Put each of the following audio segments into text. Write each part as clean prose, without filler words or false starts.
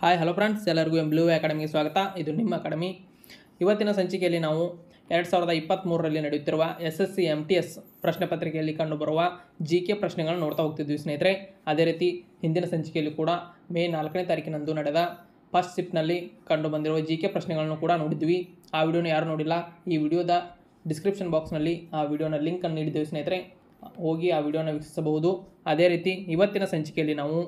Hi hello friends, ಎಲ್ಲರಿಗೂ blue ಅಕಾಡೆಮಿಗೆ ಸ್ವಾಗತ. ಇದು ನಿಮ್ಮ ಅಕಾಡೆಮಿ. ಇವತ್ತಿನ ಸಂಚಿಕೆಯಲ್ಲಿ ನಾವು 2023ರಲ್ಲಿ ನಡೆಯುತ್ತಿರುವ SSC MTS ಪ್ರಶ್ನೆ ಪತ್ರಿಕೆಯಲ್ಲಿ ಕಂಡುಬರುವ GK ಪ್ರಶ್ನೆಗಳನ್ನು ನೋಡ್ತಾ ಹೋಗ್ತಿದ್ವಿ ಸ್ನೇಹಿತರೆ. ಅದೇ ರೀತಿ ಹಿಂದಿನ ಸಂಚಿಕೆಯಲ್ಲಿ ಕೂಡ ಮೇ 4ನೇ ತಾರೀಕಿನಂದು ನಡೆದ ಫಸ್ಟ್ ಶಿಫ್ಟ್ನಲ್ಲಿ ಕಂಡು ಬಂದಿರುವ GK ಪ್ರಶ್ನೆಗಳನ್ನು ಕೂಡ ನೋಡಿದ್ವಿ. ಆ ವಿಡಿಯೋನ ಯಾರು ನೋಡಿಲ್ಲ, ಈ ವಿಡಿಯೋದ ಡಿಸ್ಕ್ರಿಪ್ಷನ್ ಬಾಕ್ಸ್ನಲ್ಲಿ ಆ ವಿಡಿಯೋನ ಲಿಂಕನ್ನು ನೀಡಿದ್ದೇವೆ ಸ್ನೇಹಿತರೆ, ಹೋಗಿ ಆ ವಿಡಿಯೋನ ವೀಕ್ಷಿಸಬಹುದು. ಅದೇ ರೀತಿ ಇವತ್ತಿನ ಸಂಚಿಕೆಯಲ್ಲಿ ನಾವು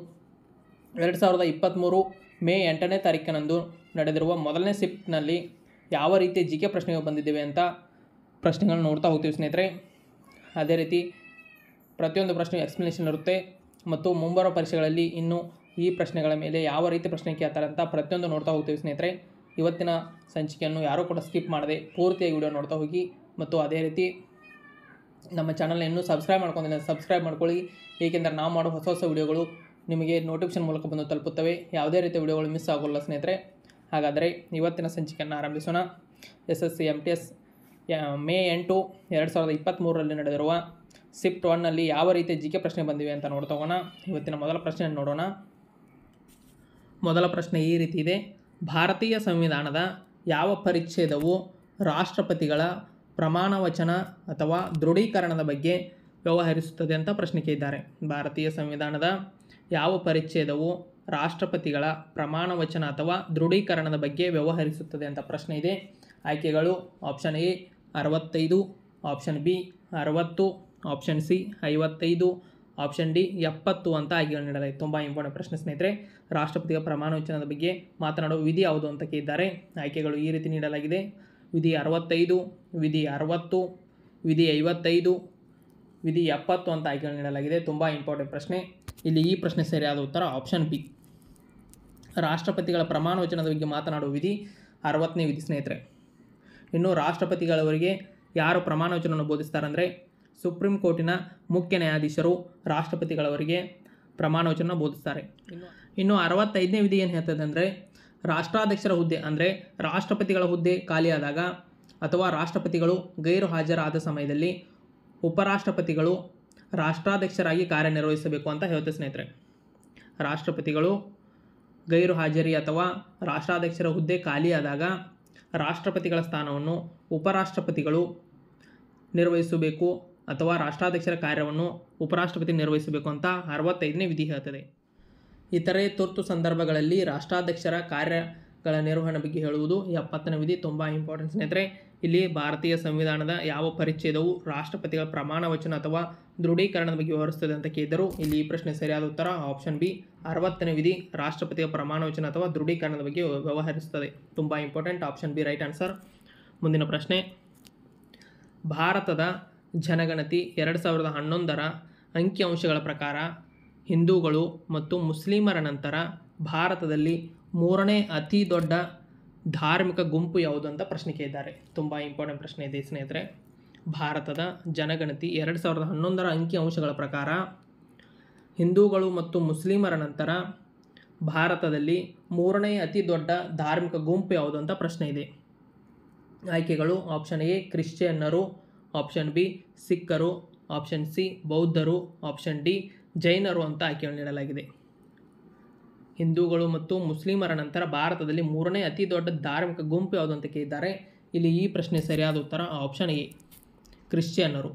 2023 ಮೇ 8ನೇ ತಾರೀಕಿನಂದು ನಡೆದಿರುವ ಮೊದಲನೇ ಶಿಫ್ಟ್ನಲ್ಲಿ ಯಾವ ರೀತಿ GK ಪ್ರಶ್ನೆಗಳು ಬಂದಿದ್ದೇವೆ ಅಂತ ಪ್ರಶ್ನೆಗಳನ್ನು ನೋಡ್ತಾ ಹೋಗ್ತೀವಿ ಸ್ನೇಹಿತರೆ. ಅದೇ ರೀತಿ ಪ್ರತಿಯೊಂದು ಪ್ರಶ್ನೆ ಎಕ್ಸ್ಪ್ಲನೇಷನ್ ಇರುತ್ತೆ ಮತ್ತು ಮುಂಬರುವ ಪರೀಕ್ಷೆಗಳಲ್ಲಿ ಇನ್ನು ಈ ಪ್ರಶ್ನೆಗಳ ಮೇಲೆ ಯಾವ ರೀತಿ ಪ್ರಶ್ನೆ ಕೇಳ್ತಾರೆ ಅಂತ ಪ್ರತಿಯೊಂದು ನೋಡ್ತಾ ಹೋಗ್ತೀವಿ ಸ್ನೇಹಿತರೆ. ಇವತ್ತಿನ ಸಂಚಿಕೆಯನ್ನು ಯಾರೂ ಕೂಡ ಸ್ಕಿಪ್ ಮಾಡದೆ ಪೂರ್ತಿಯಾಗಿ ವಿಡಿಯೋ ನೋಡ್ತಾ ಹೋಗಿ ಮತ್ತು ಅದೇ ರೀತಿ ನಮ್ಮ ಚಾನಲ್ನ ಇನ್ನೂ ಸಬ್ಸ್ಕ್ರೈಬ್ ಮಾಡ್ಕೊಂಡಿಲ್ಲ, ಸಬ್ಸ್ಕ್ರೈಬ್ ಮಾಡ್ಕೊಳ್ಳಿ. ಏಕೆಂದರೆ ನಾವು ಮಾಡೋ ಹೊಸ ಹೊಸ ವಿಡಿಯೋಗಳು ನಿಮಗೆ ನೋಟಿಫಿಕೇಶನ್ ಮೂಲಕ ಬಂದು ತಲುಪುತ್ತವೆ. ಯಾವುದೇ ರೀತಿಯ ವಿಡಿಯೋಗಳು ಮಿಸ್ ಆಗೋಲ್ಲ ಸ್ನೇಹಿತರೆ. ಹಾಗಾದರೆ ಇವತ್ತಿನ ಸಂಚಿಕೆಯನ್ನು ಆರಂಭಿಸೋಣ. SSC MTS ಮೇ 8, 2023ರಲ್ಲಿ ನಡೆದಿರುವ ಶಿಫ್ಟ್ 1ನಲ್ಲಿ ಯಾವ ರೀತಿಯ GK ಪ್ರಶ್ನೆ ಬಂದಿವೆ ಅಂತ ನೋಡ್ತಾ ಹೋಗೋಣ. ಇವತ್ತಿನ ಮೊದಲ ಪ್ರಶ್ನೆಯನ್ನು ನೋಡೋಣ. ಮೊದಲ ಪ್ರಶ್ನೆ ಈ ರೀತಿ ಇದೆ: ಭಾರತೀಯ ಸಂವಿಧಾನದ ಯಾವ ಪರಿಚ್ಛೇದವು ರಾಷ್ಟ್ರಪತಿಗಳ ಪ್ರಮಾಣ ವಚನ ಅಥವಾ ದೃಢೀಕರಣದ ಬಗ್ಗೆ ವ್ಯವಹರಿಸುತ್ತದೆ ಅಂತ ಪ್ರಶ್ನೆ ಕೇಳಿದ್ದಾರೆ. ಭಾರತೀಯ ಸಂವಿಧಾನದ ಯಾವ ಪರಿಚ್ಛೇದವು ರಾಷ್ಟ್ರಪತಿಗಳ ಪ್ರಮಾಣ ವಚನ ಅಥವಾ ದೃಢೀಕರಣದ ಬಗ್ಗೆ ವ್ಯವಹರಿಸುತ್ತದೆ ಅಂತ ಪ್ರಶ್ನೆ ಇದೆ. ಆಯ್ಕೆಗಳು: option A 65, option B 60, option C 55, option D 70 ಅಂತ ಆಯ್ಕೆಗಳು ನೀಡಲಾಗಿದೆ. ತುಂಬ ಇಂಪಾರ್ಟೆಂಟ್ ಪ್ರಶ್ನೆ ಸ್ನೇಹಿತರೆ. ರಾಷ್ಟ್ರಪತಿಗಳ ಪ್ರಮಾಣ ವಚನದ ಬಗ್ಗೆ ಮಾತನಾಡುವ ವಿಧಿ ಯಾವುದು ಅಂತ ಕೇಳಿದ್ದಾರೆ. ಆಯ್ಕೆಗಳು ಈ ರೀತಿ ನೀಡಲಾಗಿದೆ: ವಿಧಿ 65, ವಿಧಿ 60, ವಿಧಿ 55, ವಿಧಿ 70 ಅಂತ ಆಯ್ಕೆಗಳು ನೀಡಲಾಗಿದೆ. ತುಂಬ ಇಂಪಾರ್ಟೆಂಟ್ ಪ್ರಶ್ನೆ. ಇಲ್ಲಿ ಈ ಪ್ರಶ್ನೆ ಸರಿಯಾದ ಉತ್ತರ ಆಪ್ಷನ್ ಬಿ. ರಾಷ್ಟ್ರಪತಿಗಳ ಪ್ರಮಾಣ ವಚನದ ಬಗ್ಗೆ ಮಾತನಾಡುವ ವಿಧಿ 60ನೇ ವಿಧಿ ಸ್ನೇಹಿತರೆ. ಇನ್ನು ರಾಷ್ಟ್ರಪತಿಗಳವರಿಗೆ ಯಾರು ಪ್ರಮಾಣ ವಚನವನ್ನು ಬೋಧಿಸ್ತಾರೆ ಅಂದರೆ ಸುಪ್ರೀಂ ಕೋರ್ಟಿನ ಮುಖ್ಯ ನ್ಯಾಯಾಧೀಶರು ರಾಷ್ಟ್ರಪತಿಗಳವರಿಗೆ ಪ್ರಮಾಣ ವಚನ ಬೋಧಿಸ್ತಾರೆ. ಇನ್ನು 65ನೇ ವಿಧಿ ಏನು ಹೇಳ್ತದೆ ಅಂದರೆ ರಾಷ್ಟ್ರಾಧ್ಯಕ್ಷರ ಹುದ್ದೆ ಅಂದರೆ ರಾಷ್ಟ್ರಪತಿಗಳ ಹುದ್ದೆ ಖಾಲಿಯಾದಾಗ ಅಥವಾ ರಾಷ್ಟ್ರಪತಿಗಳು ಗೈರು ಹಾಜರಾದ ಸಮಯದಲ್ಲಿ ಉಪರಾಷ್ಟ್ರಪತಿಗಳು ರಾಷ್ಟ್ರಾಧ್ಯಕ್ಷರಾಗಿ ಕಾರ್ಯನಿರ್ವಹಿಸಬೇಕು ಅಂತ ಹೇಳುತ್ತೆ ಸ್ನೇಹಿತರೆ. ರಾಷ್ಟ್ರಪತಿಗಳು ಗೈರು ಹಾಜರಿ ಅಥವಾ ರಾಷ್ಟ್ರಾಧ್ಯಕ್ಷರ ಹುದ್ದೆ ಖಾಲಿಯಾದಾಗ ರಾಷ್ಟ್ರಪತಿಗಳ ಸ್ಥಾನವನ್ನು ಉಪರಾಷ್ಟ್ರಪತಿಗಳು ನಿರ್ವಹಿಸಬೇಕು ಅಥವಾ ರಾಷ್ಟ್ರಾಧ್ಯಕ್ಷರ ಕಾರ್ಯವನ್ನು ಉಪರಾಷ್ಟ್ರಪತಿ ನಿರ್ವಹಿಸಬೇಕು ಅಂತ 65ನೇ ವಿಧಿ ಹೇಳ್ತದೆ. ಇತರೆ ತುರ್ತು ಸಂದರ್ಭಗಳಲ್ಲಿ ರಾಷ್ಟ್ರಾಧ್ಯಕ್ಷರ ಕಾರ್ಯಗಳ ನಿರ್ವಹಣೆ ಬಗ್ಗೆ ಹೇಳುವುದು 70ನೇ ವಿಧಿ. ತುಂಬ ಇಂಪಾರ್ಟೆಂಟ್ ಸ್ನೇಹಿತರೆ. ಇಲ್ಲಿ ಭಾರತೀಯ ಸಂವಿಧಾನದ ಯಾವ ಪರಿಚ್ಛೇದವು ರಾಷ್ಟ್ರಪತಿಗಳ ಪ್ರಮಾಣ ವಚನ ಅಥವಾ ದೃಢೀಕರಣದ ಬಗ್ಗೆ ವ್ಯವಹರಿಸುತ್ತದೆ ಅಂತ ಕೇಳಿದರು. ಇಲ್ಲಿ ಈ ಪ್ರಶ್ನೆ ಸರಿಯಾದ ಉತ್ತರ ಆಪ್ಷನ್ ಬಿ 60ನೇ ವಿಧಿ. ರಾಷ್ಟ್ರಪತಿಗಳ ಪ್ರಮಾಣ ವಚನ ಅಥವಾ ದೃಢೀಕರಣದ ಬಗ್ಗೆ ವ್ಯವಹರಿಸುತ್ತದೆ. ತುಂಬ important, option B right answer. ಮುಂದಿನ ಪ್ರಶ್ನೆ: ಭಾರತದ ಜನಗಣತಿ 2011ರ ಅಂಕಿಅಂಶಗಳ ಪ್ರಕಾರ ಹಿಂದೂಗಳು ಮತ್ತು ಮುಸ್ಲಿಮರ ನಂತರ ಭಾರತದಲ್ಲಿ 3ನೇ ಅತಿ ದೊಡ್ಡ ಧಾರ್ಮಿಕ ಗುಂಪು ಯಾವುದು ಅಂತ ಪ್ರಶ್ನೆ ಕೇಳಿದ್ದಾರೆ. ತುಂಬ ಇಂಪಾರ್ಟೆಂಟ್ ಪ್ರಶ್ನೆ ಇದೆ ಸ್ನೇಹಿತರೆ. ಭಾರತದ ಜನಗಣತಿ 2011ರ ಅಂಕಿಅಂಶಗಳ ಪ್ರಕಾರ ಹಿಂದೂಗಳು ಮತ್ತು ಮುಸ್ಲಿಮರ ನಂತರ ಭಾರತದಲ್ಲಿ 3ನೇ ಅತಿ ದೊಡ್ಡ ಧಾರ್ಮಿಕ ಗುಂಪು ಯಾವುದು ಅಂತ ಪ್ರಶ್ನೆ ಇದೆ. ಆಯ್ಕೆಗಳು: ಆಪ್ಷನ್ ಎ ಕ್ರಿಶ್ಚಿಯನ್ನರು, ಆಪ್ಷನ್ ಬಿ ಸಿಖ್ಖರು, ಆಪ್ಷನ್ ಸಿ ಬೌದ್ಧರು, ಆಪ್ಷನ್ ಡಿ ಜೈನರು ಅಂತ ಆಯ್ಕೆಗಳು ನೀಡಲಾಗಿದೆ. ಹಿಂದೂಗಳು ಮತ್ತು ಮುಸ್ಲಿಮರ ನಂತರ ಭಾರತದಲ್ಲಿ 3ನೇ ಅತಿ ದೊಡ್ಡ ಧಾರ್ಮಿಕ ಗುಂಪು ಯಾವುದು ಅಂತ ಕೇಳಿದ್ದಾರೆ. ಇಲ್ಲಿ ಈ ಪ್ರಶ್ನೆ ಸರಿಯಾದ ಉತ್ತರ ಆಪ್ಷನ್ ಎ ಕ್ರಿಶ್ಚಿಯನ್ನರು.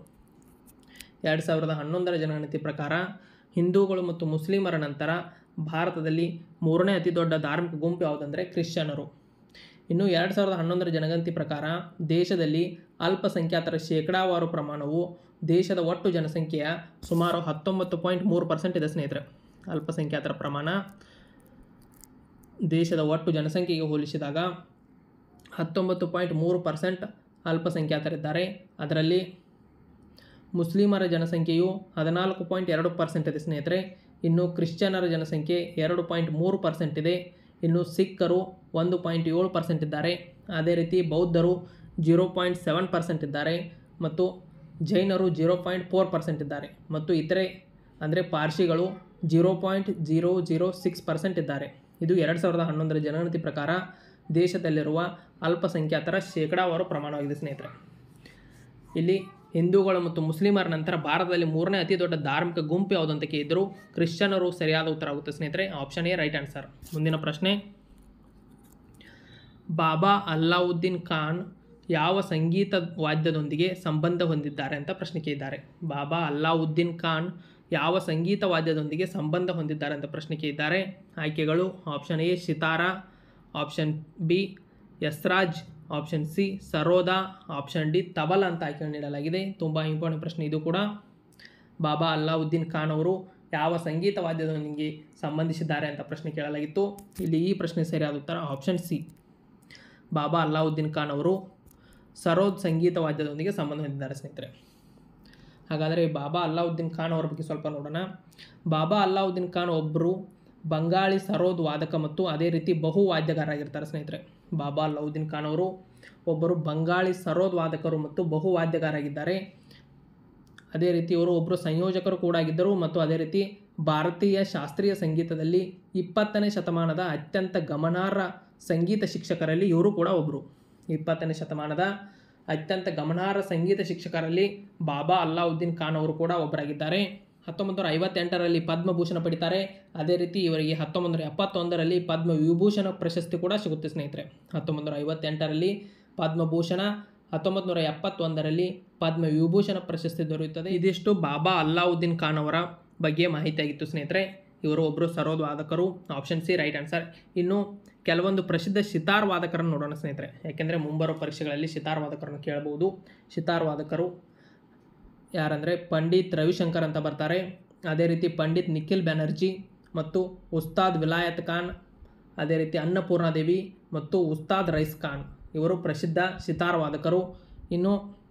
2011ರ ಜನಗಣತಿ ಪ್ರಕಾರ ಹಿಂದೂಗಳು ಮತ್ತು ಮುಸ್ಲಿಮರ ನಂತರ ಭಾರತದಲ್ಲಿ 3ನೇ ಅತಿ ದೊಡ್ಡ ಧಾರ್ಮಿಕ ಗುಂಪು ಯಾವುದಂದರೆ ಕ್ರಿಶ್ಚಿಯನ್ನರು. ಇನ್ನು 2011ರ ಜನಗಣತಿ ಪ್ರಕಾರ ದೇಶದಲ್ಲಿ ಅಲ್ಪಸಂಖ್ಯಾತರ ಶೇಕಡಾವಾರು ಪ್ರಮಾಣವು ದೇಶದ ಒಟ್ಟು ಜನಸಂಖ್ಯೆಯ ಸುಮಾರು 19.3% ಇದೆ ಸ್ನೇಹಿತರೆ. ಅಲ್ಪಸಂಖ್ಯಾತರ ಪ್ರಮಾಣ ದೇಶದ ಒಟ್ಟು ಜನಸಂಖ್ಯೆಗೆ ಹೋಲಿಸಿದಾಗ 19.3% ಅಲ್ಪಸಂಖ್ಯಾತರಿದ್ದಾರೆ. ಅದರಲ್ಲಿ ಮುಸ್ಲಿಮರ ಜನಸಂಖ್ಯೆಯು 14.2% ಇದೆ ಸ್ನೇಹಿತರೆ. ಇನ್ನು ಕ್ರಿಶ್ಚಿಯನ್ನರ ಜನಸಂಖ್ಯೆ 2.3% ಇದೆ. ಇನ್ನು ಸಿಖ್ಖರು 1.7% ಇದ್ದಾರೆ. ಅದೇ ರೀತಿ ಬೌದ್ಧರು 0.7% ಇದ್ದಾರೆ ಮತ್ತು ಜೈನರು 0.4% ಇದ್ದಾರೆ ಮತ್ತು ಇತರೆ ಅಂದರೆ ಪಾರ್ಸಿಗಳು 0.006% ಇದ್ದಾರೆ. ಇದು 2011ರ ಜನಗಣತಿ ಪ್ರಕಾರ ದೇಶದಲ್ಲಿರುವ ಅಲ್ಪಸಂಖ್ಯಾತರ ಶೇಕಡಾವಾರು ಪ್ರಮಾಣವಾಗಿದೆ ಸ್ನೇಹಿತರೆ. ಇಲ್ಲಿ ಹಿಂದೂಗಳು ಮತ್ತು ಮುಸ್ಲಿಮರ ನಂತರ ಭಾರತದಲ್ಲಿ 3ನೇ ಅತಿ ದೊಡ್ಡ ಧಾರ್ಮಿಕ ಗುಂಪು ಯಾವುದು ಅಂತ ಕೇಳಿದ್ರು. ಕ್ರಿಶ್ಚಿಯನ್ನರು ಸರಿಯಾದ ಉತ್ತರ ಆಗುತ್ತೆ ಸ್ನೇಹಿತರೆ. Option A right answer. ಮುಂದಿನ ಪ್ರಶ್ನೆ: ಬಾಬಾ ಅಲ್ಲಾವುದ್ದೀನ್ ಖಾನ್ ಯಾವ ಸಂಗೀತ ವಾದ್ಯದೊಂದಿಗೆ ಸಂಬಂಧ ಹೊಂದಿದ್ದಾರೆ ಅಂತ ಪ್ರಶ್ನೆ ಕೇಳಿದ್ದಾರೆ. ಬಾಬಾ ಅಲ್ಲಾವುದ್ದೀನ್ ಖಾನ್ ಯಾವ ಸಂಗೀತ ವಾದ್ಯದೊಂದಿಗೆ ಸಂಬಂಧ ಹೊಂದಿದ್ದಾರೆ ಅಂತ ಪ್ರಶ್ನೆ ಕೇಳಿದ್ದಾರೆ. ಆಯ್ಕೆಗಳು option A sitar, option B Esraj, option C sarod, option D tabla ಅಂತ ಆಯ್ಕೆ ನೀಡಲಾಗಿದೆ. ತುಂಬ ಇಂಪಾರ್ಟೆಂಟ್ ಪ್ರಶ್ನೆ ಇದು ಕೂಡ. ಬಾಬಾ ಅಲ್ಲಾವುದ್ದೀನ್ ಖಾನ್ ಅವರು ಯಾವ ಸಂಗೀತ ವಾದ್ಯದೊಂದಿಗೆ ಸಂಬಂಧಿಸಿದ್ದಾರೆ ಅಂತ ಪ್ರಶ್ನೆ ಕೇಳಲಾಗಿತ್ತು. ಇಲ್ಲಿ ಈ ಪ್ರಶ್ನೆ ಸರಿಯಾದ ಉತ್ತರ ಆಪ್ಷನ್ ಸಿ. ಬಾಬಾ ಅಲ್ಲಾವುದ್ದೀನ್ ಖಾನ್ ಅವರು ಸರೋದ್ ಸಂಗೀತ ವಾದ್ಯದೊಂದಿಗೆ ಸಂಬಂಧ ಹೊಂದಿದ್ದಾರೆ ಸ್ನೇಹಿತರೆ. ಹಾಗಾದರೆ ಬಾಬಾ ಅಲ್ಲಾವುದ್ದೀನ್ ಖಾನ್ ಅವರ ಬಗ್ಗೆ ಸ್ವಲ್ಪ ನೋಡೋಣ. ಬಾಬಾ ಅಲ್ಲಾವುದ್ದೀನ್ ಖಾನ್ ಒಬ್ಬರು ಬಂಗಾಳಿ ಸರೋದ್ ವಾದಕ ಮತ್ತು ಅದೇ ರೀತಿ ಬಹು ವಾದ್ಯಗಾರ ಆಗಿರ್ತಾರೆ ಸ್ನೇಹಿತರೆ. ಬಾಬಾ ಅಲ್ಲಾವುದ್ದೀನ್ ಖಾನ್ ಅವರು ಒಬ್ಬರು ಬಂಗಾಳಿ ಸರೋದ್ ವಾದಕರು ಮತ್ತು ಬಹು ವಾದ್ಯಗಾರಾಗಿದ್ದಾರೆ. ಅದೇ ರೀತಿ ಇವರು ಒಬ್ಬರು ಸಂಯೋಜಕರು ಕೂಡ ಆಗಿದ್ದರು ಮತ್ತು ಅದೇ ರೀತಿ ಭಾರತೀಯ ಶಾಸ್ತ್ರೀಯ ಸಂಗೀತದಲ್ಲಿ 20ನೇ ಶತಮಾನದ ಅತ್ಯಂತ ಗಮನಾರ್ಹ ಸಂಗೀತ ಶಿಕ್ಷಕರಲ್ಲಿ ಇವರು ಕೂಡ ಒಬ್ಬರು. 20ನೇ ಶತಮಾನದ ಅತ್ಯಂತ ಗಮನಾರ್ಹ ಸಂಗೀತ ಶಿಕ್ಷಕರಲ್ಲಿ ಬಾಬಾ ಅಲ್ಲಾವುದ್ದೀನ್ ಖಾನ್ ಅವರು ಕೂಡ ಒಬ್ಬರಾಗಿದ್ದಾರೆ. 1958ರಲ್ಲಿ ಪದ್ಮಭೂಷಣ ಪಡಿತಾರೆ. ಅದೇ ರೀತಿ ಇವರಿಗೆ 1971ರಲ್ಲಿ ಪದ್ಮವಿಭೂಷಣ ಪ್ರಶಸ್ತಿ ಕೂಡ ಸಿಗುತ್ತೆ ಸ್ನೇಹಿತರೆ. 1958ರಲ್ಲಿ ಪದ್ಮಭೂಷಣ, 1971ರಲ್ಲಿ ಪದ್ಮವಿಭೂಷಣ ಪ್ರಶಸ್ತಿ ದೊರೆಯುತ್ತದೆ. ಇದಿಷ್ಟು ಬಾಬಾ ಅಲ್ಲಾವುದ್ದೀನ್ ಖಾನ್ ಅವರ ಬಗ್ಗೆ ಮಾಹಿತಿಯಾಗಿತ್ತು ಸ್ನೇಹಿತರೆ. ಇವರು ಒಬ್ಬರು ಸರೋದ್ ವಾದಕರು, ಆಪ್ಷನ್ ಸಿ ರೈಟ್ ಆನ್ಸರ್. ಇನ್ನು ಕೆಲವೊಂದು ಪ್ರಸಿದ್ಧ ಸಿತಾರ್ ವಾದಕರನ್ನು ನೋಡೋಣ ಸ್ನೇಹಿತರೆ, ಯಾಕೆಂದರೆ ಮುಂಬರುವ ಪರೀಕ್ಷೆಗಳಲ್ಲಿ ಸಿತಾರ್ ವಾದಕರನ್ನು ಕೇಳಬಹುದು. ಸಿತಾರ್ ವಾದಕರು ಯಾರಂದರೆ ಪಂಡಿತ್ ರವಿಶಂಕರ್ ಅಂತ ಬರ್ತಾರೆ. ಅದೇ ರೀತಿ ಪಂಡಿತ್ ನಿಖಿಲ್ ಬ್ಯಾನರ್ಜಿ ಮತ್ತು ಉಸ್ತಾದ್ ವಿಲಾಯತ್ ಖಾನ್, ಅದೇ ರೀತಿ ಅನ್ನಪೂರ್ಣಾದೇವಿ ಮತ್ತು ಉಸ್ತಾದ್ ರೈಸ್ ಖಾನ್ ಇವರು ಪ್ರಸಿದ್ಧ ಸಿತಾರ್ ವಾದಕರು. ಇನ್ನು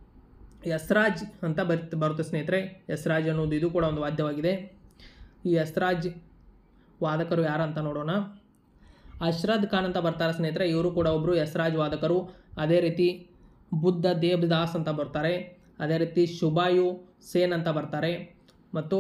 ಯಸ್ರಾಜ್ ಅಂತ ಬರುತ್ತೆ ಸ್ನೇಹಿತರೆ. ಯಸ್ರಾಜ್ ಅನ್ನೋದು ಇದು ಕೂಡ ಒಂದು ವಾದ್ಯವಾಗಿದೆ. ಈ ಯಸ್ರಾಜ್ ವಾದಕರು ಯಾರಂತ ನೋಡೋಣ. ಅಶ್ರದ್ ಖಾನ್ ಅಂತ ಬರ್ತಾರೆ ಸ್ನೇಹಿತರೆ, ಇವರು ಕೂಡ ಒಬ್ಬರು ಯಸ್ರಾಜ್ ವಾದಕರು. ಅದೇ ರೀತಿ ಬುದ್ಧ ದೇವದಾಸ್ ಅಂತ ಬರ್ತಾರೆ. ಅದೇ ರೀತಿ ಶುಭಾಯು ಸೇನ್ ಅಂತ ಬರ್ತಾರೆ ಮತ್ತು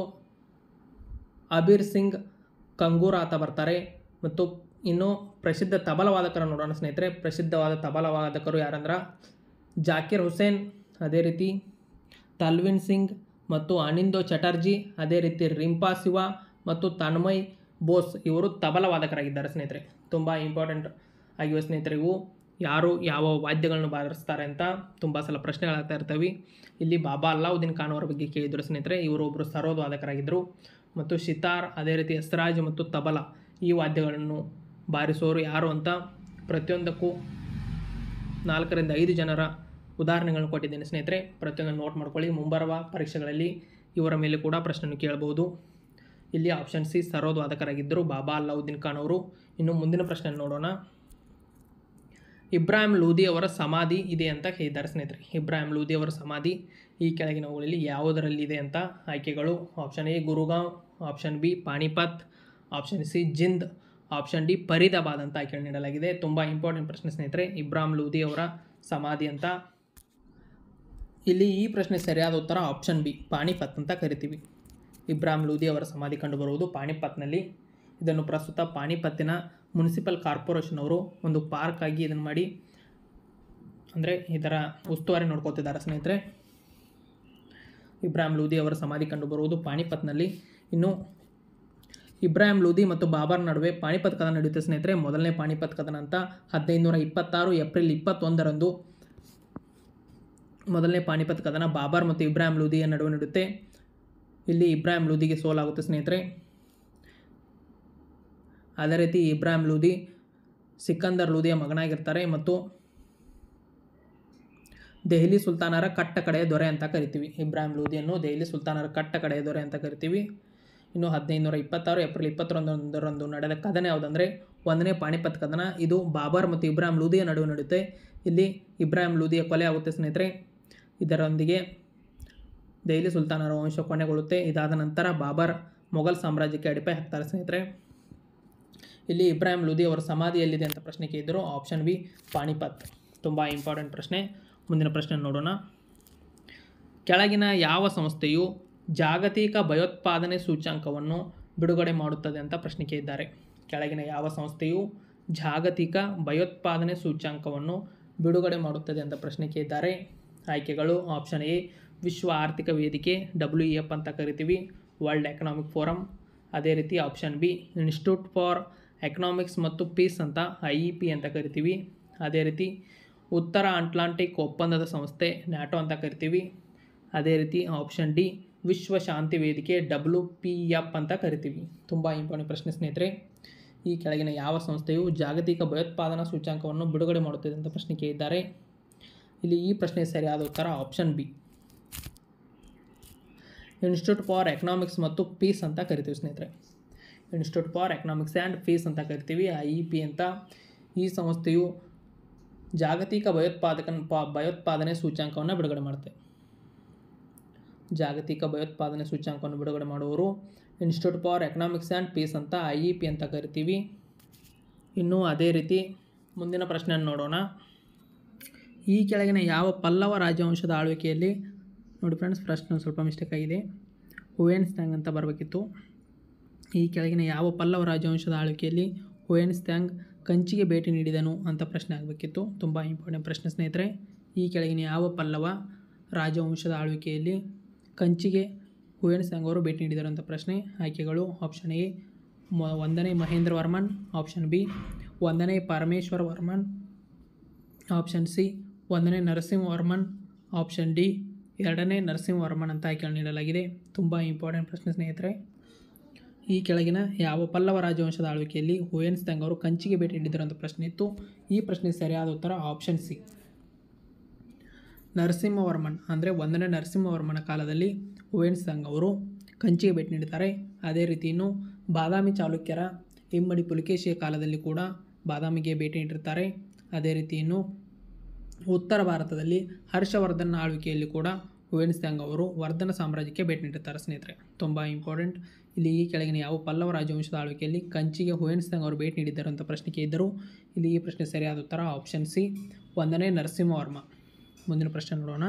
ಅಬೀರ್ ಸಿಂಗ್ ಕಂಗೂರ ಅಂತ ಬರ್ತಾರೆ. ಮತ್ತು ಇನ್ನು ಪ್ರಸಿದ್ಧ ತಬಲ ವಾದಕರನ್ನು ನೋಡೋಣ ಸ್ನೇಹಿತರೆ. ಪ್ರಸಿದ್ಧವಾದ ತಬಲ ವಾದಕರು ಯಾರಂದ್ರೆ ಜಾಕಿರ್ ಹುಸೇನ್, ಅದೇ ರೀತಿ ತಲ್ವಿನ್ ಸಿಂಗ್ ಮತ್ತು ಅನಿಂದೋ ಚಟರ್ಜಿ, ಅದೇ ರೀತಿ ರಿಂಪಾ ಶಿವ ಮತ್ತು ತನ್ಮಯ್ ಬೋಸ್ ಇವರು ತಬಲ ವಾದಕರಾಗಿದ್ದಾರೆ ಸ್ನೇಹಿತರೆ. ತುಂಬ ಇಂಪಾರ್ಟೆಂಟ್ ಆಗಿವೆ ಸ್ನೇಹಿತರೆ. ಇವು ಯಾರು ಯಾವ ವಾದ್ಯಗಳನ್ನು ಬಾರಿಸ್ತಾರೆ ಅಂತ ತುಂಬ ಸಲ ಪ್ರಶ್ನೆಗಳಾಗ್ತಾ ಇರ್ತವೆ. ಇಲ್ಲಿ ಬಾಬಾ ಅಲ್ಲಾವುದ್ದೀನ್ ಖಾನ್ ಅವರ ಬಗ್ಗೆ ಕೇಳಿದರು ಸ್ನೇಹಿತರೆ. ಇವರು ಒಬ್ಬರು ಸರೋದ್ ವಾದಕರಾಗಿದ್ದರು ಮತ್ತು ಸಿತಾರ್, ಅದೇ ರೀತಿ ಯಸ್ರಾಜ್ ಮತ್ತು ತಬಲ ಈ ವಾದ್ಯಗಳನ್ನು ಬಾರಿಸೋರು ಯಾರು ಅಂತ ಪ್ರತಿಯೊಂದಕ್ಕೂ 4 ರಿಂದ 5 ಜನರ ಉದಾಹರಣೆಗಳನ್ನು ಕೊಟ್ಟಿದ್ದೇನೆ ಸ್ನೇಹಿತರೆ. ಪ್ರತಿಯೊಂದು ನೋಟ್ ಮಾಡ್ಕೊಳ್ಳಿ. ಮುಂಬರುವ ಪರೀಕ್ಷೆಗಳಲ್ಲಿ ಇವರ ಮೇಲೆ ಕೂಡ ಪ್ರಶ್ನೆಯನ್ನು ಕೇಳಬಹುದು. ಇಲ್ಲಿ ಆಪ್ಷನ್ ಸಿ ಸರೋದ್ ವಾದಕರಾಗಿದ್ದರು ಬಾಬಾ ಅಲ್ಲಾವುದ್ದೀನ್ ಖಾನ್ ಅವರು. ಇನ್ನು ಮುಂದಿನ ಪ್ರಶ್ನೆ ನೋಡೋಣ. ಇಬ್ರಾಹಿಂ ಲೂದಿ ಅವರ ಸಮಾಧಿ ಇದೆ ಅಂತ ಹೇಳಿದ್ದಾರೆ ಸ್ನೇಹಿತರೆ. ಇಬ್ರಾಹಿಂ ಲೂದಿ ಅವರ ಸಮಾಧಿ ಈ ಕೆಳಗಿನವುಗಳಲ್ಲಿ ಯಾವುದರಲ್ಲಿದೆ ಅಂತ ಆಯ್ಕೆಗಳು option A Gurgaon, option B Panipat, option C Jind, option D Faridabad ಅಂತ ಆಯ್ಕೆ ನೀಡಲಾಗಿದೆ. ತುಂಬ ಇಂಪಾರ್ಟೆಂಟ್ ಪ್ರಶ್ನೆ ಸ್ನೇಹಿತರೆ. ಇಬ್ರಾಹಿಂ ಲೂದಿ ಅವರ ಸಮಾಧಿ ಅಂತ. ಇಲ್ಲಿ ಈ ಪ್ರಶ್ನೆ ಸರಿಯಾದ ಉತ್ತರ ಆಪ್ಷನ್ ಬಿ ಪಾಣಿಪತ್ ಅಂತ ಕರಿತೀವಿ. ಇಬ್ರಾಹಿಂ ಲೂದಿ ಅವರ ಸಮಾಧಿ ಕಂಡುಬರುವುದು ಪಾಣಿಪತ್ನಲ್ಲಿ. ಇದನ್ನು ಪ್ರಸ್ತುತ ಪಾಣಿಪತ್ತಿನ ಮುನ್ಸಿಪಲ್ ಕಾರ್ಪೊರೇಷನ್ ಅವರು ಒಂದು ಪಾರ್ಕ್ ಆಗಿ ಇದನ್ನು ಮಾಡಿ ಅಂದರೆ ಇದರ ಉಸ್ತುವಾರಿ ನೋಡ್ಕೋತಿದ್ದಾರೆ ಸ್ನೇಹಿತರೆ. ಇಬ್ರಾಹಿಂ ಲೂದಿ ಅವರ ಸಮಾಧಿ ಕಂಡುಬರುವುದು ಪಾಣಿಪತ್ನಲ್ಲಿ. ಇನ್ನು ಇಬ್ರಾಹಿಂ ಲೂದಿ ಮತ್ತು ಬಾಬರ್ ನಡುವೆ ಪಾಣಿಪತ್ ಕದನ ನಡೆಯುತ್ತೆ ಸ್ನೇಹಿತರೆ. ಮೊದಲನೇ ಪಾಣಿಪತ್ ಕದನ ಅಂತ 1526 ಏಪ್ರಿಲ್ 21ರಂದು ಮೊದಲನೇ ಪಾಣಿಪತ್ ಕದನ ಬಾಬರ್ ಮತ್ತು ಇಬ್ರಾಹಿಂ ಲೂದಿಯ ನಡುವೆ ನಡೆಯುತ್ತೆ. ಇಲ್ಲಿ ಇಬ್ರಾಹಿಂ ಲೂದಿಗೆ ಸೋಲಾಗುತ್ತೆ ಸ್ನೇಹಿತರೆ. ಅದೇ ರೀತಿ ಇಬ್ರಾಹಿಂ ಲೂದಿ ಸಿಕಂದರ್ ಲೂದಿಯ ಮಗನಾಗಿರ್ತಾರೆ ಮತ್ತು ದೆಹಲಿ ಸುಲ್ತಾನರ ಕಟ್ಟ ಕಡೆಯ ದೊರೆ ಅಂತ ಕರಿತೀವಿ. ಇಬ್ರಾಹಿಂ ಲೂದಿಯನ್ನು ದೆಹಲಿ ಸುಲ್ತಾನರ ಕಟ್ಟ ಕಡೆಯ ದೊರೆ ಅಂತ ಕರಿತೀವಿ. ಇನ್ನು 1526 ಏಪ್ರಿಲ್ 21ರಂದು ನಡೆದ ಕದನ ಯಾವುದಂದರೆ 1ನೇ ಪಾಣಿಪತ್ ಕದನ. ಇದು ಬಾಬರ್ ಮತ್ತು ಇಬ್ರಾಹಿಂ ಲೂದಿಯ ನಡುವೆ ನಡೆಯುತ್ತೆ. ಇಲ್ಲಿ ಇಬ್ರಾಹಿಂ ಲೂದಿಯ ಕೊಲೆ ಆಗುತ್ತೆ ಸ್ನೇಹಿತರೆ. ಇದರೊಂದಿಗೆ ದೆಹಲಿ ಸುಲ್ತಾನರ ವಂಶ ಕೊನೆಗೊಳ್ಳುತ್ತೆ. ಇದಾದ ನಂತರ ಬಾಬರ್ ಮೊಘಲ್ ಸಾಮ್ರಾಜ್ಯಕ್ಕೆ ಅಡಿಪಾಯ ಹಾಕ್ತಾರೆ ಸ್ನೇಹಿತರೆ. ಇಲ್ಲಿ ಇಬ್ರಾಹಿಂ ಲೂದಿ ಅವರ ಸಮಾಧಿ ಎಲ್ಲಿದೆ ಅಂತ ಪ್ರಶ್ನೆ ಕೇಳಿದರು. Option B Panipat. ತುಂಬ ಇಂಪಾರ್ಟೆಂಟ್ ಪ್ರಶ್ನೆ. ಮುಂದಿನ ಪ್ರಶ್ನೆ ನೋಡೋಣ. ಕೆಳಗಿನ ಯಾವ ಸಂಸ್ಥೆಯು ಜಾಗತಿಕ ಭಯೋತ್ಪಾದನೆ ಸೂಚ್ಯಂಕವನ್ನು ಬಿಡುಗಡೆ ಮಾಡುತ್ತದೆ ಅಂತ ಪ್ರಶ್ನೆ ಕೇಳಿದ್ದಾರೆ. ಕೆಳಗಿನ ಯಾವ ಸಂಸ್ಥೆಯು ಜಾಗತಿಕ ಭಯೋತ್ಪಾದನೆ ಸೂಚ್ಯಂಕವನ್ನು ಬಿಡುಗಡೆ ಮಾಡುತ್ತದೆ ಅಂತ ಪ್ರಶ್ನೆ ಕೇಳಿದ್ದಾರೆ. ಆಯ್ಕೆಗಳು ಆಪ್ಷನ್ ಎ ವಿಶ್ವ ಆರ್ಥಿಕ ವೇದಿಕೆ WEF ಅಂತ ಕರಿತೀವಿ, ವರ್ಲ್ಡ್ ಎಕನಾಮಿಕ್ ಫೋರಮ್. ಅದೇ ರೀತಿ option B institute for economics ಮತ್ತು ಪೀಸ್ ಅಂತ IEP ಅಂತ ಕರಿತೀವಿ. ಅದೇ ರೀತಿ ಉತ್ತರ ಅಟ್ಲಾಂಟಿಕ್ ಒಪ್ಪಂದದ ಸಂಸ್ಥೆ ನ್ಯಾಟೋ ಅಂತ ಕರಿತೀವಿ. ಅದೇ ರೀತಿ ಆಪ್ಷನ್ ಡಿ ವಿಶ್ವ ಶಾಂತಿ ವೇದಿಕೆ WPF ಅಂತ ಕರಿತೀವಿ. ತುಂಬ ಇಂಪಾರ್ಟೆಂಟ್ ಪ್ರಶ್ನೆ ಸ್ನೇಹಿತರೆ. ಈ ಕೆಳಗಿನ ಯಾವ ಸಂಸ್ಥೆಯು ಜಾಗತಿಕ ಭಯೋತ್ಪಾದನಾ ಸೂಚ್ಯಂಕವನ್ನು ಬಿಡುಗಡೆ ಮಾಡುತ್ತದೆ ಅಂತ ಪ್ರಶ್ನೆ ಕೇಳಿದ್ದಾರೆ. ಇಲ್ಲಿ ಈ ಪ್ರಶ್ನೆ ಸರಿಯಾದ ಉತ್ತರ option B, institute for economics ಮತ್ತು ಪೀಸ್ ಅಂತ ಕರಿತೀವಿ ಸ್ನೇಹಿತರೆ. Institute for economics and peace ಅಂತ ಕರಿತೀವಿ, IEP ಅಂತ. ಈ ಸಂಸ್ಥೆಯು ಜಾಗತಿಕ ಭಯೋತ್ಪಾದನೆ ಸೂಚ್ಯಂಕವನ್ನು ಬಿಡುಗಡೆ ಮಾಡುತ್ತೆ. ಜಾಗತಿಕ ಭಯೋತ್ಪಾದನೆ ಸೂಚ್ಯಂಕವನ್ನು ಬಿಡುಗಡೆ ಮಾಡುವವರು institute for economics and peace ಅಂತ IEP ಅಂತ ಕರಿತೀವಿ. ಇನ್ನು ಅದೇ ರೀತಿ ಮುಂದಿನ ಪ್ರಶ್ನೆಯನ್ನು ನೋಡೋಣ. ಈ ಕೆಳಗಿನ ಯಾವ ಪಲ್ಲವ ರಾಜವಂಶದ ಆಳ್ವಿಕೆಯಲ್ಲಿ, ನೋಡಿ ಫ್ರೆಂಡ್ಸ್ ಪ್ರಶ್ನೆ ಸ್ವಲ್ಪ ಮಿಸ್ಟೇಕ್ ಆಗಿದೆ, ಹುಯೆನ್ಸಾಂಗ್ ಅಂತ ಬರಬೇಕಿತ್ತು. ಈ ಕೆಳಗಿನ ಯಾವ ಪಲ್ಲವ ರಾಜವಂಶದ ಆಳ್ವಿಕೆಯಲ್ಲಿ ಹುಯೆನ್ಸಾಂಗ್ ಕಂಚಿಗೆ ಭೇಟಿ ನೀಡಿದನು ಅಂತ ಪ್ರಶ್ನೆ ಆಗಬೇಕಿತ್ತು. ತುಂಬ ಇಂಪಾರ್ಟೆಂಟ್ ಪ್ರಶ್ನೆ ಸ್ನೇಹಿತರೆ. ಈ ಕೆಳಗಿನ ಯಾವ ಪಲ್ಲವ ರಾಜವಂಶದ ಆಳ್ವಿಕೆಯಲ್ಲಿ ಕಂಚಿಗೆ ಹುಯೆನ್ಸಾಂಗ್ ಅವರು ಭೇಟಿ ನೀಡಿದರು ಅಂತ ಪ್ರಶ್ನೆ. ಆಯ್ಕೆಗಳು ಆಪ್ಷನ್ ಎ 1ನೇ ಮಹೇಂದ್ರ ವರ್ಮನ್, ಆಪ್ಷನ್ ಬಿ 1ನೇ ಪರಮೇಶ್ವರ ವರ್ಮನ್, ಆಪ್ಷನ್ ಸಿ 1ನೇ ನರಸಿಂಹವರ್ಮನ್, ಆಪ್ಷನ್ ಡಿ 2ನೇ ನರಸಿಂಹವರ್ಮನ್ ಅಂತ ಆಯ್ಕೆಗಳು ನೀಡಲಾಗಿದೆ. ತುಂಬ ಇಂಪಾರ್ಟೆಂಟ್ ಪ್ರಶ್ನೆ ಸ್ನೇಹಿತರೆ. ಈ ಕೆಳಗಿನ ಯಾವ ಪಲ್ಲವ ರಾಜವಂಶದ ಆಳ್ವಿಕೆಯಲ್ಲಿ ಹುಯೆನ್ಸಾಂಗ್ ಅವರು ಕಂಚಿಗೆ ಭೇಟಿ ನೀಡಿದರು ಅಂತ ಪ್ರಶ್ನೆ ಇತ್ತು. ಈ ಪ್ರಶ್ನೆ ಸರಿಯಾದ ಉತ್ತರ ಆಪ್ಷನ್ ಸಿ, ನರಸಿಂಹವರ್ಮನ್ ಅಂದರೆ 1ನೇ ನರಸಿಂಹವರ್ಮನ ಕಾಲದಲ್ಲಿ ಹುಯೆನ್ಸಾಂಗ್ ಅವರು ಕಂಚಿಗೆ ಭೇಟಿ ನೀಡಿದ್ದಾರೆ. ಅದೇ ರೀತಿ ಇನ್ನು ಬಾದಾಮಿ ಚಾಲುಕ್ಯರ ಇಮ್ಮಡಿ ಪುಲಿಕೇಶಿಯ ಕಾಲದಲ್ಲಿ ಕೂಡ ಬಾದಾಮಿಗೆ ಭೇಟಿ ನೀಡಿರ್ತಾರೆ. ಅದೇ ರೀತಿ ಇನ್ನು ಉತ್ತರ ಭಾರತದಲ್ಲಿ ಹರ್ಷವರ್ಧನ ಆಳ್ವಿಕೆಯಲ್ಲಿ ಕೂಡ ಹುಯೆನ್ಸಾಂಗ್ ಅವರು ವರ್ಧನ ಸಾಮ್ರಾಜ್ಯಕ್ಕೆ ಭೇಟಿ ನೀಡಿರ್ತಾರೆ ಸ್ನೇಹಿತರೆ. ತುಂಬ ಇಂಪಾರ್ಟೆಂಟ್. ಇಲ್ಲಿ ಈ ಕೆಳಗಿನ ಯಾವ ಪಲ್ಲವ ರಾಜವಂಶದ ಆಳ್ವಿಕೆಯಲ್ಲಿ ಕಂಚಿಗೆ ಹುಯೆನ್ಸಾಂಗ್ ಅವರು ಭೇಟಿ ನೀಡಿದ್ದಾರೆ ಅಂತ ಪ್ರಶ್ನೆ ಕೇಳಿದ್ದರು. ಇಲ್ಲಿ ಈ ಪ್ರಶ್ನೆ ಸರಿಯಾದ ಉತ್ತರ ಆಪ್ಷನ್ ಸಿ 1ನೇ ನರಸಿಂಹವರ್ಮ. ಮುಂದಿನ ಪ್ರಶ್ನೆ ನೋಡೋಣ.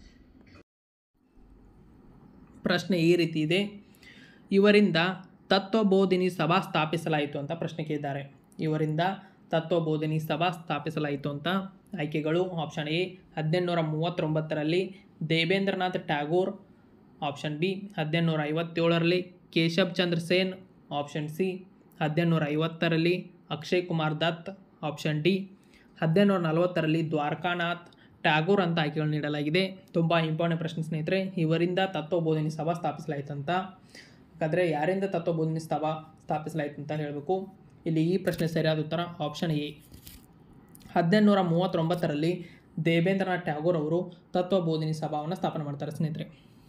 ಪ್ರಶ್ನೆ ಈ ರೀತಿ ಇದೆ, ಇವರಿಂದ ತತ್ವಬೋಧಿನಿ ಸಭಾ ಸ್ಥಾಪಿಸಲಾಯಿತು ಅಂತ ಪ್ರಶ್ನೆ ಕೇಳಿದ್ದಾರೆ. ಇವರಿಂದ ತತ್ವಬೋಧಿನಿ ಸಭಾ ಸ್ಥಾಪಿಸಲಾಯಿತು ಅಂತ. ಆಯ್ಕೆಗಳು ಆಪ್ಷನ್ ಎ 1839ರಲ್ಲಿ ದೇಬೇಂದ್ರನಾಥ್ ಟ್ಯಾಗೋರ್, ಆಪ್ಷನ್ ಬಿ 1857ರಲ್ಲಿ ಕೇಶವ್ ಚಂದ್ರ ಸೇನ್, ಆಪ್ಷನ್ ಸಿ 1850ರಲ್ಲಿ ಅಕ್ಷಯ್ ಕುಮಾರ್ ದತ್, ಆಪ್ಷನ್ ಡಿ 1840ರಲ್ಲಿ ದ್ವಾರಕಾನಾಥ್ ಟ್ಯಾಗೋರ್ ಅಂತ ಆಯ್ಕೆಗಳು ನೀಡಲಾಗಿದೆ. ತುಂಬ ಇಂಪಾರ್ಟೆಂಟ್ ಪ್ರಶ್ನೆ ಸ್ನೇಹಿತರೆ. ಇವರಿಂದ ತತ್ವಬೋಧಿನಿ ಸಭಾ ಸ್ಥಾಪಿಸಲಾಯಿತಂತ. ಹಾಗಾದರೆ ಯಾರಿಂದ ತತ್ವಬೋಧಿನಿ ಸಭಾ ಸ್ಥಾಪಿಸಲಾಯಿತು ಅಂತ ಹೇಳಬೇಕು. ಇಲ್ಲಿ ಈ ಪ್ರಶ್ನೆ ಸರಿಯಾದ ಉತ್ತರ ಆಪ್ಷನ್ ಎ 1839ರಲ್ಲಿ ದೇಬೇಂದ್ರನಾಥ್ ಟ್ಯಾಗೋರ್ ಅವರು ತತ್ವಬೋಧಿನಿ ಸಭಾವನ್ನು ಸ್ಥಾಪನೆ ಮಾಡ್ತಾರೆ ಸ್ನೇಹಿತರೆ.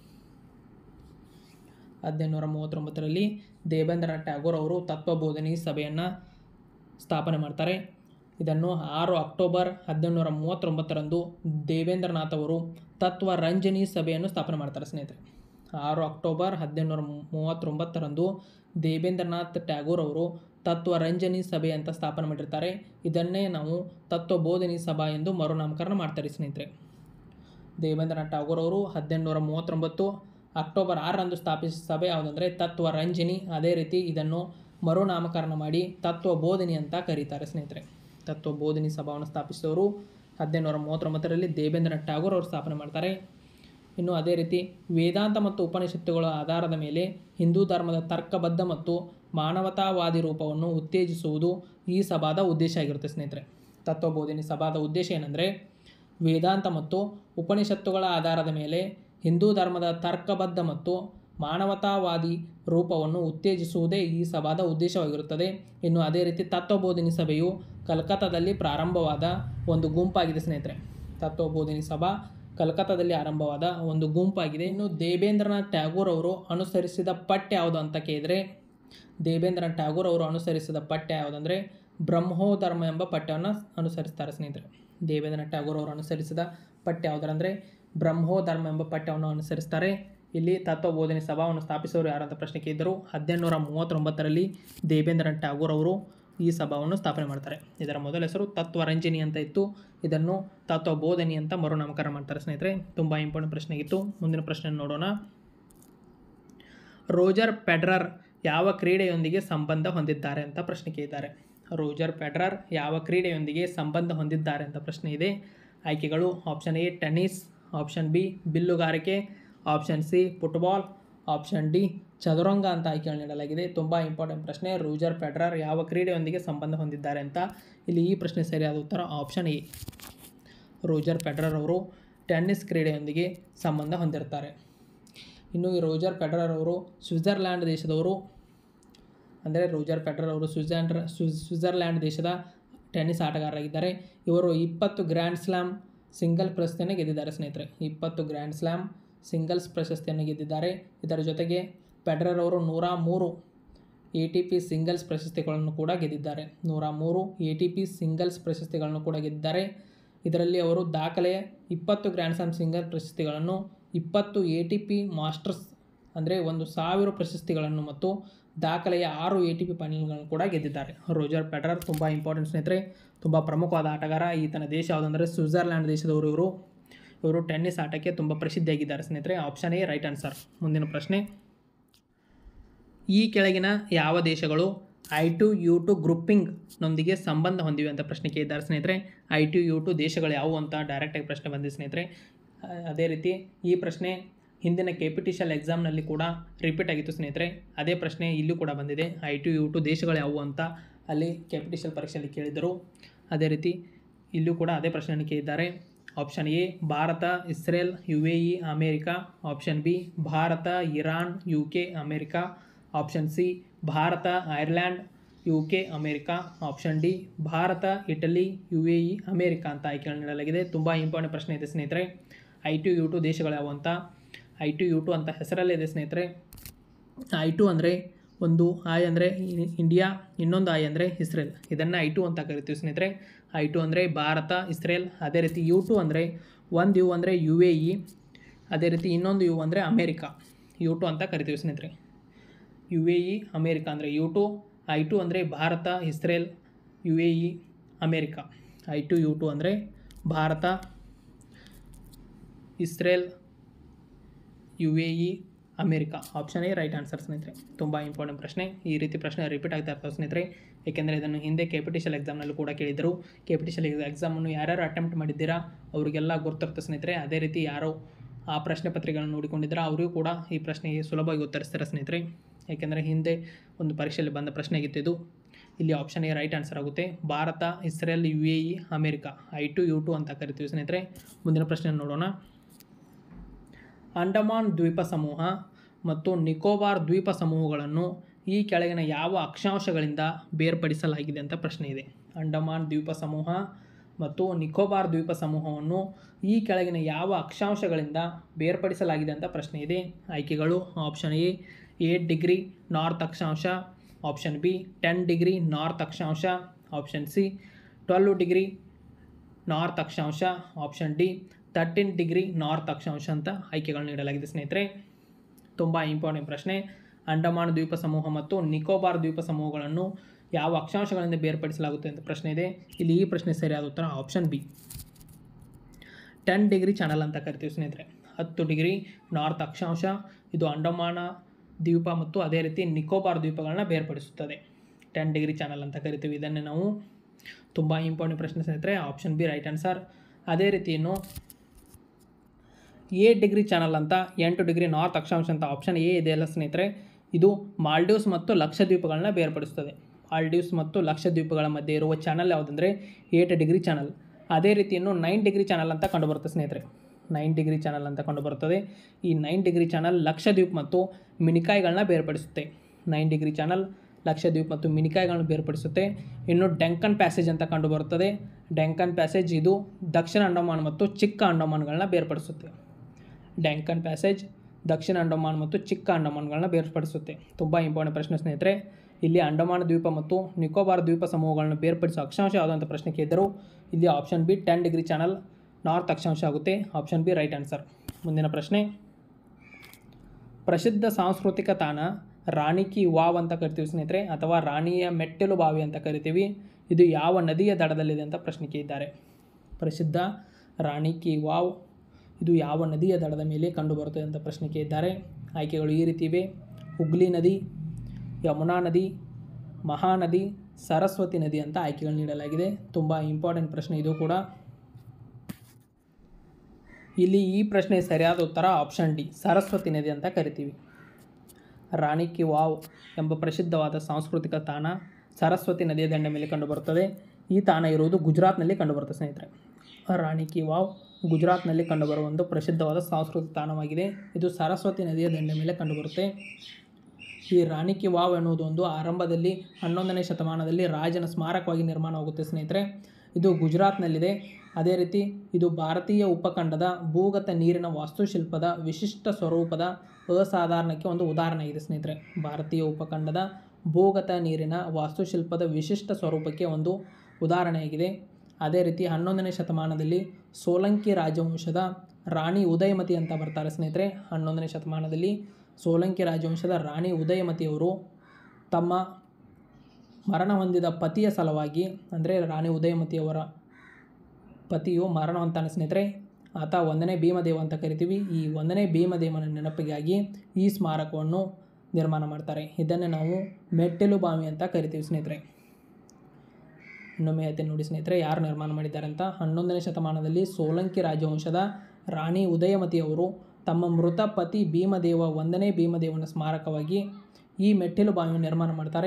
1839ರಲ್ಲಿ ದೇಬೇಂದ್ರನಾಥ್ ಟ್ಯಾಗೋರ್ ಅವರು ತತ್ವಬೋಧಿನಿ ಸಭೆಯನ್ನು ಸ್ಥಾಪನೆ ಮಾಡ್ತಾರೆ. ಇದನ್ನು 6 ಅಕ್ಟೋಬರ್ 1839ರಂದು ದೇಬೇಂದ್ರನಾಥ್ ಅವರು ತತ್ವರಂಜನಿ ಸಭೆಯನ್ನು ಸ್ಥಾಪನೆ ಮಾಡ್ತಾರೆ ಸ್ನೇಹಿತರೆ. 6 ಅಕ್ಟೋಬರ್ 1839ರಂದು ದೇಬೇಂದ್ರನಾಥ್ ಟ್ಯಾಗೋರ್ ಅವರು ತತ್ವರಂಜನಿ ಸಭೆ ಅಂತ ಸ್ಥಾಪನೆ ಮಾಡಿರ್ತಾರೆ. ಇದನ್ನೇ ನಾವು ತತ್ವಬೋಧಿನಿ ಸಭಾ ಎಂದು ಮರುನಾಮಕರಣ ಮಾಡ್ತಾರೆ ಸ್ನೇಹಿತರೆ. ದೇಬೇಂದ್ರನಾಥ್ ಟ್ಯಾಗೋರ್ ಅವರು 1839 ಅಕ್ಟೋಬರ್ 6ರಂದು ಸ್ಥಾಪಿಸಿದ ಸಭೆ ಯಾವುದಂದರೆ ತತ್ವರಂಜನಿ. ಅದೇ ರೀತಿ ಇದನ್ನು ಮರುನಾಮಕರಣ ಮಾಡಿ ತತ್ವಬೋಧಿನಿ ಅಂತ ಕರೀತಾರೆ ಸ್ನೇಹಿತರೆ. ತತ್ವಬೋಧಿನಿ ಸಭಾವನ್ನು ಸ್ಥಾಪಿಸಿದವರು 1839ರಲ್ಲಿ ದೇಬೇಂದ್ರನಾಥ್ ಟ್ಯಾಗೋರ್ ಅವರು ಸ್ಥಾಪನೆ ಮಾಡ್ತಾರೆ. ಇನ್ನು ಅದೇ ರೀತಿ ವೇದಾಂತ ಮತ್ತು ಉಪನಿಷತ್ತುಗಳ ಆಧಾರದ ಮೇಲೆ ಹಿಂದೂ ಧರ್ಮದ ತರ್ಕಬದ್ಧ ಮತ್ತು ಮಾನವತಾವಾದಿ ರೂಪವನ್ನು ಉತ್ತೇಜಿಸುವುದು ಈ ಸಭಾದ ಉದ್ದೇಶ ಆಗಿರುತ್ತೆ ಸ್ನೇಹಿತರೆ. ತತ್ವಬೋಧಿನಿ ಸಭಾದ ಉದ್ದೇಶ ಏನಂದರೆ ವೇದಾಂತ ಮತ್ತು ಉಪನಿಷತ್ತುಗಳ ಆಧಾರದ ಮೇಲೆ ಹಿಂದೂ ಧರ್ಮದ ತರ್ಕಬದ್ಧ ಮತ್ತು ಮಾನವತಾವಾದಿ ರೂಪವನ್ನು ಉತ್ತೇಜಿಸುವುದೇ ಈ ಸಭಾದ ಉದ್ದೇಶವಾಗಿರುತ್ತದೆ. ಇನ್ನು ಅದೇ ರೀತಿ ತತ್ವಬೋಧಿನಿ ಸಭೆಯು ಕಲ್ಕತ್ತಾದಲ್ಲಿ ಪ್ರಾರಂಭವಾದ ಒಂದು ಗುಂಪಾಗಿದೆ ಸ್ನೇಹಿತರೆ. ತತ್ವಬೋಧಿನಿ ಸಭಾ ಕಲ್ಕತ್ತಾದಲ್ಲಿ ಆರಂಭವಾದ ಒಂದು ಗುಂಪಾಗಿದೆ. ಇನ್ನು ದೇಬೇಂದ್ರನಾಥ್ ಟ್ಯಾಗೋರ್ ಅವರು ಅನುಸರಿಸಿದ ಪಠ್ಯ ಯಾವುದು ಅಂತ ಕೇಳಿದರೆ, ದೇಬೇಂದ್ರನಾಥ್ ಟ್ಯಾಗೋರ್ ಅವರು ಅನುಸರಿಸಿದ ಪಠ್ಯ ಯಾವುದಂದರೆ ಬ್ರಹ್ಮೋಧರ್ಮ ಎಂಬ ಪಠ್ಯವನ್ನು ಅನುಸರಿಸ್ತಾರೆ ಸ್ನೇಹಿತರೆ. ದೇಬೇಂದ್ರನಾಥ್ ಟ್ಯಾಗೋರ್ ಅವರು ಅನುಸರಿಸಿದ ಪಠ್ಯ ಯಾವುದಂದರೆ ಬ್ರಹ್ಮೋಧರ್ಮ ಎಂಬ ಪಠ್ಯವನ್ನು ಅನುಸರಿಸ್ತಾರೆ. ಇಲ್ಲಿ ತತ್ವಬೋಧಿನಿ ಸಭಾವನ್ನು ಸ್ಥಾಪಿಸೋರು ಯಾರಂತ ಪ್ರಶ್ನೆ ಕೇಳಿದರು. 1839ರಲ್ಲಿ ದೇಬೇಂದ್ರನಾಥ್ ಟ್ಯಾಗೋರ್ ಅವರು ಈ ಸಭಾವನ್ನು ಸ್ಥಾಪನೆ ಮಾಡ್ತಾರೆ. ಇದರ ಮೊದಲ ಹೆಸರು ತತ್ವರಂಜನಿ ಅಂತ ಇತ್ತು. ಇದನ್ನು ತತ್ವಬೋಧಿನಿ ಅಂತ ಮರುನಾಮಕರಣ ಮಾಡ್ತಾರೆ ಸ್ನೇಹಿತರೆ. ತುಂಬ ಇಂಪಾರ್ಟೆಂಟ್ ಪ್ರಶ್ನೆ ಆಗಿತ್ತು. ಮುಂದಿನ ಪ್ರಶ್ನೆ ನೋಡೋಣ. ರೋಜರ್ ಫೆಡರರ್ ಯಾವ ಕ್ರೀಡೆಯೊಂದಿಗೆ ಸಂಬಂಧ ಹೊಂದಿದ್ದಾರೆ ಅಂತ ಪ್ರಶ್ನೆ ಕೇಳಿದ್ದಾರೆ. ರೋಜರ್ ಫೆಡರರ್ ಯಾವ ಕ್ರೀಡೆಯೊಂದಿಗೆ ಸಂಬಂಧ ಹೊಂದಿದ್ದಾರೆ ಅಂತ ಪ್ರಶ್ನೆ ಇದೆ. ಆಯ್ಕೆಗಳು option A tennis, option B ಬಿಲ್ಲುಗಾರಿಕೆ, option C football, option D ಚದುರಂಗ ಅಂತ ಆಯ್ಕೆಗಳು ನೀಡಲಾಗಿದೆ. ತುಂಬ ಇಂಪಾರ್ಟೆಂಟ್ ಪ್ರಶ್ನೆ. ರೋಜರ್ ಫೆಡರರ್ ಯಾವ ಕ್ರೀಡೆಯೊಂದಿಗೆ ಸಂಬಂಧ ಹೊಂದಿದ್ದಾರೆ ಅಂತ. ಇಲ್ಲಿ ಈ ಪ್ರಶ್ನೆ ಸರಿಯಾದ ಉತ್ತರ ಆಪ್ಷನ್ ಎ. ರೋಜರ್ ಫೆಡರರ್ ಅವರು ಟೆನ್ನಿಸ್ ಕ್ರೀಡೆಯೊಂದಿಗೆ ಸಂಬಂಧ ಹೊಂದಿರ್ತಾರೆ. ಇನ್ನು ಈ ರೋಜರ್ ಫೆಡರರ್ ಅವರು ಸ್ವಿಟ್ಜರ್ಲ್ಯಾಂಡ್ ದೇಶದವರು. ಅಂದರೆ ರೋಜರ್ ಫೆಡರರ್ ಅವರು ಸ್ವಿಟ್ಜರ್ಲ್ಯಾಂಡ್ ದೇಶದ ಟೆನ್ನಿಸ್ ಆಟಗಾರರಾಗಿದ್ದಾರೆ. ಇವರು 20 ಗ್ರ್ಯಾಂಡ್ ಸ್ಲಾಮ್ ಸಿಂಗಲ್ ಪ್ರಶಸ್ತಿಯನ್ನು ಗೆದ್ದಿದ್ದಾರೆ ಸ್ನೇಹಿತರೆ. 20 ಗ್ರ್ಯಾಂಡ್ ಸ್ಲಾಮ್ ಸಿಂಗಲ್ಸ್ ಪ್ರಶಸ್ತಿಯನ್ನು ಗೆದ್ದಿದ್ದಾರೆ. ಇದರ ಜೊತೆಗೆ ಫೆಡರರ್ ಅವರು 103 ATP ಸಿಂಗಲ್ಸ್ ಪ್ರಶಸ್ತಿಗಳನ್ನು ಕೂಡ ಗೆದ್ದಿದ್ದಾರೆ. 103 ATP ಸಿಂಗಲ್ಸ್ ಪ್ರಶಸ್ತಿಗಳನ್ನು ಕೂಡ ಗೆದ್ದಿದ್ದಾರೆ. ಇದರಲ್ಲಿ ಅವರು ದಾಖಲೆಯ 20 ಗ್ರ್ಯಾಂಡ್ ಸ್ಲಾಮ್ ಸಿಂಗಲ್ ಪ್ರಶಸ್ತಿಗಳನ್ನು, 20 ATP ಮಾಸ್ಟರ್ಸ್ ಅಂದರೆ 1000 ಪ್ರಶಸ್ತಿಗಳನ್ನು ಮತ್ತು ದಾಖಲೆಯ 6 ATP ಫೈನಲ್ಗಳನ್ನು ಕೂಡ ಗೆದ್ದಿದ್ದಾರೆ. ರೋಜರ್ ಫೆಡರರ್ ತುಂಬ ಇಂಪಾರ್ಟೆಂಟ್ ಸ್ನೇಹಿತರೆ, ತುಂಬ ಪ್ರಮುಖವಾದ ಆಟಗಾರ. ಈತನ ದೇಶ ಯಾವುದಂದರೆ ಸ್ವಿಟ್ಜರ್ಲ್ಯಾಂಡ್ ದೇಶದವರು. ಇವರು ಟೆನ್ನಿಸ್ ಆಟಕ್ಕೆ ತುಂಬ ಪ್ರಸಿದ್ಧಿಯಾಗಿದ್ದಾರೆ ಸ್ನೇಹಿತರೆ. Option A right answer. ಮುಂದಿನ ಪ್ರಶ್ನೆ, ಈ ಕೆಳಗಿನ ಯಾವ ದೇಶಗಳು I2U2 ಗ್ರೂಪಿಂಗ್ನೊಂದಿಗೆ ಸಂಬಂಧ ಹೊಂದಿವೆ ಅಂತ ಪ್ರಶ್ನೆ ಕೇಳಿದ್ದಾರೆ ಸ್ನೇಹಿತರೆ. I2U2 ದೇಶಗಳು ಯಾವುವು ಅಂತ ಡೈರೆಕ್ಟಾಗಿ ಪ್ರಶ್ನೆ ಬಂದಿದೆ ಸ್ನೇಹಿತರೆ. ಅದೇ ರೀತಿ ಈ ಪ್ರಶ್ನೆ ಹಿಂದಿನ ಕೆಪಿಟಿಷಲ್ ಎಕ್ಸಾಮ್ನಲ್ಲಿ ಕೂಡ ರಿಪೀಟ್ ಆಗಿತ್ತು ಸ್ನೇಹಿತರೆ. ಅದೇ ಪ್ರಶ್ನೆ ಇಲ್ಲೂ ಕೂಡ ಬಂದಿದೆ. I2U2 ದೇಶಗಳು ಯಾವುವು ಅಂತ ಅಲ್ಲಿ ಕೆಪಿಟಿಷಲ್ ಪರೀಕ್ಷೆಯಲ್ಲಿ ಕೇಳಿದರು. ಅದೇ ರೀತಿ ಇಲ್ಲೂ ಕೂಡ ಅದೇ ಪ್ರಶ್ನೆಯನ್ನು ಕೇಳಿದ್ದಾರೆ. Option A Bharat, Israel, UAE, America. Option B Bharat, Iran, UK, America. Option C Bharat, Ireland, UK, America. Option D Bharat, Italy, UAE, America ಅಂತ ಆಯ್ಕೆಗಳು ನೀಡಲಾಗಿದೆ. ತುಂಬ ಇಂಪಾರ್ಟೆಂಟ್ ಪ್ರಶ್ನೆ ಇದೆ ಸ್ನೇಹಿತರೆ. I2U2 ದೇಶಗಳು ಯಾವುವು ಅಂತ. I2U2 ಅಂತ ಹೆಸರಲ್ಲೇ ಇದೆ ಸ್ನೇಹಿತರೆ. I2 ಅಂದರೆ ಒಂದು I ಅಂದರೆ ಇಂಡಿಯಾ, ಇನ್ನೊಂದು I ಅಂದರೆ ಇಸ್ರೇಲ್. ಇದನ್ನು I2 ಅಂತ ಕರಿತೀವಿ ಸ್ನೇಹಿತರೆ. I2 ಅಂದರೆ ಭಾರತ, ಇಸ್ರೇಲ್. ಅದೇ ರೀತಿ U2 ಅಂದರೆ ಒಂದು U ಅಂದರೆ UAE. ಅದೇ ರೀತಿ ಇನ್ನೊಂದು U ಅಂದರೆ ಅಮೇರಿಕಾ. U2 ಅಂತ ಕರಿತೀವಿ ಸ್ನೇಹಿತರೆ. UAE, ಅಮೇರಿಕಾ ಅಂದರೆ U2. I2 ಅಂದರೆ Bharat, Israel, UAE, America. I2U2 ಅಂದರೆ Bharat, Israel, UAE, America. Option A right answer ಸ್ನೇಹಿತರೆ. ತುಂಬ ಇಂಪಾರ್ಟೆಂಟ್ ಪ್ರಶ್ನೆ. ಈ ರೀತಿ ಪ್ರಶ್ನೆ ರಿಪೀಟ್ ಆಗ್ತಾ ಇರ್ತವೆ ಸ್ನೇಹಿತರೆ. ಏಕೆಂದರೆ ಇದನ್ನು ಹಿಂದೆ ಕೆಪಿಟಿಷಲ್ ಎಕ್ಸಾಮ್ನಲ್ಲೂ ಕೂಡ ಕೇಳಿದರು. ಕೆಪಿಟಿಷಲ್ ಎಕ್ಸಾಮನ್ನು ಯಾರ್ಯಾರು ಅಟೆಂಪ್ಟ್ ಮಾಡಿದ್ದೀರಾ ಅವರಿಗೆಲ್ಲ ಗೊತ್ತಿರುತ್ತೆ ಸ್ನೇಹಿತರೆ. ಅದೇ ರೀತಿ ಯಾರು ಆ ಪ್ರಶ್ನೆ ಪತ್ರಿಕೆಗಳನ್ನು ನೋಡಿಕೊಂಡಿದ್ದೀರಾ ಅವರಿಗೂ ಕೂಡ ಈ ಪ್ರಶ್ನೆಗೆ ಸುಲಭವಾಗಿ ಉತ್ತರಿಸ್ತಾರೆ ಸ್ನೇಹಿತರೆ. ಏಕೆಂದರೆ ಹಿಂದೆ ಒಂದು ಪರೀಕ್ಷೆಯಲ್ಲಿ ಬಂದ ಪ್ರಶ್ನೆ ಆಗಿತ್ತು ಇದು. ಇಲ್ಲಿ ಆಪ್ಷನ್ ಎ ರೈಟ್ ಆನ್ಸರ್ ಆಗುತ್ತೆ. Bharat, Israel, UAE, America. I2U2 ಅಂತ ಕರಿತೀವಿ ಸ್ನೇಹಿತರೆ. ಮುಂದಿನ ಪ್ರಶ್ನೆಯನ್ನು ನೋಡೋಣ. ಅಂಡಮಾನ್ ದ್ವೀಪ ಸಮೂಹ ಮತ್ತು ನಿಕೋಬಾರ್ ದ್ವೀಪ ಸಮೂಹಗಳನ್ನು ಈ ಕೆಳಗಿನ ಯಾವ ಅಕ್ಷಾಂಶಗಳಿಂದ ಬೇರ್ಪಡಿಸಲಾಗಿದೆ ಅಂತ ಪ್ರಶ್ನೆ ಇದೆ. ಅಂಡಮಾನ್ ದ್ವೀಪ ಸಮೂಹ ಮತ್ತು ನಿಕೋಬಾರ್ ದ್ವೀಪ ಸಮೂಹವನ್ನು ಈ ಕೆಳಗಿನ ಯಾವ ಅಕ್ಷಾಂಶಗಳಿಂದ ಬೇರ್ಪಡಿಸಲಾಗಿದೆ ಅಂತ ಪ್ರಶ್ನೆ ಇದೆ. ಆಯ್ಕೆಗಳು ಆಪ್ಷನ್ ಎ 8 ಡಿಗ್ರಿ ನಾರ್ತ್ ಅಕ್ಷಾಂಶ. ಆಪ್ಷನ್ ಬಿ 10 ಡಿಗ್ರಿ ನಾರ್ತ್ ಅಕ್ಷಾಂಶ. ಆಪ್ಷನ್ ಸಿ 12 ಡಿಗ್ರಿ ನಾರ್ತ್ ಅಕ್ಷಾಂಶ. ಆಪ್ಷನ್ ಡಿ 13 ಡಿಗ್ರಿ ನಾರ್ತ್ ಅಕ್ಷಾಂಶ ಅಂತ ಆಯ್ಕೆಗಳು ನೀಡಲಾಗಿದೆ ಸ್ನೇಹಿತರೆ. ತುಂಬ ಇಂಪಾರ್ಟೆಂಟ್ ಪ್ರಶ್ನೆ. ಅಂಡಮಾನ್ ದ್ವೀಪ ಸಮೂಹ ಮತ್ತು ನಿಕೋಬಾರ್ ದ್ವೀಪ ಸಮೂಹಗಳನ್ನು ಯಾವ ಅಕ್ಷಾಂಶಗಳಿಂದ ಬೇರ್ಪಡಿಸಲಾಗುತ್ತೆ ಅಂತ ಪ್ರಶ್ನೆ ಇದೆ. ಇಲ್ಲಿ ಈ ಪ್ರಶ್ನೆ ಸರಿಯಾದ ಉತ್ತರ ಆಪ್ಷನ್ ಬಿ 10 ಡಿಗ್ರಿ ಚಾನಲ್ ಅಂತ ಕರಿತೀವಿ ಸ್ನೇಹಿತರೆ. 10 ಡಿಗ್ರಿ ನಾರ್ತ್ ಅಕ್ಷಾಂಶ ಇದು ಅಂಡಮಾನ ದ್ವೀಪ ಮತ್ತು ಅದೇ ರೀತಿ ನಿಕೋಬಾರ್ ದ್ವೀಪಗಳನ್ನ ಬೇರ್ಪಡಿಸುತ್ತದೆ. 10 ಡಿಗ್ರಿ ಚಾನಲ್ ಅಂತ ಕರಿತೀವಿ ಇದನ್ನೇ ನಾವು. ತುಂಬ ಇಂಪಾರ್ಟೆಂಟ್ ಪ್ರಶ್ನೆ ಸ್ನೇಹಿತರೆ. Option B right answer. ಅದೇ ರೀತಿ ಇನ್ನು 8 ಡಿಗ್ರಿ ಚಾನಲ್ ಅಂತ 8 ಡಿಗ್ರಿ ನಾರ್ತ್ ಅಕ್ಷಾಂಶ ಅಂತ ಆಪ್ಷನ್ ಎ ಇದೆಯಲ್ಲ ಸ್ನೇಹಿತರೆ, ಇದು ಮಾಲ್ಡೀವ್ಸ್ ಮತ್ತು ಲಕ್ಷದ್ವೀಪಗಳನ್ನ ಬೇರ್ಪಡಿಸುತ್ತದೆ. ಮಾಲ್ಡೀವ್ಸ್ ಮತ್ತು ಲಕ್ಷದ್ವೀಪಗಳ ಮಧ್ಯೆ ಇರುವ ಚಾನಲ್ ಯಾವುದಂದರೆ 8 ಡಿಗ್ರಿ ಚಾನಲ್. ಅದೇ ರೀತಿ ಇನ್ನು 9 ಡಿಗ್ರಿ ಚಾನಲ್ ಅಂತ ಕಂಡುಬರುತ್ತೆ ಸ್ನೇಹಿತರೆ. 9 ಡಿಗ್ರಿ ಚಾನಲ್ ಅಂತ ಕಂಡುಬರುತ್ತದೆ. ಈ 9 ಡಿಗ್ರಿ ಚಾನಲ್ ಲಕ್ಷದ್ವೀಪ್ ಮತ್ತು ಮಿನಿಕಾಯ್ಗಳನ್ನ ಬೇರ್ಪಡಿಸುತ್ತೆ. 9 ಡಿಗ್ರಿ ಚಾನಲ್ ಲಕ್ಷದ್ವೀಪ್ ಮತ್ತು ಮಿನಿಕಾಯ್ಗಳನ್ನ ಬೇರ್ಪಡಿಸುತ್ತೆ. ಇನ್ನು ಡೆಂಕನ್ ಪ್ಯಾಸೇಜ್ ಅಂತ ಕಂಡುಬರುತ್ತದೆ. ಡೆಂಕನ್ ಪ್ಯಾಸೇಜ್ ಇದು ದಕ್ಷಿಣ ಅಂಡಮಾನ್ ಮತ್ತು ಚಿಕ್ಕ ಅಂಡಮಾನ್ಗಳನ್ನ ಬೇರ್ಪಡಿಸುತ್ತೆ. ಡೆಂಕನ್ ಪ್ಯಾಸೇಜ್ ದಕ್ಷಿಣ ಅಂಡಮಾನ್ ಮತ್ತು ಚಿಕ್ಕ ಅಂಡಮಾನ್ಗಳನ್ನ ಬೇರ್ಪಡಿಸುತ್ತೆ. ತುಂಬ ಇಂಪಾರ್ಟೆಂಟ್ ಪ್ರಶ್ನೆ ಸ್ನೇಹಿತರೆ. ಇಲ್ಲಿ ಅಂಡಮಾನ್ ದ್ವೀಪ ಮತ್ತು ನಿಕೋಬಾರ್ ದ್ವೀಪ ಸಮೂಹಗಳನ್ನು ಬೇರ್ಪಡಿಸುವ ಅಕ್ಷಾಂಶ ಯಾವುದಂತ ಪ್ರಶ್ನೆ ಕೇಳಿದರು. ಇಲ್ಲಿ option B 10 degree channel north ಅಕ್ಷಾಂಶ ಆಗುತ್ತೆ. Option B right answer. ಮುಂದಿನ ಪ್ರಶ್ನೆ, ಪ್ರಸಿದ್ಧ ಸಾಂಸ್ಕೃತಿಕ ತಾಣ ರಾಣಿ ಕಿ ವಾವ್ ಅಂತ ಕರಿತೀವಿ ಸ್ನೇಹಿತರೆ, ಅಥವಾ ರಾಣಿಯ ಮೆಟ್ಟಿಲು ಬಾವಿ ಅಂತ ಕರಿತೀವಿ. ಇದು ಯಾವ ನದಿಯ ದಡದಲ್ಲಿದೆ ಅಂತ ಪ್ರಶ್ನೆ ಕೇಳಿದ್ದಾರೆ. ಪ್ರಸಿದ್ಧ ರಾಣಿ ಕಿ ವಾವ್ ಇದು ಯಾವ ನದಿಯ ದಡದ ಮೇಲೆ ಕಂಡುಬರುತ್ತದೆ ಅಂತ ಪ್ರಶ್ನೆ ಕೇಳಿದ್ದಾರೆ. ಆಯ್ಕೆಗಳು ಈ ರೀತಿ ಇವೆ. ಹುಗ್ಲಿ ನದಿ, ಯಮುನಾ ನದಿ, ಮಹಾನದಿ, ಸರಸ್ವತಿ ನದಿ ಅಂತ ಆಯ್ಕೆಗಳು ನೀಡಲಾಗಿದೆ. ತುಂಬ ಇಂಪಾರ್ಟೆಂಟ್ ಪ್ರಶ್ನೆ ಇದು ಕೂಡ. ಇಲ್ಲಿ ಈ ಪ್ರಶ್ನೆ ಸರಿಯಾದ ಉತ್ತರ ಆಪ್ಷನ್ ಡಿ ಸರಸ್ವತಿ ನದಿ ಅಂತ ಕರಿತೀವಿ. ರಾಣಿ ಕಿ ವಾವ್ ಎಂಬ ಪ್ರಸಿದ್ಧವಾದ ಸಾಂಸ್ಕೃತಿಕ ತಾಣ ಸರಸ್ವತಿ ನದಿಯ ದಂಡೆ ಮೇಲೆ ಕಂಡುಬರುತ್ತದೆ. ಈ ತಾಣ ಇರುವುದು ಗುಜರಾತ್ನಲ್ಲಿ ಕಂಡುಬರುತ್ತದೆ ಸ್ನೇಹಿತರೆ. ರಾಣಿ ಕಿ ವಾವ್ ಗುಜರಾತ್ನಲ್ಲಿ ಕಂಡುಬರುವ ಒಂದು ಪ್ರಸಿದ್ಧವಾದ ಸಾಂಸ್ಕೃತಿಕ ತಾಣವಾಗಿದೆ. ಇದು ಸರಸ್ವತಿ ನದಿಯ ದಂಡೆ ಮೇಲೆ ಕಂಡುಬರುತ್ತೆ. ಈ ರಾಣಿ ಕಿ ವಾವ್ ಎನ್ನುವುದು ಒಂದು ಆರಂಭದಲ್ಲಿ 11ನೇ ಶತಮಾನದಲ್ಲಿ ರಾಜನ ಸ್ಮಾರಕವಾಗಿ ನಿರ್ಮಾಣವಾಗುತ್ತೆ ಸ್ನೇಹಿತರೆ. ಇದು ಗುಜರಾತ್ನಲ್ಲಿದೆ. ಅದೇ ರೀತಿ ಇದು ಭಾರತೀಯ ಉಪಖಂಡದ ಭೂಗತ ನೀರಿನ ವಾಸ್ತುಶಿಲ್ಪದ ವಿಶಿಷ್ಟ ಸ್ವರೂಪದ ಅಸಾಧಾರಣಕ್ಕೆ ಒಂದು ಉದಾಹರಣೆಯಾಗಿದೆ ಸ್ನೇಹಿತರೆ. ಭಾರತೀಯ ಉಪಖಂಡದ ಭೂಗತ ನೀರಿನ ವಾಸ್ತುಶಿಲ್ಪದ ವಿಶಿಷ್ಟ ಸ್ವರೂಪಕ್ಕೆ ಒಂದು ಉದಾಹರಣೆಯಾಗಿದೆ. ಅದೇ ರೀತಿ 11ನೇ ಶತಮಾನದಲ್ಲಿ ಸೋಲಂಕಿ ರಾಜವಂಶದ ರಾಣಿ ಉದಯಮತಿ ಅಂತ ಬರ್ತಾರೆ ಸ್ನೇಹಿತರೆ. 11ನೇ ಶತಮಾನದಲ್ಲಿ ಸೋಲಂಕಿ ರಾಜವಂಶದ ರಾಣಿ ಉದಯಮತಿಯವರು ತಮ್ಮ ಮರಣ ಹೊಂದಿದ ಪತಿಯ ಸಲುವಾಗಿ, ಅಂದರೆ ರಾಣಿ ಉದಯಮತಿಯವರ ಪತಿಯು ಮರಣ ಹೊಂತಾನೆ ಸ್ನೇಹಿತರೆ, ಆತ 1ನೇ ಭೀಮದೇವ ಅಂತ ಕರಿತೀವಿ. ಈ 1ನೇ ಭೀಮದೇವನ ನೆನಪಿಗಾಗಿ ಈ ಸ್ಮಾರಕವನ್ನು ನಿರ್ಮಾಣ ಮಾಡ್ತಾರೆ. ಇದನ್ನೇ ನಾವು ಮೆಟ್ಟಿಲು ಬಾವಿ ಅಂತ ಕರಿತೀವಿ ಸ್ನೇಹಿತರೆ. ಇನ್ನೊಮ್ಮೆ ಹೇಳ್ತೀನಿ ನೋಡಿ ಸ್ನೇಹಿತರೆ, ಯಾರು ನಿರ್ಮಾಣ ಮಾಡಿದ್ದಾರೆ ಅಂತ. 11ನೇ ಶತಮಾನದಲ್ಲಿ ಸೋಲಂಕಿ ರಾಜವಂಶದ ರಾಣಿ ಉದಯಮತಿಯವರು ತಮ್ಮ ಮೃತ ಪತಿ ಭೀಮದೇವ 1ನೇ ಭೀಮದೇವನ ಸ್ಮಾರಕವಾಗಿ ಈ ಮೆಟ್ಟಿಲು ಬಾವಿಯನ್ನು ನಿರ್ಮಾಣ ಮಾಡ್ತಾರೆ.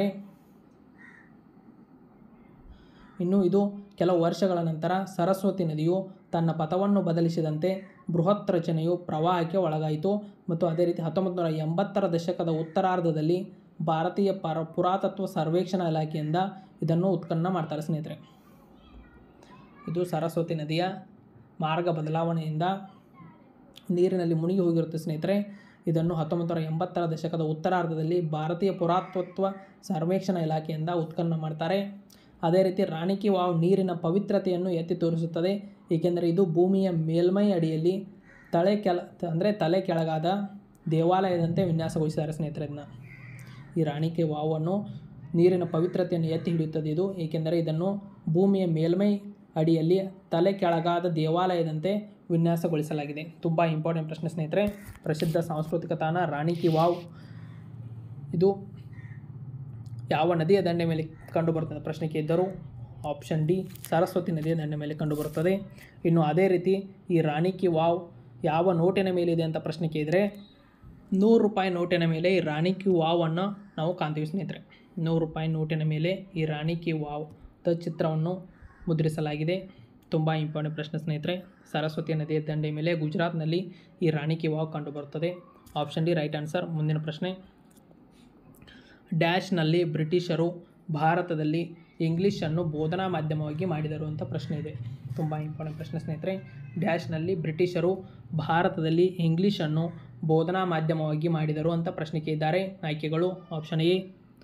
ಇನ್ನು ಇದು ಕೆಲವು ವರ್ಷಗಳ ನಂತರ ಸರಸ್ವತಿ ನದಿಯು ತನ್ನ ಪಥವನ್ನು ಬದಲಿಸಿದಂತೆ ಬೃಹತ್ ರಚನೆಯು ಪ್ರವಾಹಕ್ಕೆ ಒಳಗಾಯಿತು ಮತ್ತು ಅದೇ ರೀತಿ 1980ರ ದಶಕದ ಉತ್ತರಾರ್ಧದಲ್ಲಿ ಭಾರತೀಯ ಪುರಾತತ್ವ ಸರ್ವೇಕ್ಷಣಾ ಇಲಾಖೆಯಿಂದ ಇದನ್ನು ಉತ್ಖನನ ಮಾಡ್ತಾರೆ ಸ್ನೇಹಿತರೆ. ಇದು ಸರಸ್ವತಿ ನದಿಯ ಮಾರ್ಗ ಬದಲಾವಣೆಯಿಂದ ನೀರಿನಲ್ಲಿ ಮುಳುಗಿ ಹೋಗಿರುತ್ತೆ ಸ್ನೇಹಿತರೆ. ಇದನ್ನು 1980ರ ದಶಕದ ಉತ್ತರಾರ್ಧದಲ್ಲಿ ಭಾರತೀಯ ಪುರಾತತ್ವ ಸರ್ವೇಕ್ಷಣಾ ಇಲಾಖೆಯಿಂದ ಉತ್ಖನನ ಮಾಡ್ತಾರೆ. ಅದೇ ರೀತಿ ರಾಣಿ ಕಿ ವಾವ್ ನೀರಿನ ಪವಿತ್ರತೆಯನ್ನು ಎತ್ತಿ ತೋರಿಸುತ್ತದೆ, ಏಕೆಂದರೆ ಇದು ಭೂಮಿಯ ಮೇಲ್ಮೈ ಅಡಿಯಲ್ಲಿ ತಲೆ ಕೆಳಗಾದ ದೇವಾಲಯದಂತೆ ವಿನ್ಯಾಸಗೊಳಿಸಿದ್ದಾರೆ ಸ್ನೇಹಿತರೆ. ಇದನ್ನು ಈ ರಾಣಿ ಕಿ ವಾವನ್ನು ನೀರಿನ ಪವಿತ್ರತೆಯನ್ನು ಎತ್ತಿ ಹಿಡಿಯುತ್ತದೆ ಇದು, ಏಕೆಂದರೆ ಇದನ್ನು ಭೂಮಿಯ ಮೇಲ್ಮೈ ಅಡಿಯಲ್ಲಿ ತಲೆ ಕೆಳಗಾದ ದೇವಾಲಯದಂತೆ ವಿನ್ಯಾಸಗೊಳಿಸಲಾಗಿದೆ. ತುಂಬ ಇಂಪಾರ್ಟೆಂಟ್ ಪ್ರಶ್ನೆ ಸ್ನೇಹಿತರೆ. ಪ್ರಸಿದ್ಧ ಸಾಂಸ್ಕೃತಿಕ ತಾಣ ರಾಣಿ ಕಿ ವಾವ್ ಇದು ಯಾವ ನದಿಯ ದಂಡೆ ಮೇಲೆ ಕಂಡುಬರುತ್ತದೆ ಪ್ರಶ್ನೆ ಕೇಳಿದ್ದರು. ಆಪ್ಷನ್ ಡಿ ಸರಸ್ವತಿ ನದಿಯ ದಂಡೆ ಮೇಲೆ ಕಂಡುಬರುತ್ತದೆ. ಇನ್ನು ಅದೇ ರೀತಿ ಈ ರಾಣಿ ಕಿ ವಾವ್ ಯಾವ ನೋಟಿನ ಮೇಲೆ ಇದೆ ಅಂತ ಪ್ರಶ್ನೆ ಕೇಳಿದರೆ, 100 ರೂಪಾಯಿ ನೋಟಿನ ಮೇಲೆ ಈ ರಾಣಿ ಕಿ ವಾವನ್ನು ನಾವು ಕಾಣ್ತೀವಿ ಸ್ನೇಹಿತರೆ. 100 ರೂಪಾಯಿ ನೋಟಿನ ಮೇಲೆ ಈ ರಾಣಿ ಕಿ ವಾವ್ ಚಿತ್ರವನ್ನು ಮುದ್ರಿಸಲಾಗಿದೆ. ತುಂಬ ಇಂಪಾರ್ಟೆಂಟ್ ಪ್ರಶ್ನೆ ಸ್ನೇಹಿತರೆ. ಸರಸ್ವತಿ ನದಿಯ ದಂಡೆ ಮೇಲೆ ಗುಜರಾತ್ನಲ್ಲಿ ಈ ರಾಣಿ ಕಿ ವಾವ್ ಕಂಡುಬರುತ್ತದೆ. Option D right answer. ಮುಂದಿನ ಪ್ರಶ್ನೆ, ಡ್ಯಾಶ್ನಲ್ಲಿ ಬ್ರಿಟಿಷರು ಭಾರತದಲ್ಲಿ ಇಂಗ್ಲೀಷನ್ನು ಬೋಧನಾ ಮಾಧ್ಯಮವಾಗಿ ಮಾಡಿದರು ಅಂತ ಪ್ರಶ್ನೆ ಇದೆ. ತುಂಬ ಇಂಪಾರ್ಟೆಂಟ್ ಪ್ರಶ್ನೆ ಸ್ನೇಹಿತರೆ. ಡ್ಯಾಶ್ನಲ್ಲಿ ಬ್ರಿಟಿಷರು ಭಾರತದಲ್ಲಿ ಇಂಗ್ಲೀಷನ್ನು ಬೋಧನಾ ಮಾಧ್ಯಮವಾಗಿ ಮಾಡಿದರು ಅಂತ ಪ್ರಶ್ನೆ ಕೇಳಿದ್ದಾರೆ. ಆಯ್ಕೆಗಳು option A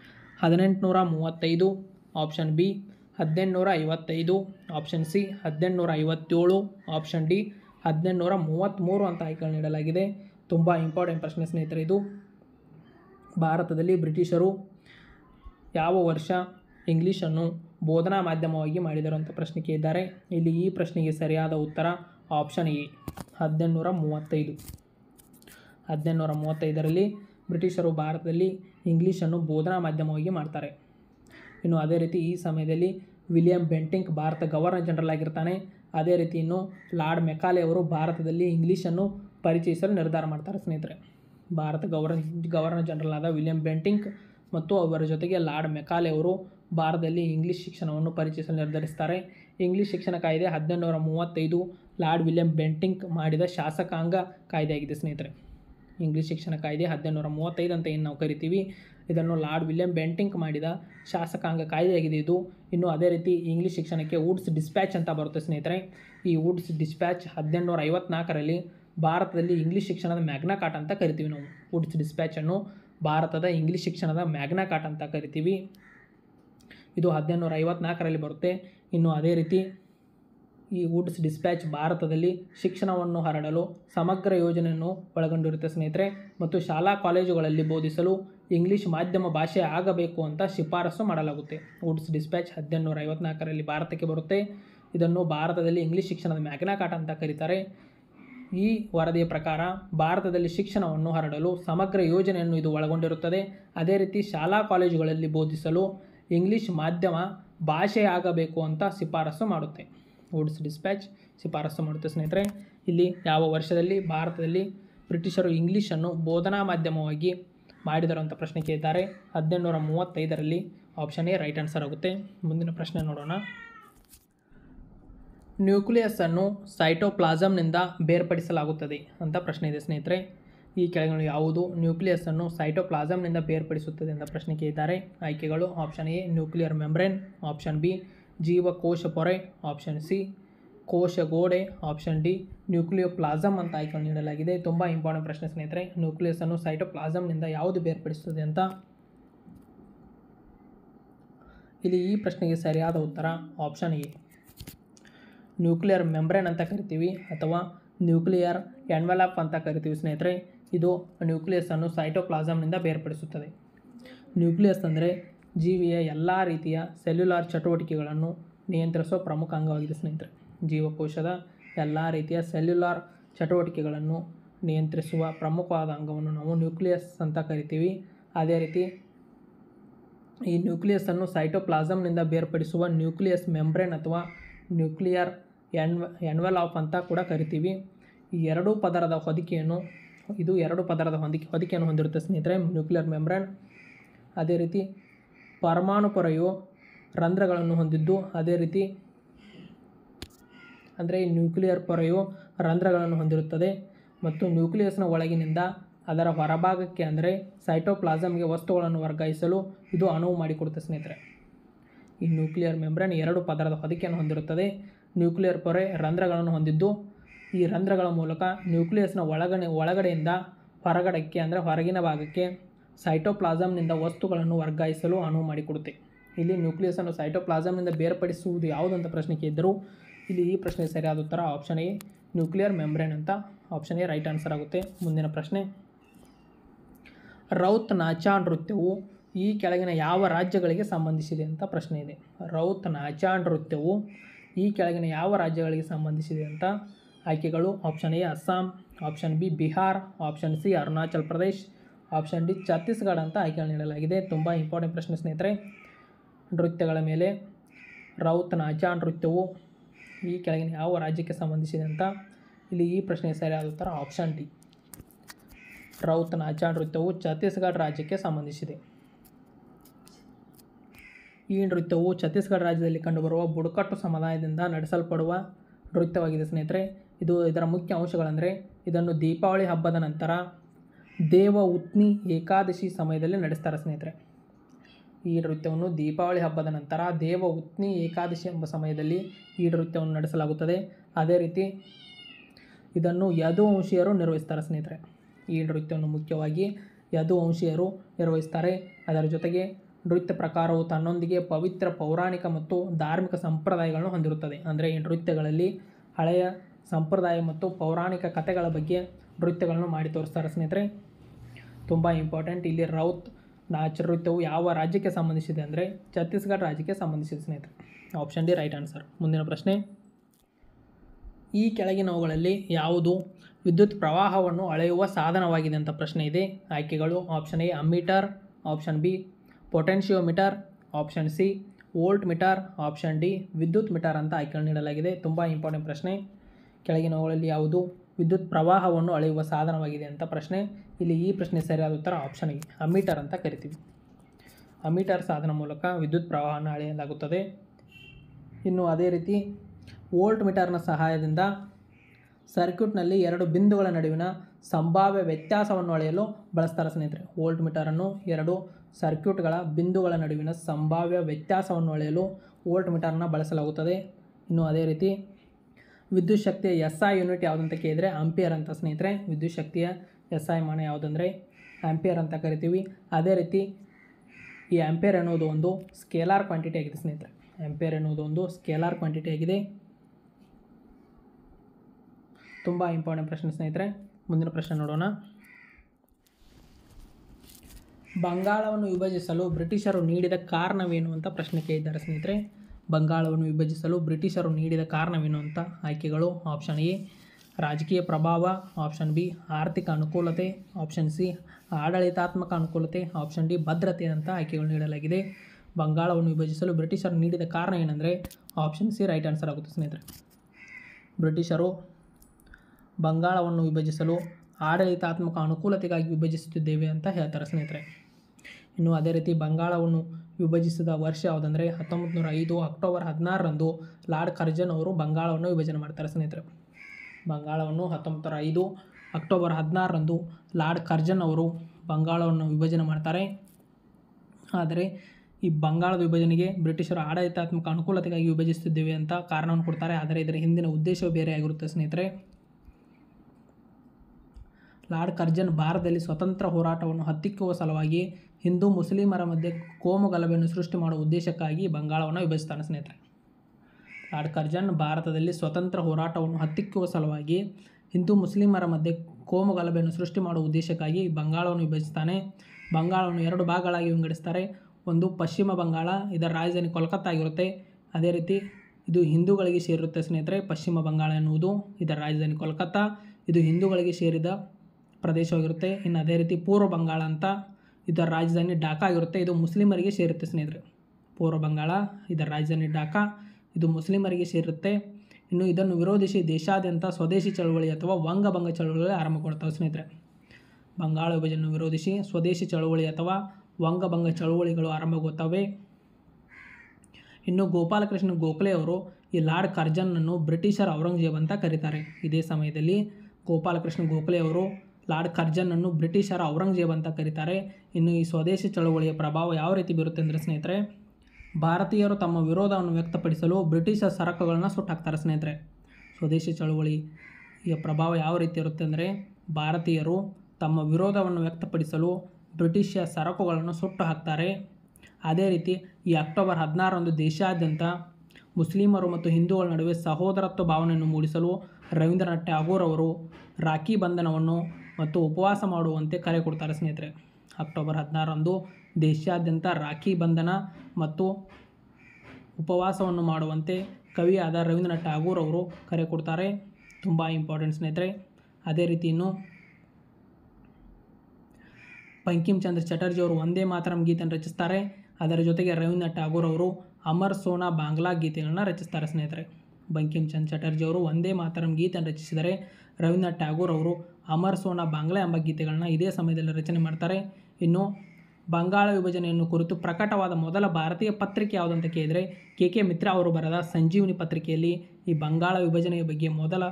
1835, option B 1855, option C 1857, option D 1833 ಅಂತ ಆಯ್ಕೆಗಳು ನೀಡಲಾಗಿದೆ. ತುಂಬ ಇಂಪಾರ್ಟೆಂಟ್ ಪ್ರಶ್ನೆ ಸ್ನೇಹಿತರೆ ಇದು. ಭಾರತದಲ್ಲಿ ಬ್ರಿಟಿಷರು ಯಾವ ವರ್ಷ ಇಂಗ್ಲೀಷನ್ನು ಬೋಧನಾ ಮಾಧ್ಯಮವಾಗಿ ಮಾಡಿದರು ಅಂತ ಪ್ರಶ್ನೆ ಕೇಳಿದ್ದಾರೆ. ಇಲ್ಲಿ ಈ ಪ್ರಶ್ನೆಗೆ ಸರಿಯಾದ ಉತ್ತರ ಆಪ್ಷನ್ ಎ 1835. 1835ರಲ್ಲಿ ಬ್ರಿಟಿಷರು ಭಾರತದಲ್ಲಿ ಇಂಗ್ಲೀಷನ್ನು ಬೋಧನಾ ಮಾಧ್ಯಮವಾಗಿ ಮಾಡ್ತಾರೆ. ಇನ್ನು ಅದೇ ರೀತಿ ಈ ಸಮಯದಲ್ಲಿ William Bentinck Bharat governor general ಆಗಿರ್ತಾನೆ. ಅದೇ ರೀತಿ ಇನ್ನು ಲಾರ್ಡ್ ಮೆಕಾಲೆ ಅವರು ಭಾರತದಲ್ಲಿ ಇಂಗ್ಲೀಷನ್ನು ಪರಿಚಯಿಸಲು ನಿರ್ಧಾರ ಮಾಡ್ತಾರೆ ಸ್ನೇಹಿತರೆ. ಭಾರತ ಗವರ್ನರ್ ಜನರಲ್ ಆದ ವಿಲಿಯಂ ಬೆಂಟಿಂಕ್ ಮತ್ತು ಅವರ ಜೊತೆಗೆ ಲಾರ್ಡ್ ಮೆಕಾಲೆ ಅವರು ಭಾರತದಲ್ಲಿ ಇಂಗ್ಲೀಷ್ ಶಿಕ್ಷಣವನ್ನು ಪರಿಚಯಿಸಲು ನಿರ್ಧರಿಸ್ತಾರೆ. ಇಂಗ್ಲೀಷ್ ಶಿಕ್ಷಣ ಕಾಯ್ದೆ 1835 ಲಾರ್ಡ್ ವಿಲಿಯಂ ಬೆಂಟಿಂಕ್ ಮಾಡಿದ ಶಾಸಕಾಂಗ ಕಾಯ್ದೆಯಾಗಿದೆ ಸ್ನೇಹಿತರೆ. ಇಂಗ್ಲೀಷ್ ಶಿಕ್ಷಣ ಕಾಯ್ದೆ 1835 ಅಂತ ಏನು ನಾವು ಕರಿತೀವಿ, ಇದನ್ನು ಲಾರ್ಡ್ ವಿಲಿಯಂ ಬೆಂಟಿಂಕ್ ಮಾಡಿದ ಶಾಸಕಾಂಗ ಕಾಯ್ದೆಯಾಗಿದೆ ಇದು. ಇನ್ನು ಅದೇ ರೀತಿ ಇಂಗ್ಲೀಷ್ ಶಿಕ್ಷಣಕ್ಕೆ ವುಡ್ಸ್ ಡಿಸ್ಪ್ಯಾಚ್ ಅಂತ ಬರುತ್ತೆ ಸ್ನೇಹಿತರೆ. ಈ ವುಡ್ಸ್ ಡಿಸ್ಪ್ಯಾಚ್ 1854ರಲ್ಲಿ ಭಾರತದಲ್ಲಿ ಇಂಗ್ಲೀಷ್ ಶಿಕ್ಷಣದ ಮ್ಯಾಗ್ನಾ ಕಾರ್ಟಾ ಅಂತ ಕರಿತೀವಿ ನಾವು. ವುಡ್ಸ್ ಡಿಸ್ಪ್ಯಾಚನ್ನು ಭಾರತದ ಇಂಗ್ಲೀಷ್ ಶಿಕ್ಷಣದ ಮ್ಯಾಗ್ನಾ ಕಾರ್ಟಾ ಅಂತ ಕರಿತೀವಿ. ಇದು 1854ರಲ್ಲಿ ಬರುತ್ತೆ. ಇನ್ನು ಅದೇ ರೀತಿ ಈ ವುಡ್ಸ್ ಡಿಸ್ಪ್ಯಾಚ್ ಭಾರತದಲ್ಲಿ ಶಿಕ್ಷಣವನ್ನು ಹರಡಲು ಸಮಗ್ರ ಯೋಜನೆಯನ್ನು ಒಳಗೊಂಡಿರುತ್ತೆ ಸ್ನೇಹಿತರೆ. ಮತ್ತು ಶಾಲಾ ಕಾಲೇಜುಗಳಲ್ಲಿ ಬೋಧಿಸಲು ಇಂಗ್ಲೀಷ್ ಮಾಧ್ಯಮ ಭಾಷೆ ಆಗಬೇಕು ಅಂತ ಶಿಫಾರಸು ಮಾಡಲಾಗುತ್ತೆ. ವುಡ್ಸ್ ಡಿಸ್ಪ್ಯಾಚ್ 1854ರಲ್ಲಿ ಭಾರತಕ್ಕೆ ಬರುತ್ತೆ. ಇದನ್ನು ಭಾರತದಲ್ಲಿ ಇಂಗ್ಲೀಷ್ ಶಿಕ್ಷಣದ ಮ್ಯಾಗ್ನಾ ಕಾರ್ಟಾ ಅಂತ ಕರೀತಾರೆ. ಈ ವರದಿಯ ಪ್ರಕಾರ ಭಾರತದಲ್ಲಿ ಶಿಕ್ಷಣವನ್ನು ಹರಡಲು ಸಮಗ್ರ ಯೋಜನೆಯನ್ನು ಇದು ಒಳಗೊಂಡಿರುತ್ತದೆ. ಅದೇ ರೀತಿ ಶಾಲಾ ಕಾಲೇಜುಗಳಲ್ಲಿ ಬೋಧಿಸಲು ಇಂಗ್ಲೀಷ್ ಮಾಧ್ಯಮ ಭಾಷೆ ಆಗಬೇಕು ಅಂತ ಶಿಫಾರಸು ಮಾಡುತ್ತೆ. ವುಡ್ಸ್ ಡಿಸ್ಪ್ಯಾಚ್ ಶಿಫಾರಸು ಮಾಡುತ್ತೆ ಸ್ನೇಹಿತರೆ. ಇಲ್ಲಿ ಯಾವ ವರ್ಷದಲ್ಲಿ ಭಾರತದಲ್ಲಿ ಬ್ರಿಟಿಷರು ಇಂಗ್ಲೀಷನ್ನು ಬೋಧನಾ ಮಾಧ್ಯಮವಾಗಿ ಮಾಡಿದರು ಅಂತ ಪ್ರಶ್ನೆ ಕೇಳಿದ್ದಾರೆ. 1835ರಲ್ಲಿ. ಆಪ್ಷನ್ ಎ ರೈಟ್ ಆನ್ಸರ್ ಆಗುತ್ತೆ. ಮುಂದಿನ ಪ್ರಶ್ನೆ ನೋಡೋಣ. ನ್ಯೂಕ್ಲಿಯಸ್ಸನ್ನು ಸೈಟೋಪ್ಲಾಸಮ್ನಿಂದ ಬೇರ್ಪಡಿಸಲಾಗುತ್ತದೆ ಅಂತ ಪ್ರಶ್ನೆ ಇದೆ ಸ್ನೇಹಿತರೆ. ಈ ಕೆಳಗಿನ ಯಾವುದು ನ್ಯೂಕ್ಲಿಯಸ್ಸನ್ನು ಸೈಟೋಪ್ಲಾಸಮ್ನಿಂದ ಬೇರ್ಪಡಿಸುತ್ತದೆ ಅಂತ ಪ್ರಶ್ನೆ ಕೇಳಿದ್ದಾರೆ. ಆಯ್ಕೆಗಳು option A nuclear membrane, option B ಜೀವಕೋಶ ಪೊರೆ, ಆಪ್ಷನ್ ಸಿ ಕೋಶಗೋಡೆ, ಆಪ್ಷನ್ ಡಿ ನ್ಯೂಕ್ಲಿಯೋಪ್ಲಾಸಮ್ ಅಂತ ಆಯ್ಕೆಗಳು ನೀಡಲಾಗಿದೆ. ತುಂಬ ಇಂಪಾರ್ಟೆಂಟ್ ಪ್ರಶ್ನೆ ಸ್ನೇಹಿತರೆ. ನ್ಯೂಕ್ಲಿಯಸ್ಸನ್ನು ಸೈಟೋಪ್ಲಾಸಮ್ನಿಂದ ಯಾವುದು ಬೇರ್ಪಡಿಸುತ್ತದೆ ಅಂತ. ಇಲ್ಲಿ ಈ ಪ್ರಶ್ನೆಗೆ ಸರಿಯಾದ ಉತ್ತರ ಆಪ್ಷನ್ ಎ ನ್ಯೂಕ್ಲಿಯರ್ ಮೆಂಬ್ರೇನ್ ಅಂತ ಕರಿತೀವಿ ಅಥವಾ ನ್ಯೂಕ್ಲಿಯರ್ ಎನ್ವೆಲಪ್ ಅಂತ ಕರಿತೀವಿ ಸ್ನೇಹಿತರೆ. ಇದು ನ್ಯೂಕ್ಲಿಯಸ್ಸನ್ನು ಸೈಟೋಪ್ಲಾಸಮ್ನಿಂದ ಬೇರ್ಪಡಿಸುತ್ತದೆ. ನ್ಯೂಕ್ಲಿಯಸ್ ಅಂದರೆ ಜೀವಿಯ ಎಲ್ಲ ರೀತಿಯ ಸೆಲ್ಯುಲಾರ್ ಚಟುವಟಿಕೆಗಳನ್ನು ನಿಯಂತ್ರಿಸುವ ಪ್ರಮುಖ ಅಂಗವಾಗಿದೆ ಸ್ನೇಹಿತರೆ. ಜೀವಕೋಶದ ಎಲ್ಲ ರೀತಿಯ ಸೆಲ್ಯುಲಾರ್ ಚಟುವಟಿಕೆಗಳನ್ನು ನಿಯಂತ್ರಿಸುವ ಪ್ರಮುಖವಾದ ಅಂಗವನ್ನು ನಾವು ನ್ಯೂಕ್ಲಿಯಸ್ ಅಂತ ಕರಿತೀವಿ. ಅದೇ ರೀತಿ ಈ ನ್ಯೂಕ್ಲಿಯಸ್ಸನ್ನು ಸೈಟೋಪ್ಲಾಸಮ್ನಿಂದ ಬೇರ್ಪಡಿಸುವ ನ್ಯೂಕ್ಲಿಯಸ್ ಮೆಂಬ್ರೇನ್ ಅಥವಾ ನ್ಯೂಕ್ಲಿಯರ್ ಎನ್ವೆಲಾಪ್ ಅಂತ ಕೂಡ ಕರಿತೀವಿ. ಈ ಎರಡು ಪದರದ ಹೊದಿಕೆಯನ್ನು ಹೊಂದಿರುತ್ತೆ ಸ್ನೇಹಿತರೆ ನ್ಯೂಕ್ಲಿಯರ್ ಮೆಂಬ್ರೇನ್. ಅದೇ ರೀತಿ ಪರಮಾಣು ಪೊರೆಯು ರಂಧ್ರಗಳನ್ನು ಹೊಂದಿದ್ದು, ಅದೇ ರೀತಿ ಅಂದರೆ ಈ ನ್ಯೂಕ್ಲಿಯರ್ ಪೊರೆಯು ರಂಧ್ರಗಳನ್ನು ಹೊಂದಿರುತ್ತದೆ ಮತ್ತು ನ್ಯೂಕ್ಲಿಯಸ್ನ ಒಳಗಿನಿಂದ ಅದರ ಹೊರಭಾಗಕ್ಕೆ ಅಂದರೆ ಸೈಟೋಪ್ಲಾಸಮ್ಗೆ ವಸ್ತುಗಳನ್ನು ವರ್ಗಾಯಿಸಲು ಇದು ಅನುವು ಮಾಡಿಕೊಡುತ್ತೆ ಸ್ನೇಹಿತರೆ. ಈ ನ್ಯೂಕ್ಲಿಯರ್ ಮೆಂಬ್ರೇನ್ ಎರಡು ಪದರದ ಹೊದಿಕೆಯನ್ನು ಹೊಂದಿರುತ್ತದೆ. ನ್ಯೂಕ್ಲಿಯರ್ ಪೊರೆ ರಂಧ್ರಗಳನ್ನು ಹೊಂದಿದ್ದು, ಈ ರಂಧ್ರಗಳ ಮೂಲಕ ನ್ಯೂಕ್ಲಿಯಸ್ನ ಒಳಗಡೆಯಿಂದ ಹೊರಗಡೆಗೆ ಅಂದರೆ ಹೊರಗಿನ ಭಾಗಕ್ಕೆ ಸೈಟೋಪ್ಲಾಸಮ್ನಿಂದ ವಸ್ತುಗಳನ್ನು ವರ್ಗಾಯಿಸಲು ಅನುವು ಮಾಡಿಕೊಡುತ್ತೆ. ಇಲ್ಲಿ ನ್ಯೂಕ್ಲಿಯಸ್ಸನ್ನು ಸೈಟೋಪ್ಲಾಸಮ್ನಿಂದ ಬೇರ್ಪಡಿಸುವುದು ಯಾವುದು ಅಂತ ಪ್ರಶ್ನೆ ಕೇಳಿದ್ದರು. ಇಲ್ಲಿ ಈ ಪ್ರಶ್ನೆಗೆ ಸರಿಯಾದ ಉತ್ತರ ಆಪ್ಷನ್ ಎ ನ್ಯೂಕ್ಲಿಯರ್ ಮೆಂಬ್ರೇನ್ ಅಂತ. ಆಪ್ಷನ್ ಎ ರೈಟ್ ಆನ್ಸರ್ ಆಗುತ್ತೆ. ಮುಂದಿನ ಪ್ರಶ್ನೆ. ರೌತ್ ನಾಚಾ ನೃತ್ಯವು ಈ ಕೆಳಗಿನ ಯಾವ ರಾಜ್ಯಗಳಿಗೆ ಸಂಬಂಧಿಸಿದೆ ಅಂತ ಪ್ರಶ್ನೆ ಇದೆ. ರೌತ್ ನಾಚಾ ನೃತ್ಯವು ಈ ಕೆಳಗಿನ ಯಾವ ರಾಜ್ಯಗಳಿಗೆ ಸಂಬಂಧಿಸಿದೆ ಅಂತ. ಆಯ್ಕೆಗಳು option A Assam, option B Bihar, option C Arunachal Pradesh, option D Chhattisgarh ಅಂತ ಆಯ್ಕೆಗಳು ನೀಡಲಾಗಿದೆ. ತುಂಬ ಇಂಪಾರ್ಟೆಂಟ್ ಪ್ರಶ್ನೆ ಸ್ನೇಹಿತರೆ. ನೃತ್ಯಗಳ ಮೇಲೆ ರೌತ್ ನಾಚಾ ನೃತ್ಯವು ಈ ಕೆಳಗಿನ ಯಾವ ರಾಜ್ಯಕ್ಕೆ ಸಂಬಂಧಿಸಿದೆ ಅಂತ. ಇಲ್ಲಿ ಈ ಪ್ರಶ್ನೆಗೆ ಸರಿಯಾದ ಉತ್ತರ ಆಪ್ಷನ್ ಡಿ ರೌತ್ ನಾಚಾ ನೃತ್ಯವು ಛತ್ತೀಸ್ಗಢ ರಾಜ್ಯಕ್ಕೆ ಸಂಬಂಧಿಸಿದೆ. ಈ ನೃತ್ಯವು ಛತ್ತೀಸ್ಗಢ ರಾಜ್ಯದಲ್ಲಿ ಕಂಡುಬರುವ ಬುಡಕಟ್ಟು ಸಮುದಾಯದಿಂದ ನಡೆಸಲ್ಪಡುವ ನೃತ್ಯವಾಗಿದೆ ಸ್ನೇಹಿತರೆ. ಇದರ ಮುಖ್ಯ ಅಂಶಗಳೆಂದರೆ ಇದನ್ನು ದೀಪಾವಳಿ ಹಬ್ಬದ ನಂತರ ದೇವ ಉತ್ನಿ ಏಕಾದಶಿ ಸಮಯದಲ್ಲಿ ನಡೆಸ್ತಾರೆ ಸ್ನೇಹಿತರೆ. ಈ ನೃತ್ಯವನ್ನು ದೀಪಾವಳಿ ಹಬ್ಬದ ನಂತರ ದೇವ ಉತ್ನಿ ಏಕಾದಶಿ ಎಂಬ ಸಮಯದಲ್ಲಿ ಈ ನೃತ್ಯವನ್ನು ನಡೆಸಲಾಗುತ್ತದೆ. ಅದೇ ರೀತಿ ಇದನ್ನು ಯದುವಂಶೀಯರು ನಿರ್ವಹಿಸ್ತಾರೆ ಸ್ನೇಹಿತರೆ. ಈ ನೃತ್ಯವನ್ನು ಮುಖ್ಯವಾಗಿ ಯದುವಂಶೀಯರು ನಿರ್ವಹಿಸ್ತಾರೆ. ಅದರ ಜೊತೆಗೆ ನೃತ್ಯ ಪ್ರಕಾರವು ತನ್ನೊಂದಿಗೆ ಪವಿತ್ರ ಪೌರಾಣಿಕ ಮತ್ತು ಧಾರ್ಮಿಕ ಸಂಪ್ರದಾಯಗಳನ್ನು ಹೊಂದಿರುತ್ತದೆ. ಅಂದರೆ ಈ ನೃತ್ಯಗಳಲ್ಲಿ ಹಳೆಯ ಸಂಪ್ರದಾಯ ಮತ್ತು ಪೌರಾಣಿಕ ಕಥೆಗಳ ಬಗ್ಗೆ ನೃತ್ಯಗಳನ್ನು ಮಾಡಿ ತೋರಿಸ್ತಾರೆ ಸ್ನೇಹಿತರೆ. ತುಂಬ ಇಂಪಾರ್ಟೆಂಟ್. ಇಲ್ಲಿ ರೌತ್ ನಾಚ್ ನೃತ್ಯವು ಯಾವ ರಾಜ್ಯಕ್ಕೆ ಸಂಬಂಧಿಸಿದೆ ಅಂದರೆ ಛತ್ತೀಸ್ಗಢ ರಾಜ್ಯಕ್ಕೆ ಸಂಬಂಧಿಸಿದೆ ಸ್ನೇಹಿತರೆ. Option D right answer. ಮುಂದಿನ ಪ್ರಶ್ನೆ. ಈ ಕೆಳಗಿನವುಗಳಲ್ಲಿ ಯಾವುದು ವಿದ್ಯುತ್ ಪ್ರವಾಹವನ್ನು ಅಳೆಯುವ ಸಾಧನವಾಗಿದೆ ಅಂತ ಪ್ರಶ್ನೆ ಇದೆ. ಆಯ್ಕೆಗಳು option A ammeter, option B potentiometer, option C voltmeter, option D ವಿದ್ಯುತ್ ಮೀಟರ್ ಅಂತ ಆಯ್ಕೆಗಳು ನೀಡಲಾಗಿದೆ. ತುಂಬ ಇಂಪಾರ್ಟೆಂಟ್ ಪ್ರಶ್ನೆ. ಕೆಳಗಿನವುಗಳಲ್ಲಿ ಯಾವುದು ವಿದ್ಯುತ್ ಪ್ರವಾಹವನ್ನು ಅಳೆಯುವ ಸಾಧನವಾಗಿದೆ ಅಂತ ಪ್ರಶ್ನೆ. ಇಲ್ಲಿ ಈ ಪ್ರಶ್ನೆ ಸರಿಯಾದ ಉತ್ತರ ಆಪ್ಷನ್ ಎ ಅಮ್ಮೀಟರ್ ಅಂತ ಕರಿತೀವಿ. ಅಮ್ಮೀಟರ್ ಸಾಧನ ಮೂಲಕ ವಿದ್ಯುತ್ ಪ್ರವಾಹವನ್ನು ಅಳೆಯಲಾಗುತ್ತದೆ. ಇನ್ನು ಅದೇ ರೀತಿ ವೋಲ್ಟ್ ಮೀಟರ್ನ ಸಹಾಯದಿಂದ ಸರ್ಕ್ಯೂಟ್ನಲ್ಲಿ ಎರಡು ಬಿಂದುಗಳ ನಡುವಿನ ಸಂಭಾವ್ಯ ವ್ಯತ್ಯಾಸವನ್ನು ಅಳೆಯಲು ಬಳಸ್ತಾರೆ ಸ್ನೇಹಿತರೆ. ವೋಲ್ಟ್ ಮೀಟರನ್ನು ಎರಡು ಸರ್ಕ್ಯೂಟ್ಗಳ ಬಿಂದುಗಳ ನಡುವಿನ ಸಂಭಾವ್ಯ ವ್ಯತ್ಯಾಸವನ್ನು ಅಳೆಯಲು ವೋಲ್ಟ್ ಮೀಟರ್ನ ಬಳಸಲಾಗುತ್ತದೆ. ಇನ್ನು ಅದೇ ರೀತಿ ವಿದ್ಯುತ್ ಶಕ್ತಿಯ SI ಯೂನಿಟ್ ಯಾವುದಂತ ಕೇಳಿದರೆ ಆಂಪಿಯರ್ ಅಂತ ಸ್ನೇಹಿತರೆ. ವಿದ್ಯುತ್ ಶಕ್ತಿಯ SI ಮಾನ ಯಾವುದಂದರೆ ಆಂಪಿಯರ್ ಅಂತ ಕರಿತೀವಿ. ಅದೇ ರೀತಿ ಈ ಆಂಪಿಯರ್ ಎನ್ನುವುದು ಒಂದು ಸ್ಕೇಲಾರ್ ಕ್ವಾಂಟಿಟಿ ಆಗಿದೆ ಸ್ನೇಹಿತರೆ. ಆಂಪಿಯರ್ ಎನ್ನುವುದು ಒಂದು ಸ್ಕೇಲಾರ್ ಕ್ವಾಂಟಿಟಿ ಆಗಿದೆ. ತುಂಬ ಇಂಪಾರ್ಟೆಂಟ್ ಪ್ರಶ್ನೆ ಸ್ನೇಹಿತರೆ. ಮುಂದಿನ ಪ್ರಶ್ನೆ ನೋಡೋಣ. ಬಂಗಾಳವನ್ನು ವಿಭಜಿಸಲು ಬ್ರಿಟಿಷರು ನೀಡಿದ ಕಾರಣವೇನು ಅಂತ ಪ್ರಶ್ನೆ ಕೇಳಿದ್ದಾರೆ ಸ್ನೇಹಿತರೆ. ಬಂಗಾಳವನ್ನು ವಿಭಜಿಸಲು ಬ್ರಿಟಿಷರು ನೀಡಿದ ಕಾರಣವೇನು ಅಂತ. ಆಯ್ಕೆಗಳು ಆಪ್ಷನ್ ಎ ರಾಜಕೀಯ ಪ್ರಭಾವ, ಆಪ್ಷನ್ ಬಿ ಆರ್ಥಿಕ ಅನುಕೂಲತೆ, ಆಪ್ಷನ್ ಸಿ ಆಡಳಿತಾತ್ಮಕ ಅನುಕೂಲತೆ, ಆಪ್ಷನ್ ಡಿ ಭದ್ರತೆ ಅಂತ ಆಯ್ಕೆಗಳು ನೀಡಲಾಗಿದೆ. ಬಂಗಾಳವನ್ನು ವಿಭಜಿಸಲು ಬ್ರಿಟಿಷರು ನೀಡಿದ ಕಾರಣ ಏನಂದರೆ ಆಪ್ಷನ್ ಸಿ ರೈಟ್ ಆನ್ಸರ್ ಆಗುತ್ತೆ ಸ್ನೇಹಿತರೆ. ಬ್ರಿಟಿಷರು ಬಂಗಾಳವನ್ನು ವಿಭಜಿಸಲು ಆಡಳಿತಾತ್ಮಕ ಅನುಕೂಲತೆಗಾಗಿ ವಿಭಜಿಸುತ್ತಿದ್ದೇವೆ ಅಂತ ಹೇಳ್ತಾರೆ ಸ್ನೇಹಿತರೆ. ಇನ್ನು ಅದೇ ರೀತಿ ಬಂಗಾಳವನ್ನು ವಿಭಜಿಸಿದ ವರ್ಷ ಯಾವುದಂದರೆ 1905 ಅಕ್ಟೋಬರ್ 16ರಂದು ಲಾರ್ಡ್ ಕರ್ಜನ್ ಅವರು ಬಂಗಾಳವನ್ನು ವಿಭಜನೆ ಮಾಡ್ತಾರೆ ಸ್ನೇಹಿತರೆ. ಬಂಗಾಳವನ್ನು 1905 ಅಕ್ಟೋಬರ್ 16ರಂದು ಲಾರ್ಡ್ ಕರ್ಜನ್ ಅವರು ಬಂಗಾಳವನ್ನು ವಿಭಜನೆ ಮಾಡ್ತಾರೆ. ಆದರೆ ಈ ಬಂಗಾಳದ ವಿಭಜನೆಗೆ ಬ್ರಿಟಿಷರು ಆಡಳಿತಾತ್ಮಕ ಅನುಕೂಲತೆಗಾಗಿ ವಿಭಜಿಸುತ್ತಿದ್ದೇವೆ ಅಂತ ಕಾರಣವನ್ನು ಕೊಡ್ತಾರೆ. ಆದರೆ ಇದರ ಹಿಂದಿನ ಉದ್ದೇಶವು ಬೇರೆಯಾಗಿರುತ್ತೆ ಸ್ನೇಹಿತರೆ. ಲಾರ್ಡ್ ಕರ್ಜನ್ ಭಾರತದಲ್ಲಿ ಸ್ವತಂತ್ರ ಹೋರಾಟವನ್ನು ಹತ್ತಿಕ್ಕುವ ಸಲುವಾಗಿ ಹಿಂದೂ ಮುಸ್ಲಿಮರ ಮಧ್ಯೆ ಕೋಮು ಗಲಭೆಯನ್ನು ಸೃಷ್ಟಿ ಮಾಡುವ ಉದ್ದೇಶಕ್ಕಾಗಿ ಬಂಗಾಳವನ್ನು ವಿಭಜಿಸ್ತಾನೆ ಸ್ನೇಹಿತರೆ. ಲಾರ್ಡ್ ಕರ್ಜನ್ ಭಾರತದಲ್ಲಿ ಸ್ವತಂತ್ರ ಹೋರಾಟವನ್ನು ಹತ್ತಿಕ್ಕುವ ಸಲುವಾಗಿ ಹಿಂದೂ ಮುಸ್ಲಿಮರ ಮಧ್ಯೆ ಕೋಮು ಗಲಭೆಯನ್ನು ಸೃಷ್ಟಿ ಮಾಡುವ ಉದ್ದೇಶಕ್ಕಾಗಿ ಬಂಗಾಳವನ್ನು ವಿಭಜಿಸ್ತಾನೆ. ಬಂಗಾಳವನ್ನು 2 ಭಾಗಗಳಾಗಿ ವಿಂಗಡಿಸ್ತಾರೆ. ಒಂದು ಪಶ್ಚಿಮ ಬಂಗಾಳ, ಇದರ ರಾಜಧಾನಿ ಕೋಲ್ಕತ್ತಾ ಆಗಿರುತ್ತೆ. ಅದೇ ರೀತಿ ಇದು ಹಿಂದೂಗಳಿಗೆ ಸೇರಿರುತ್ತೆ ಸ್ನೇಹಿತರೆ. ಪಶ್ಚಿಮ ಬಂಗಾಳ ಎನ್ನುವುದು ಇದರ ರಾಜಧಾನಿ ಕೋಲ್ಕತ್ತಾ, ಇದು ಹಿಂದೂಗಳಿಗೆ ಸೇರಿದ ಪ್ರದೇಶವಾಗಿರುತ್ತೆ. ಇನ್ನು ಅದೇ ರೀತಿ ಪೂರ್ವ ಬಂಗಾಳ ಅಂತ ಇದರ ರಾಜಧಾನಿ ಢಾಕಾ ಆಗಿರುತ್ತೆ, ಇದು ಮುಸ್ಲಿಮರಿಗೆ ಸೇರುತ್ತೆ ಸ್ನೇಹಿತರೆ. ಪೂರ್ವ ಬಂಗಾಳ ಇದರ ರಾಜಧಾನಿ ಢಾಕಾ, ಇದು ಮುಸ್ಲಿಮರಿಗೆ ಸೇರುತ್ತೆ. ಇನ್ನು ಇದನ್ನು ವಿರೋಧಿಸಿ ದೇಶಾದ್ಯಂತ ಸ್ವದೇಶಿ ಚಳವಳಿ ಅಥವಾ ವಂಗಭಂಗ ಚಳವಳಿ ಆರಂಭಗೊಳ್ತವೆ ಸ್ನೇಹಿತರೆ. ಬಂಗಾಳ ವಿಭಜನೆಯನ್ನು ವಿರೋಧಿಸಿ ಸ್ವದೇಶಿ ಚಳವಳಿ ಅಥವಾ ವಂಗಭಂಗ ಚಳವಳಿಗಳು ಆರಂಭಗೊಳ್ತವೆ. ಇನ್ನು ಗೋಪಾಲಕೃಷ್ಣ ಗೋಖಲೆ ಅವರು ಈ ಲಾರ್ಡ್ ಕರ್ಜನ್ನನ್ನು ಬ್ರಿಟಿಷರ್ ಔರಂಗಜೇಬ್ ಅಂತ ಕರೀತಾರೆ. ಇದೇ ಸಮಯದಲ್ಲಿ ಗೋಪಾಲಕೃಷ್ಣ ಗೋಖಲೆ ಅವರು ಲಾರ್ಡ್ ಕರ್ಜನ್ನನ್ನು ಬ್ರಿಟಿಷರ ಔರಂಗಜೇಬ್ ಅಂತ ಕರೀತಾರೆ. ಇನ್ನು ಈ ಸ್ವದೇಶಿ ಚಳವಳಿಯ ಪ್ರಭಾವ ಯಾವ ರೀತಿ ಬೀರುತ್ತೆ ಅಂದರೆ ಸ್ನೇಹಿತರೆ, ಭಾರತೀಯರು ತಮ್ಮ ವಿರೋಧವನ್ನು ವ್ಯಕ್ತಪಡಿಸಲು ಬ್ರಿಟಿಷ ಸರಕುಗಳನ್ನು ಸುಟ್ಟಾಕ್ತಾರೆ ಸ್ನೇಹಿತರೆ. ಸ್ವದೇಶಿ ಚಳವಳಿಯ ಪ್ರಭಾವ ಯಾವ ರೀತಿ ಇರುತ್ತೆ ಅಂದರೆ, ಭಾರತೀಯರು ತಮ್ಮ ವಿರೋಧವನ್ನು ವ್ಯಕ್ತಪಡಿಸಲು ಬ್ರಿಟಿಷ್ ಸರಕುಗಳನ್ನು ಸುಟ್ಟು ಹಾಕ್ತಾರೆ. ಅದೇ ರೀತಿ ಈ ಅಕ್ಟೋಬರ್ 16ರಂದು ದೇಶಾದ್ಯಂತ ಮುಸ್ಲಿಮರು ಮತ್ತು ಹಿಂದೂಗಳ ನಡುವೆ ಸಹೋದರತ್ವ ಭಾವನೆಯನ್ನು ಮೂಡಿಸಲು ರವೀಂದ್ರನಾಥ್ ಟ್ಯಾಗೋರ್ ಅವರು ರಾಖಿ ಬಂಧನವನ್ನು ಮತ್ತು ಉಪವಾಸ ಮಾಡುವಂತೆ ಕರೆ ಕೊಡ್ತಾರೆ ಸ್ನೇಹಿತರೆ. ಅಕ್ಟೋಬರ್ 16ರಂದು ದೇಶಾದ್ಯಂತ ರಾಖಿ ಬಂಧನ ಮತ್ತು ಉಪವಾಸವನ್ನು ಮಾಡುವಂತೆ ಕವಿಯಾದ ರವೀಂದ್ರನಾಥ್ ಟ್ಯಾಗೋರ್ ಅವರು ಕರೆ ಕೊಡ್ತಾರೆ. ತುಂಬ ಇಂಪಾರ್ಟೆಂಟ್ ಸ್ನೇಹಿತರೆ. ಅದೇ ರೀತಿ ಇನ್ನು ಬಂಕಿಮ್ ಚಂದ್ರ ಚಟರ್ಜಿ ಅವರು ವಂದೇ ಮಾತರಂ ಗೀತೆಯನ್ನು ರಚಿಸ್ತಾರೆ. ಅದರ ಜೊತೆಗೆ ರವೀಂದ್ರನಾಥ್ ಟ್ಯಾಗೋರ್ ಅವರು ಅಮರ್ ಸೋನಾ ಬಾಂಗ್ಲಾ ಗೀತೆಗಳನ್ನು ರಚಿಸ್ತಾರೆ ಸ್ನೇಹಿತರೆ. ಬಂಕಿಮ್ ಚಂದ್ರ ಚಟರ್ಜಿ ಅವರು ವಂದೇ ಮಾತರಂ ಗೀತೆಯನ್ನು ರಚಿಸಿದರೆ, ರವೀಂದ್ರನಾಥ್ ಟ್ಯಾಗೋರ್ ಅವರು ಅಮರ್ ಸೋನಾ ಬಾಂಗ್ಲಾ ಎಂಬ ಗೀತೆಗಳನ್ನು ಇದೇ ಸಮಯದಲ್ಲಿ ರಚನೆ ಮಾಡ್ತಾರೆ. ಇನ್ನು ಬಂಗಾಳ ವಿಭಜನೆಯನ್ನು ಕುರಿತು ಪ್ರಕಟವಾದ ಮೊದಲ ಭಾರತೀಯ ಪತ್ರಿಕೆ ಯಾವುದಂತ ಕೇಳಿದರೆ, ಕೆ ಮಿತ್ರ ಅವರು ಬರೆದ ಸಂಜೀವಿನಿ ಪತ್ರಿಕೆಯಲ್ಲಿ ಈ ಬಂಗಾಳ ವಿಭಜನೆಯ ಬಗ್ಗೆ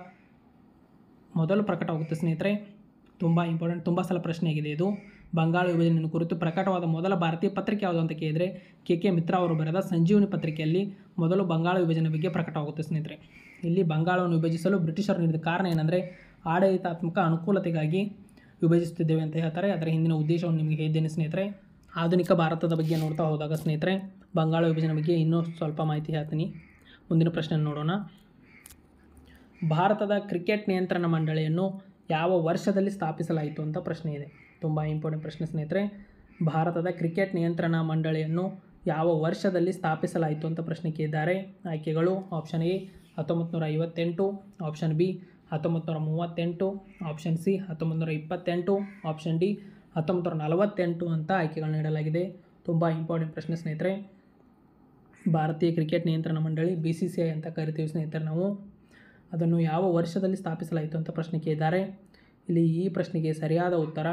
ಮೊದಲು ಪ್ರಕಟವಾಗುತ್ತೆ ಸ್ನೇಹಿತರೆ. ತುಂಬ ಇಂಪಾರ್ಟೆಂಟ್, ತುಂಬ ಸಲ ಪ್ರಶ್ನೆಯಾಗಿದೆ ಇದು. ಬಂಗಾಳ ವಿಭಜನೆಯನ್ನು ಕುರಿತು ಪ್ರಕಟವಾದ ಮೊದಲ ಭಾರತೀಯ ಪತ್ರಿಕೆ ಯಾವುದು ಅಂತ ಕೇಳಿದರೆ, ಕೆ ಮಿತ್ರ ಅವರು ಬರೆದ ಸಂಜೀವಿನಿ ಪತ್ರಿಕೆಯಲ್ಲಿ ಮೊದಲು ಬಂಗಾಳ ವಿಭಜನೆ ಬಗ್ಗೆ ಪ್ರಕಟವಾಗುತ್ತೆ ಸ್ನೇಹಿತರೆ. ಇಲ್ಲಿ ಬಂಗಾಳವನ್ನು ವಿಭಜಿಸಲು ಬ್ರಿಟಿಷರು ನೀಡಿದ ಕಾರಣ ಏನಂದರೆ, ಆಡಳಿತಾತ್ಮಕ ಅನುಕೂಲತೆಗಾಗಿ ವಿಭಜಿಸುತ್ತಿದ್ದೇವೆ ಅಂತ ಹೇಳ್ತಾರೆ. ಅದರ ಹಿಂದಿನ ಉದ್ದೇಶವನ್ನು ನಿಮಗೆ ಹೇಳಿದ್ದೇನೆ ಸ್ನೇಹಿತರೆ. ಆಧುನಿಕ ಭಾರತದ ಬಗ್ಗೆ ನೋಡ್ತಾ ಹೋದಾಗ ಸ್ನೇಹಿತರೆ, ಬಂಗಾಳ ವಿಭಜನೆ ಬಗ್ಗೆ ಇನ್ನೂ ಸ್ವಲ್ಪ ಮಾಹಿತಿ ಹೇಳ್ತೀನಿ. ಮುಂದಿನ ಪ್ರಶ್ನೆ ನೋಡೋಣ. ಭಾರತದ ಕ್ರಿಕೆಟ್ ನಿಯಂತ್ರಣ ಮಂಡಳಿಯನ್ನು ಯಾವ ವರ್ಷದಲ್ಲಿ ಸ್ಥಾಪಿಸಲಾಯಿತು ಅಂತ ಪ್ರಶ್ನೆ ಇದೆ. ತುಂಬ ಇಂಪಾರ್ಟೆಂಟ್ ಪ್ರಶ್ನೆ ಸ್ನೇಹಿತರೆ. ಭಾರತದ ಕ್ರಿಕೆಟ್ ನಿಯಂತ್ರಣ ಮಂಡಳಿಯನ್ನು ಯಾವ ವರ್ಷದಲ್ಲಿ ಸ್ಥಾಪಿಸಲಾಯಿತು ಅಂತ ಪ್ರಶ್ನೆ ಕೇಳಿದ್ದಾರೆ. ಆಯ್ಕೆಗಳು: option A 1958, option B 1938, option C 1928, option D 1948 ಅಂತ ಆಯ್ಕೆಗಳು ನೀಡಲಾಗಿದೆ. ತುಂಬ ಇಂಪಾರ್ಟೆಂಟ್ ಪ್ರಶ್ನೆ ಸ್ನೇಹಿತರೆ. ಭಾರತೀಯ ಕ್ರಿಕೆಟ್ ನಿಯಂತ್ರಣ ಮಂಡಳಿ BCCI ಅಂತ ಕರಿತೀವಿ ಸ್ನೇಹಿತರೆ ನಾವು. ಅದನ್ನು ಯಾವ ವರ್ಷದಲ್ಲಿ ಸ್ಥಾಪಿಸಲಾಯಿತು ಅಂತ ಪ್ರಶ್ನೆ ಕೇಳಿದ್ದಾರೆ. ಇಲ್ಲಿ ಈ ಪ್ರಶ್ನೆಗೆ ಸರಿಯಾದ ಉತ್ತರ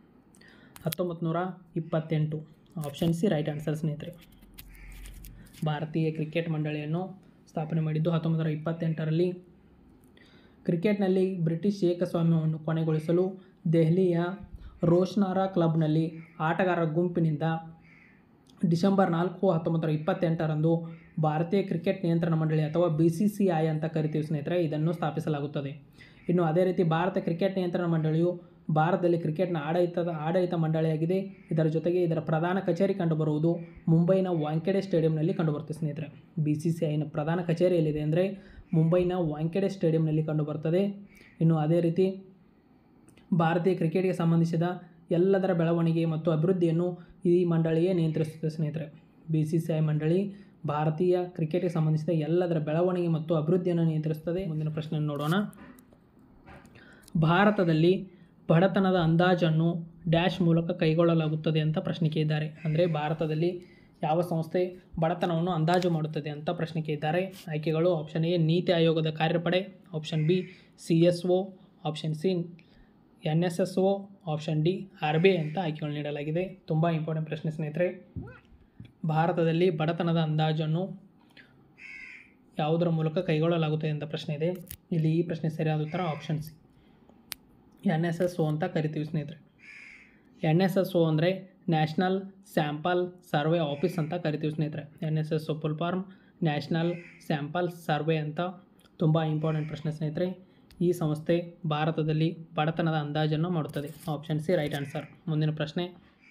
1928. ಆಪ್ಷನ್ ಸಿ ರೈಟ್ ಆನ್ಸರ್ ಸ್ನೇಹಿತರೆ. ಭಾರತೀಯ ಕ್ರಿಕೆಟ್ ಮಂಡಳಿಯನ್ನು ಸ್ಥಾಪನೆ ಮಾಡಿದ್ದು 1928ರಲ್ಲಿ. ಕ್ರಿಕೆಟ್ನಲ್ಲಿ ಬ್ರಿಟಿಷ್ ಏಕಸ್ವಾಮ್ಯವನ್ನು ಕೊನೆಗೊಳಿಸಲು ದೆಹಲಿಯ ರೋಸ್ನಾರಾ ಕ್ಲಬ್ನಲ್ಲಿ ಆಟಗಾರರ ಗುಂಪಿನಿಂದ ಡಿಸೆಂಬರ್ 4, 1928ರಂದು ಭಾರತೀಯ ಕ್ರಿಕೆಟ್ ನಿಯಂತ್ರಣ ಮಂಡಳಿ ಅಥವಾ BCCI ಅಂತ ಕರಿತೀವಿ ಸ್ನೇಹಿತರೆ, ಇದನ್ನು ಸ್ಥಾಪಿಸಲಾಗುತ್ತದೆ. ಇನ್ನು ಅದೇ ರೀತಿ ಭಾರತ ಕ್ರಿಕೆಟ್ ನಿಯಂತ್ರಣ ಮಂಡಳಿಯು ಭಾರತದಲ್ಲಿ ಕ್ರಿಕೆಟ್ನ ಆಡಳಿತ ಮಂಡಳಿಯಾಗಿದೆ. ಇದರ ಜೊತೆಗೆ ಇದರ ಪ್ರಧಾನ ಕಚೇರಿ ಕಂಡುಬರುವುದು ಮುಂಬೈನ ವಾಂಖೆಡೆ ಸ್ಟೇಡಿಯಂನಲ್ಲಿ ಕಂಡುಬರುತ್ತೆ ಸ್ನೇಹಿತರೆ. BCCIನ ಪ್ರಧಾನ ಕಚೇರಿ ಎಲ್ಲಿದೆ ಅಂದರೆ ಮುಂಬೈನ ವಾಂಖೆಡೆ ಸ್ಟೇಡಿಯಂನಲ್ಲಿ ಕಂಡುಬರುತ್ತದೆ. ಇನ್ನು ಅದೇ ರೀತಿ ಭಾರತೀಯ ಕ್ರಿಕೆಟ್ಗೆ ಸಂಬಂಧಿಸಿದ ಎಲ್ಲದರ ಬೆಳವಣಿಗೆ ಮತ್ತು ಅಭಿವೃದ್ಧಿಯನ್ನು ಈ ಮಂಡಳಿಯೇ ನಿಯಂತ್ರಿಸುತ್ತದೆ ಸ್ನೇಹಿತರೆ. BCCI ಮಂಡಳಿ ಭಾರತೀಯ ಕ್ರಿಕೆಟ್ಗೆ ಸಂಬಂಧಿಸಿದ ಎಲ್ಲದರ ಬೆಳವಣಿಗೆ ಮತ್ತು ಅಭಿವೃದ್ಧಿಯನ್ನು ನಿಯಂತ್ರಿಸುತ್ತದೆ. ಮುಂದಿನ ಪ್ರಶ್ನೆಯನ್ನು ನೋಡೋಣ. ಭಾರತದಲ್ಲಿ ಬಡತನದ ಅಂದಾಜನ್ನು ಡ್ಯಾಶ್ ಮೂಲಕ ಕೈಗೊಳ್ಳಲಾಗುತ್ತದೆ ಅಂತ ಪ್ರಶ್ನೆ ಕೇಳಿದ್ದಾರೆ. ಅಂದರೆ ಭಾರತದಲ್ಲಿ ಯಾವ ಸಂಸ್ಥೆ ಬಡತನವನ್ನು ಅಂದಾಜು ಮಾಡುತ್ತದೆ ಅಂತ ಪ್ರಶ್ನೆ ಕೇಳಿದ್ದಾರೆ. ಆಯ್ಕೆಗಳು: ಆಪ್ಷನ್ ಎ ನೀತಿ ಆಯೋಗದ ಕಾರ್ಯಪಡೆ, option B CSO, option C NSSO, option D RBI ಅಂತ ಆಯ್ಕೆಗಳು ನೀಡಲಾಗಿದೆ. ತುಂಬ ಇಂಪಾರ್ಟೆಂಟ್ ಪ್ರಶ್ನೆ ಸ್ನೇಹಿತರೆ. ಭಾರತದಲ್ಲಿ ಬಡತನದ ಅಂದಾಜನ್ನು ಯಾವುದರ ಮೂಲಕ ಕೈಗೊಳ್ಳಲಾಗುತ್ತದೆ ಅಂತ ಪ್ರಶ್ನೆ ಇದೆ. ಇಲ್ಲಿ ಈ ಪ್ರಶ್ನೆ ಸರಿಯಾದ ಉತ್ತರ ಆಪ್ಷನ್ ಸಿ, NSSO ಅಂತ ಕರಿತೀವಿ ಸ್ನೇಹಿತರೆ. NSSO ಅಂದರೆ ನ್ಯಾಷನಲ್ ಸ್ಯಾಂಪಲ್ ಸರ್ವೆ ಆಫೀಸ್ ಅಂತ ಕರಿತೀವಿ ಸ್ನೇಹಿತರೆ. NSSO full form national sample survey ಅಂತ. ತುಂಬ ಇಂಪಾರ್ಟೆಂಟ್ ಪ್ರಶ್ನೆ ಸ್ನೇಹಿತರೆ. ಈ ಸಂಸ್ಥೆ ಭಾರತದಲ್ಲಿ ಬಡತನದ ಅಂದಾಜನ್ನು ಮಾಡುತ್ತದೆ. Option C right answer. ಮುಂದಿನ ಪ್ರಶ್ನೆ,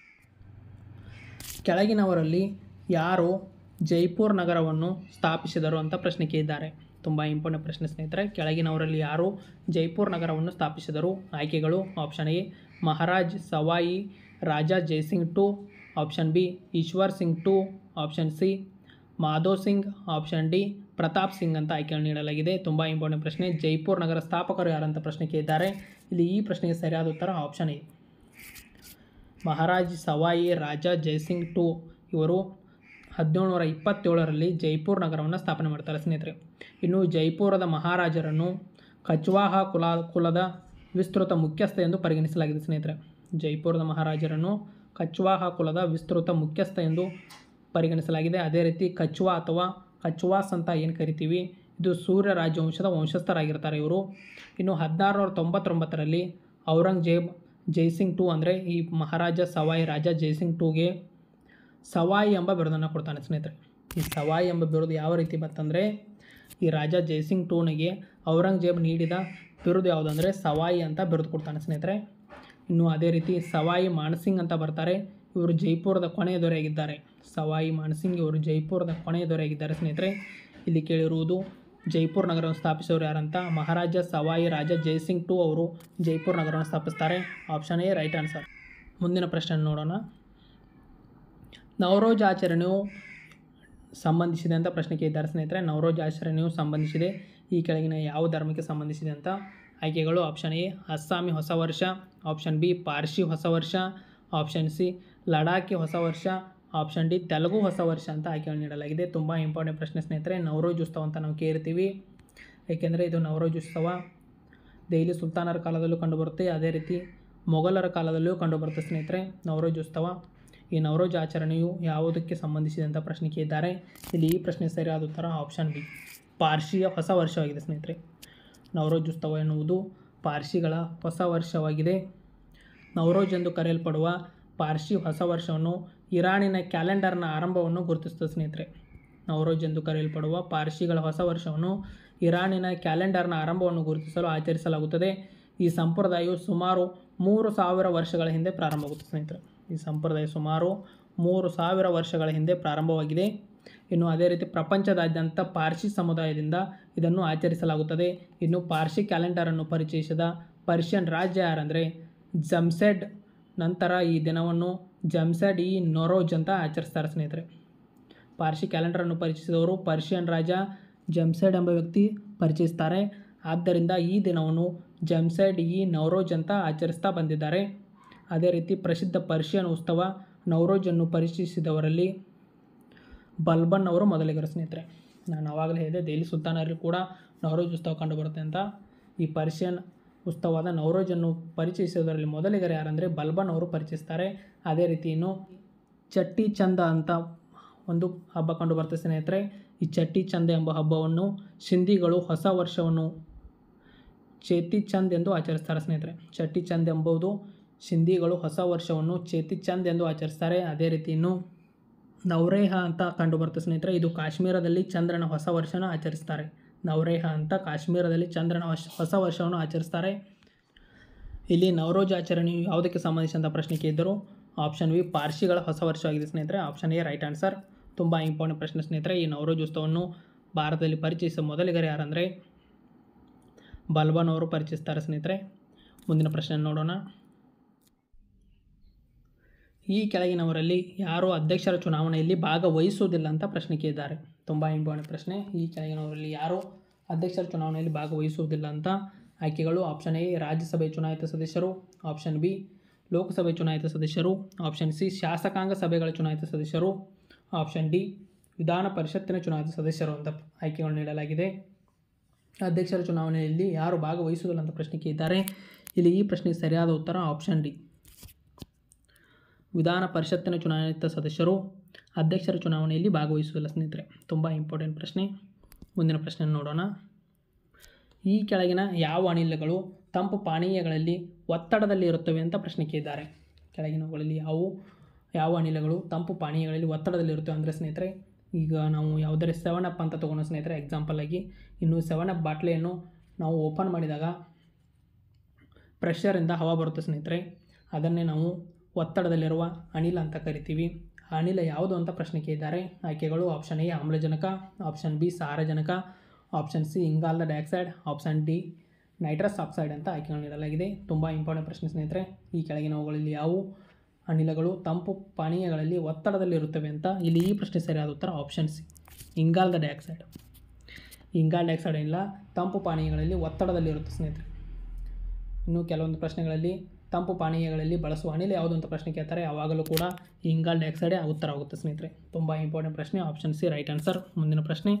ಕೆಳಗಿನವರಲ್ಲಿ ಯಾರು ಜೈಪುರ್ ನಗರವನ್ನು ಸ್ಥಾಪಿಸಿದರು ಅಂತ ಪ್ರಶ್ನೆ ಕೇಳಿದ್ದಾರೆ. ತುಂಬ ಇಂಪಾರ್ಟೆಂಟ್ ಪ್ರಶ್ನೆ ಸ್ನೇಹಿತರೆ. ಕೆಳಗಿನವರಲ್ಲಿ ಯಾರು ಜೈಪುರ್ ನಗರವನ್ನು ಸ್ಥಾಪಿಸಿದರು? ಆಯ್ಕೆಗಳು option A Maharaj Sawai Raja Jai Singh two, option B Ishwar Singh two, option C Madhav Singh, option D Pratap Singh ಅಂತ ಆಯ್ಕೆಯನ್ನು ನೀಡಲಾಗಿದೆ. ತುಂಬ ಇಂಪಾರ್ಟೆಂಟ್ ಪ್ರಶ್ನೆ. ಜೈಪುರ್ ನಗರ ಸ್ಥಾಪಕರು ಯಾರಂತ ಪ್ರಶ್ನೆ ಕೇಳಿದ್ದಾರೆ. ಇಲ್ಲಿ ಈ ಪ್ರಶ್ನೆಗೆ ಸರಿಯಾದ ಉತ್ತರ option A Maharaj Sawai Raja Jai Singh two. ಇವರು 1727ರಲ್ಲಿ ಜೈಪುರ್ ನಗರವನ್ನು ಸ್ಥಾಪನೆ ಮಾಡ್ತಾರೆ ಸ್ನೇಹಿತರೆ. ಇನ್ನು ಜೈಪುರದ ಮಹಾರಾಜರನ್ನು ಕಚ್ವಾಹ ಕುಲದ ವಿಸ್ತೃತ ಮುಖ್ಯಸ್ಥ ಎಂದು ಪರಿಗಣಿಸಲಾಗಿದೆ ಸ್ನೇಹಿತರೆ. ಜೈಪುರದ ಮಹಾರಾಜರನ್ನು ಕಚ್ವಾಹ ಕುಲದ ವಿಸ್ತೃತ ಮುಖ್ಯಸ್ಥ ಎಂದು ಪರಿಗಣಿಸಲಾಗಿದೆ. ಅದೇ ರೀತಿ ಕಚ್ವಾ ಅಥವಾ ಕಚ್ವಾಸ್ ಅಂತ ಏನು ಕರಿತೀವಿ, ಇದು ಸೂರ್ಯ ರಾಜವಂಶದ ವಂಶಸ್ಥರಾಗಿರ್ತಾರೆ ಇವರು. ಇನ್ನು 1699ರಲ್ಲಿ ಔರಂಗಜೇಬ್ ಜೈಸಿಂಗ್ ಟು ಅಂದರೆ ಈ ಮಹಾರಾಜ ಸವಾಯಿ ರಾಜಾ ಜೈಸಿಂಗ್ ಟೂಗೆ ಸವಾಯಿ ಎಂಬ ಬಿರುದನ್ನು ಕೊಡ್ತಾನೆ ಸ್ನೇಹಿತರೆ. ಈ ಸವಾಯಿ ಎಂಬ ಬಿರುದು ಯಾವ ರೀತಿ ಬಂತಂದರೆ, ಈ ರಾಜಾ ಜೈಸಿಂಗ್ ಟೂನಿಗೆ ಔರಂಗಜೇಬ್ ನೀಡಿದ ಬಿರುದು ಯಾವುದಂದರೆ ಸವಾಯಿ ಅಂತ ಬಿರುದು ಕೊಡ್ತಾನೆ ಸ್ನೇಹಿತರೆ. ಇನ್ನು ಅದೇ ರೀತಿ ಸವಾಯಿ ಮಾನ್ಸಿಂಗ್ ಅಂತ ಬರ್ತಾರೆ. ಇವರು ಜೈಪುರದ ಕೊನೆಯ ದೊರೆಯಾಗಿದ್ದಾರೆ. ಸವಾಯಿ ಮಾನ್ಸಿಂಗ್ ಇವರು ಜೈಪುರದ ಕೊನೆಯ ದೊರೆಯಾಗಿದ್ದಾರೆ ಸ್ನೇಹಿತರೆ. ಇಲ್ಲಿ ಕೇಳಿರುವುದು ಜೈಪುರ್ ನಗರವನ್ನು ಸ್ಥಾಪಿಸೋರು ಯಾರಂತ, ಮಹಾರಾಜ ಸವಾಯಿ ರಾಜಾ ಜೈಸಿಂಗ್ ಟು ಅವರು ಜೈಪುರ್ ನಗರವನ್ನು ಸ್ಥಾಪಿಸ್ತಾರೆ. Option A right answer. ಮುಂದಿನ ಪ್ರಶ್ನೆ ನೋಡೋಣ. ನವರೋಜ್ ಆಚರಣೆಯು ಸಂಬಂಧಿಸಿದೆ ಅಂತ ಪ್ರಶ್ನೆ ಕೇಳಿದ್ದಾರೆ ಸ್ನೇಹಿತರೆ. ನವರೋಜ್ ಆಚರಣೆಯು ಸಂಬಂಧಿಸಿದೆ ಈ ಕೆಳಗಿನ ಯಾವ ಧರ್ಮಕ್ಕೆ ಸಂಬಂಧಿಸಿದೆ ಅಂತ. ಆಯ್ಕೆಗಳು ಆಪ್ಷನ್ ಎ ಅಸ್ಸಾಮಿ ಹೊಸ ವರ್ಷ, ಆಪ್ಷನ್ ಬಿ ಪಾರ್ಸಿ ಹೊಸ ವರ್ಷ, ಆಪ್ಷನ್ ಸಿ ಲಡಾಖಿ ಹೊಸ ವರ್ಷ, ಆಪ್ಷನ್ ಡಿ ತೆಲುಗು ಹೊಸ ವರ್ಷ ಅಂತ ಆಯ್ಕೆಗಳು ನೀಡಲಾಗಿದೆ. ತುಂಬ ಇಂಪಾರ್ಟೆಂಟ್ ಪ್ರಶ್ನೆ ಸ್ನೇಹಿತರೆ. ನವರೋಜ್ ಉತ್ಸವ ಅಂತ ನಾವು ಕೇಳ್ತೀವಿ, ಏಕೆಂದರೆ ಇದು ನವರೋಜ್ ಉತ್ಸವ ದೆಹಲಿ ಸುಲ್ತಾನರ ಕಾಲದಲ್ಲೂ ಕಂಡುಬರುತ್ತೆ, ಅದೇ ರೀತಿ ಮೊಘಲರ ಕಾಲದಲ್ಲೂ ಕಂಡುಬರುತ್ತೆ ಸ್ನೇಹಿತರೆ ನವರೋಜ್ ಉತ್ಸವ. ಈ ನವರೋಜ್ ಆಚರಣೆಯು ಯಾವುದಕ್ಕೆ ಸಂಬಂಧಿಸಿದೆ ಅಂತ ಪ್ರಶ್ನೆ ಕೇಳಿದ್ದಾರೆ. ಇಲ್ಲಿ ಈ ಪ್ರಶ್ನೆ ಸರಿಯಾದ ಉತ್ತರ ಆಪ್ಷನ್ ಬಿ ಪಾರ್ಸಿಯ ಹೊಸ ವರ್ಷವಾಗಿದೆ ಸ್ನೇಹಿತರೆ. ನವರೋಜ್ ಉತ್ಸವ ಎನ್ನುವುದು ಪಾರ್ಸಿಗಳ ಹೊಸ ವರ್ಷವಾಗಿದೆ. ನವರೋಜ್ ಎಂದು ಕರೆಯಲ್ಪಡುವ ಪಾರ್ಸಿ ಹೊಸ ವರ್ಷವನ್ನು ಇರಾನಿನ ಕ್ಯಾಲೆಂಡರ್ನ ಆರಂಭವನ್ನು ಗುರುತಿಸುತ್ತದೆ ಸ್ನೇಹಿತರೆ. ನವರೋಜ್ ಎಂದು ಕರೆಯಲ್ಪಡುವ ಪಾರ್ಸಿಗಳ ಹೊಸ ವರ್ಷವನ್ನು ಇರಾನಿನ ಕ್ಯಾಲೆಂಡರ್ನ ಆರಂಭವನ್ನು ಗುರುತಿಸಲು ಆಚರಿಸಲಾಗುತ್ತದೆ. ಈ ಸಂಪ್ರದಾಯವು ಸುಮಾರು 3000 ವರ್ಷಗಳ ಹಿಂದೆ ಪ್ರಾರಂಭವಾಗುತ್ತೆ ಸ್ನೇಹಿತರೆ. ಈ ಸಂಪ್ರದಾಯ ಸುಮಾರು 3000 ವರ್ಷಗಳ ಹಿಂದೆ ಪ್ರಾರಂಭವಾಗಿದೆ. ಇನ್ನು ಅದೇ ರೀತಿ ಪ್ರಪಂಚದಾದ್ಯಂತ ಪಾರ್ಸಿ ಸಮುದಾಯದಿಂದ ಇದನ್ನು ಆಚರಿಸಲಾಗುತ್ತದೆ. ಇನ್ನು ಪಾರ್ಸಿ ಕ್ಯಾಲೆಂಡರನ್ನು ಪರಿಚಯಿಸಿದ ಪರ್ಷಿಯನ್ ರಾಜ್ಯ ಯಾರಂದರೆ ಜಮ್ಸೆಡ್. ನಂತರ ಈ ದಿನವನ್ನು ಜಮ್ಸೆಡ್ ಇ ನೊರೋಜ್ ಅಂತ ಆಚರಿಸ್ತಾರೆ ಸ್ನೇಹಿತರೆ. ಪಾರ್ಸಿ ಕ್ಯಾಲೆಂಡರನ್ನು ಪರಿಚಯಿಸಿದವರು ಪರ್ಷಿಯನ್ ರಾಜ ಜಮ್ಸೆಡ್ ಎಂಬ ವ್ಯಕ್ತಿ ಪರಿಚಯಿಸ್ತಾರೆ. ಆದ್ದರಿಂದ ಈ ದಿನವನ್ನು ಜಮ್ಸೆಡ್ ಇ ನೌರೋಜ್ ಅಂತ ಆಚರಿಸ್ತಾ ಬಂದಿದ್ದಾರೆ. ಅದೇ ರೀತಿ ಪ್ರಸಿದ್ಧ ಪರ್ಷಿಯನ್ ಉತ್ಸವ ನೌರೋಜನ್ನು ಪರಿಚಯಿಸಿದವರಲ್ಲಿ ಬಲ್ಬನ್ ಅವರು ಮೊದಲಿಗರು ಸ್ನೇಹಿತರೆ. ನಾನು ಆವಾಗಲೇ ಹೇಳಿದೆ ದೆಹಲಿ ಸುಲ್ತಾನರಲ್ಲಿ ಕೂಡ ನವರೋಜ್ ಉತ್ಸವ ಕಂಡುಬರುತ್ತೆ ಅಂತ. ಈ ಪರ್ಷಿಯನ್ ಉತ್ಸವವಾದ ನವರೋಜನ್ನು ಪರಿಚಯಿಸಿದವರಲ್ಲಿ ಮೊದಲಿಗರು ಯಾರಂದರೆ ಬಲ್ಬನ್ ಅವರು ಪರಿಚಯಿಸ್ತಾರೆ. ಅದೇ ರೀತಿ ಇನ್ನು ಚಟ್ಟಿ ಚಂದ ಅಂತ ಒಂದು ಹಬ್ಬ ಕಂಡುಬರ್ತದೆ ಸ್ನೇಹಿತರೆ. ಈ ಚಟ್ಟಿ ಚಂದ ಎಂಬ ಹಬ್ಬವನ್ನು ಸಿಂಧಿಗಳು ಹೊಸ ವರ್ಷವನ್ನು ಚೇತಿ ಚಂದ್ ಎಂದು ಆಚರಿಸ್ತಾರೆ ಸ್ನೇಹಿತರೆ. ಚಟ್ಟಿ ಚಂದ್ ಎಂಬುದು ಸಿಂಧಿಗಳು ಹೊಸ ವರ್ಷವನ್ನು ಚೇತಿ ಚಂದ್ ಎಂದು ಆಚರಿಸ್ತಾರೆ. ಅದೇ ರೀತಿ ಇನ್ನು ನವರೇಹ ಅಂತ ಕಂಡುಬರ್ತದೆ ಸ್ನೇಹಿತರೆ. ಇದು ಕಾಶ್ಮೀರದಲ್ಲಿ ಚಂದ್ರನ ಹೊಸ ವರ್ಷನ ಆಚರಿಸ್ತಾರೆ. ನವರೇಹ ಅಂತ ಕಾಶ್ಮೀರದಲ್ಲಿ ಚಂದ್ರನ ಹೊಸ ವರ್ಷವನ್ನು ಆಚರಿಸ್ತಾರೆ. ಇಲ್ಲಿ ನವರೋಜ್ ಆಚರಣೆಯು ಯಾವುದಕ್ಕೆ ಸಂಬಂಧಿಸಿದಂಥ ಪ್ರಶ್ನೆ ಕೇಳಿದ್ದರು. ಆಪ್ಷನ್ ವಿ ಪಾರ್ಸಿಗಳ ಹೊಸ ವರ್ಷವಾಗಿದೆ ಸ್ನೇಹಿತರೆ. Option A right answer. ತುಂಬ ಇಂಪಾರ್ಟೆಂಟ್ ಪ್ರಶ್ನೆ ಸ್ನೇಹಿತರೆ. ಈ ನವರೋಜ್ ಉತ್ಸವವನ್ನು ಭಾರತದಲ್ಲಿ ಪರಿಚಯಿಸಿದ ಮೊದಲಿಗರು ಯಾರಂದರೆ ಬಲ್ಬನ್ ಅವರು ಪರಿಚಯಿಸ್ತಾರೆ ಸ್ನೇಹಿತರೆ. ಮುಂದಿನ ಪ್ರಶ್ನೆ ನೋಡೋಣ. ಈ ಕೆಳಗಿನವರಲ್ಲಿ ಯಾರು ಅಧ್ಯಕ್ಷರ ಚುನಾವಣೆಯಲ್ಲಿ ಭಾಗವಹಿಸುವುದಿಲ್ಲ ಅಂತ ಪ್ರಶ್ನೆ ಕೇಳಿದ್ದಾರೆ. ತುಂಬ ಇಂಪಾರ್ಟೆಂಟ್ ಪ್ರಶ್ನೆ. ಈ ಕೆಳಗಿನವರಲ್ಲಿ ಯಾರು ಅಧ್ಯಕ್ಷರ ಚುನಾವಣೆಯಲ್ಲಿ ಭಾಗವಹಿಸುವುದಿಲ್ಲ ಅಂತ. ಆಯ್ಕೆಗಳು ಆಪ್ಷನ್ ಎ ರಾಜ್ಯಸಭೆ ಚುನಾಯಿತ ಸದಸ್ಯರು, ಆಪ್ಷನ್ ಬಿ ಲೋಕಸಭೆ ಚುನಾಯಿತ ಸದಸ್ಯರು, ಆಪ್ಷನ್ ಸಿ ಶಾಸಕಾಂಗ ಸಭೆಗಳ ಚುನಾಯಿತ ಸದಸ್ಯರು, ಆಪ್ಷನ್ ಡಿ ವಿಧಾನ ಪರಿಷತ್ತಿನ ಚುನಾಯಿತ ಸದಸ್ಯರು ಅಂತ ಆಯ್ಕೆಗಳು ನೀಡಲಾಗಿದೆ. ಅಧ್ಯಕ್ಷರ ಚುನಾವಣೆಯಲ್ಲಿ ಯಾರು ಭಾಗವಹಿಸುವುದಿಲ್ಲ ಅಂತ ಪ್ರಶ್ನೆ ಕೇಳಿದ್ದಾರೆ. ಇಲ್ಲಿ ಈ ಪ್ರಶ್ನೆಗೆ ಸರಿಯಾದ ಉತ್ತರ ಆಪ್ಷನ್ ಡಿ. ವಿಧಾನ ಪರಿಷತ್ತಿನ ಚುನಾಯಿತ ಸದಸ್ಯರು ಅಧ್ಯಕ್ಷರ ಚುನಾವಣೆಯಲ್ಲಿ ಭಾಗವಹಿಸುವುದಿಲ್ಲ ಸ್ನೇಹಿತರೆ. ತುಂಬ ಇಂಪಾರ್ಟೆಂಟ್ ಪ್ರಶ್ನೆ. ಮುಂದಿನ ಪ್ರಶ್ನೆ ನೋಡೋಣ. ಈ ಕೆಳಗಿನ ಯಾವ ಅನಿಲಗಳು ತಂಪು ಪಾನೀಯಗಳಲ್ಲಿ ಒತ್ತಡದಲ್ಲಿ ಇರುತ್ತವೆ ಅಂತ ಪ್ರಶ್ನೆ ಕೇಳಿದ್ದಾರೆ. ಕೆಳಗಿನವುಗಳಲ್ಲಿ ಯಾವ ಅನಿಲಗಳು ತಂಪು ಪಾನೀಯಗಳಲ್ಲಿ ಒತ್ತಡದಲ್ಲಿ ಇರುತ್ತವೆ ಅಂದರೆ ಸ್ನೇಹಿತರೆ, ಈಗ ನಾವು ಯಾವುದೇ 7up ಅಂತ ತೊಗೊಂಡು ಸ್ನೇಹಿತರೆ ಎಕ್ಸಾಂಪಲ್ ಆಗಿ, ಇನ್ನು 7up ಬಾಟ್ಲಿಯನ್ನು ನಾವು ಓಪನ್ ಮಾಡಿದಾಗ ಪ್ರೆಷರಿಂದ ಹವಾ ಬರುತ್ತೆ ಸ್ನೇಹಿತರೆ, ಅದನ್ನೇ ನಾವು ಒತ್ತಡದಲ್ಲಿರುವ ಅನಿಲ ಅಂತ ಕರಿತೀವಿ. ಆ ಅನಿಲ ಯಾವುದು ಅಂತ ಪ್ರಶ್ನೆ ಕೇಳಿದ್ದಾರೆ. ಆಯ್ಕೆಗಳು ಆಪ್ಷನ್ ಎ ಆಮ್ಲಜನಕ, ಆಪ್ಷನ್ ಬಿ ಸಾರಜನಕ, ಆಪ್ಷನ್ ಸಿ ಇಂಗಾಲದ dioxide, option D nitrous oxide ಅಂತ ಆಯ್ಕೆಗಳು ನೀಡಲಾಗಿದೆ. ತುಂಬ ಇಂಪಾರ್ಟೆಂಟ್ ಪ್ರಶ್ನೆ ಸ್ನೇಹಿತರೆ. ಈ ಕೆಳಗಿನವುಗಳಲ್ಲಿ ಯಾವ ಅನಿಲಗಳು ತಂಪು ಪಾನೀಯಗಳಲ್ಲಿ ಒತ್ತಡದಲ್ಲಿರುತ್ತವೆ ಅಂತ. ಇಲ್ಲಿ ಈ ಪ್ರಶ್ನೆ ಸರಿಯಾದ ಉತ್ತರ ಆಪ್ಷನ್ ಸಿ ಇಂಗಾಲದ ಡೈಆಕ್ಸೈಡ್. ಇಂಗಾಲ ಡೈಆಕ್ಸೈಡ್ ಅನಿಲ ತಂಪು ಪಾನೀಯಗಳಲ್ಲಿ ಒತ್ತಡದಲ್ಲಿರುತ್ತೆ ಸ್ನೇಹಿತರೆ. ಇನ್ನು ಕೆಲವೊಂದು ಪ್ರಶ್ನೆಗಳಲ್ಲಿ ತಂಪು ಪಾನೀಯಗಳಲ್ಲಿ ಬಳಸುವ ಅನಿಲ ಯಾವುದು ಅಂತ ಪ್ರಶ್ನೆ ಕೇಳ್ತಾರೆ, ಯಾವಾಗಲೂ ಕೂಡ ಇಂಗಾಲ ಡೈಆಕ್ಸೈಡೇ ಉತ್ತರ ಆಗುತ್ತೆ ಸ್ನೇಹಿತರೆ. ತುಂಬ ಇಂಪಾರ್ಟೆಂಟ್ ಪ್ರಶ್ನೆ, ಆಪ್ಷನ್ ಸಿ ರೈಟ್ ಆನ್ಸರ್. ಮುಂದಿನ ಪ್ರಶ್ನೆ.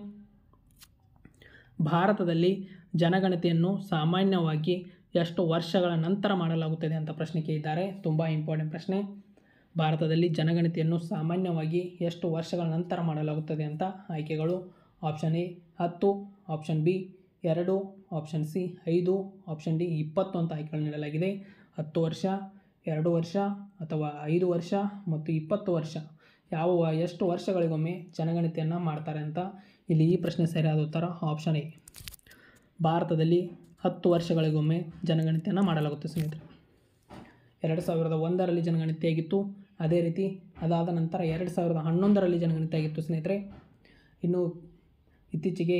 ಭಾರತದಲ್ಲಿ ಜನಗಣತಿಯನ್ನು ಸಾಮಾನ್ಯವಾಗಿ ಎಷ್ಟು ವರ್ಷಗಳ ನಂತರ ಮಾಡಲಾಗುತ್ತದೆ ಅಂತ ಪ್ರಶ್ನೆ ಕೇಳಿದ್ದಾರೆ. ತುಂಬ ಇಂಪಾರ್ಟೆಂಟ್ ಪ್ರಶ್ನೆ. ಭಾರತದಲ್ಲಿ ಜನಗಣತಿಯನ್ನು ಸಾಮಾನ್ಯವಾಗಿ ಎಷ್ಟು ವರ್ಷಗಳ ನಂತರ ಮಾಡಲಾಗುತ್ತದೆ ಅಂತ. ಆಯ್ಕೆಗಳು option A 10, option B 2, option C 5, option D 20 ಅಂತ ಆಯ್ಕೆಗಳು ನೀಡಲಾಗಿದೆ. 10 ವರ್ಷ, 2 ವರ್ಷ ಅಥವಾ 5 ವರ್ಷ ಮತ್ತು 20 ವರ್ಷ ಎಷ್ಟು ವರ್ಷಗಳಿಗೊಮ್ಮೆ ಜನಗಣತಿಯನ್ನು ಮಾಡ್ತಾರೆ ಅಂತ. ಇಲ್ಲಿ ಈ ಪ್ರಶ್ನೆ ಸರಿಯಾದ ಉತ್ತರ ಆಪ್ಷನ್ ಎ. ಭಾರತದಲ್ಲಿ 10 ವರ್ಷಗಳಿಗೊಮ್ಮೆ ಜನಗಣತಿಯನ್ನು ಮಾಡಲಾಗುತ್ತೆ ಸ್ನೇಹಿತರೆ. 2001ರಲ್ಲಿ ಜನಗಣತಿಯಾಗಿತ್ತು. ಅದೇ ರೀತಿ ಅದಾದ ನಂತರ 2011ರಲ್ಲಿ ಜನಗಣತಿಯಾಗಿತ್ತು ಸ್ನೇಹಿತರೆ. ಇನ್ನು ಇತ್ತೀಚೆಗೆ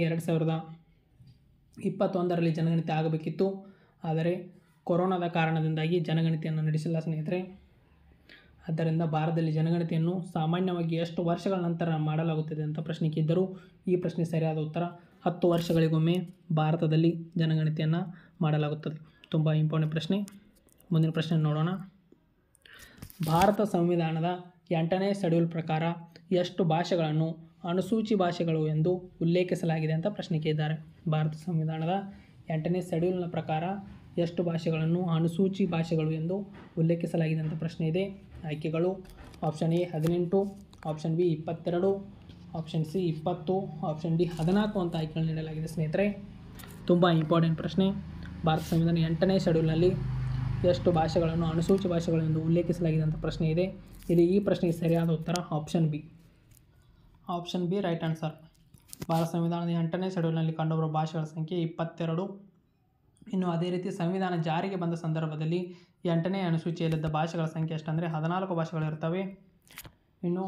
2021ರಲ್ಲಿ ಜನಗಣತಿ ಆಗಬೇಕಿತ್ತು, ಆದರೆ ಕೊರೋನಾದ ಕಾರಣದಿಂದಾಗಿ ಜನಗಣತಿಯನ್ನು ನಡೆಸಿಲ್ಲ ಸ್ನೇಹಿತರೆ. ಆದ್ದರಿಂದ ಭಾರತದಲ್ಲಿ ಜನಗಣತಿಯನ್ನು ಸಾಮಾನ್ಯವಾಗಿ ಎಷ್ಟು ವರ್ಷಗಳ ನಂತರ ಮಾಡಲಾಗುತ್ತದೆ ಅಂತ ಪ್ರಶ್ನೆ ಕೇಳಿದ್ದರು. ಈ ಪ್ರಶ್ನೆ ಸರಿಯಾದ ಉತ್ತರ 10 ವರ್ಷಗಳಿಗೊಮ್ಮೆ ಭಾರತದಲ್ಲಿ ಜನಗಣತಿಯನ್ನು ಮಾಡಲಾಗುತ್ತದೆ. ತುಂಬ ಇಂಪಾರ್ಟೆಂಟ್ ಪ್ರಶ್ನೆ. ಮುಂದಿನ ಪ್ರಶ್ನೆ ನೋಡೋಣ. ಭಾರತ ಸಂವಿಧಾನದ 8ನೇ ಶೆಡ್ಯೂಲ್ ಪ್ರಕಾರ ಎಷ್ಟು ಭಾಷೆಗಳನ್ನು ಅನುಸೂಚಿ ಭಾಷೆಗಳು ಎಂದು ಉಲ್ಲೇಖಿಸಲಾಗಿದೆ ಅಂತ ಪ್ರಶ್ನೆ ಕೇಳಿದ್ದಾರೆ. ಭಾರತ ಸಂವಿಧಾನದ 8ನೇ ಶೆಡ್ಯೂಲ್ನ ಪ್ರಕಾರ ಎಷ್ಟು ಭಾಷೆಗಳನ್ನು ಅನುಸೂಚಿ ಭಾಷೆಗಳು ಎಂದು ಉಲ್ಲೇಖಿಸಲಾಗಿದೆ ಅಂತ ಪ್ರಶ್ನೆ ಇದೆ. ಆಯ್ಕೆಗಳು option A 18, option B 22, option C 20, option D 14 ಅಂತ ಆಯ್ಕೆಗಳು ನೀಡಲಾಗಿದೆ ಸ್ನೇಹಿತರೆ. ತುಂಬ ಇಂಪಾರ್ಟೆಂಟ್ ಪ್ರಶ್ನೆ. ಭಾರತ ಸಂವಿಧಾನ 8ನೇ ಶೆಡ್ಯೂಲ್ನಲ್ಲಿ ಎಷ್ಟು ಭಾಷೆಗಳನ್ನು ಅನುಸೂಚಿ ಭಾಷೆಗಳು ಎಂದು ಉಲ್ಲೇಖಿಸಲಾಗಿದೆ ಅಂತ ಪ್ರಶ್ನೆ ಇದೆ. ಇಲ್ಲಿ ಈ ಪ್ರಶ್ನೆಗೆ ಸರಿಯಾದ ಉತ್ತರ option B. Option B right answer. ಭಾರತ ಸಂವಿಧಾನದ 8ನೇ ಶೆಡ್ಯೂಲ್ನಲ್ಲಿ ಕಂಡುಬರುವ ಭಾಷೆಗಳ ಸಂಖ್ಯೆ 22. ಇನ್ನು ಅದೇ ರೀತಿ ಸಂವಿಧಾನ ಜಾರಿಗೆ ಬಂದ ಸಂದರ್ಭದಲ್ಲಿ 8ನೇ ಅನುಸೂಚಿಯಲ್ಲಿದ್ದ ಭಾಷೆಗಳ ಸಂಖ್ಯೆ ಎಷ್ಟಂದರೆ 14 ಭಾಷೆಗಳಿರ್ತವೆ. ಇನ್ನು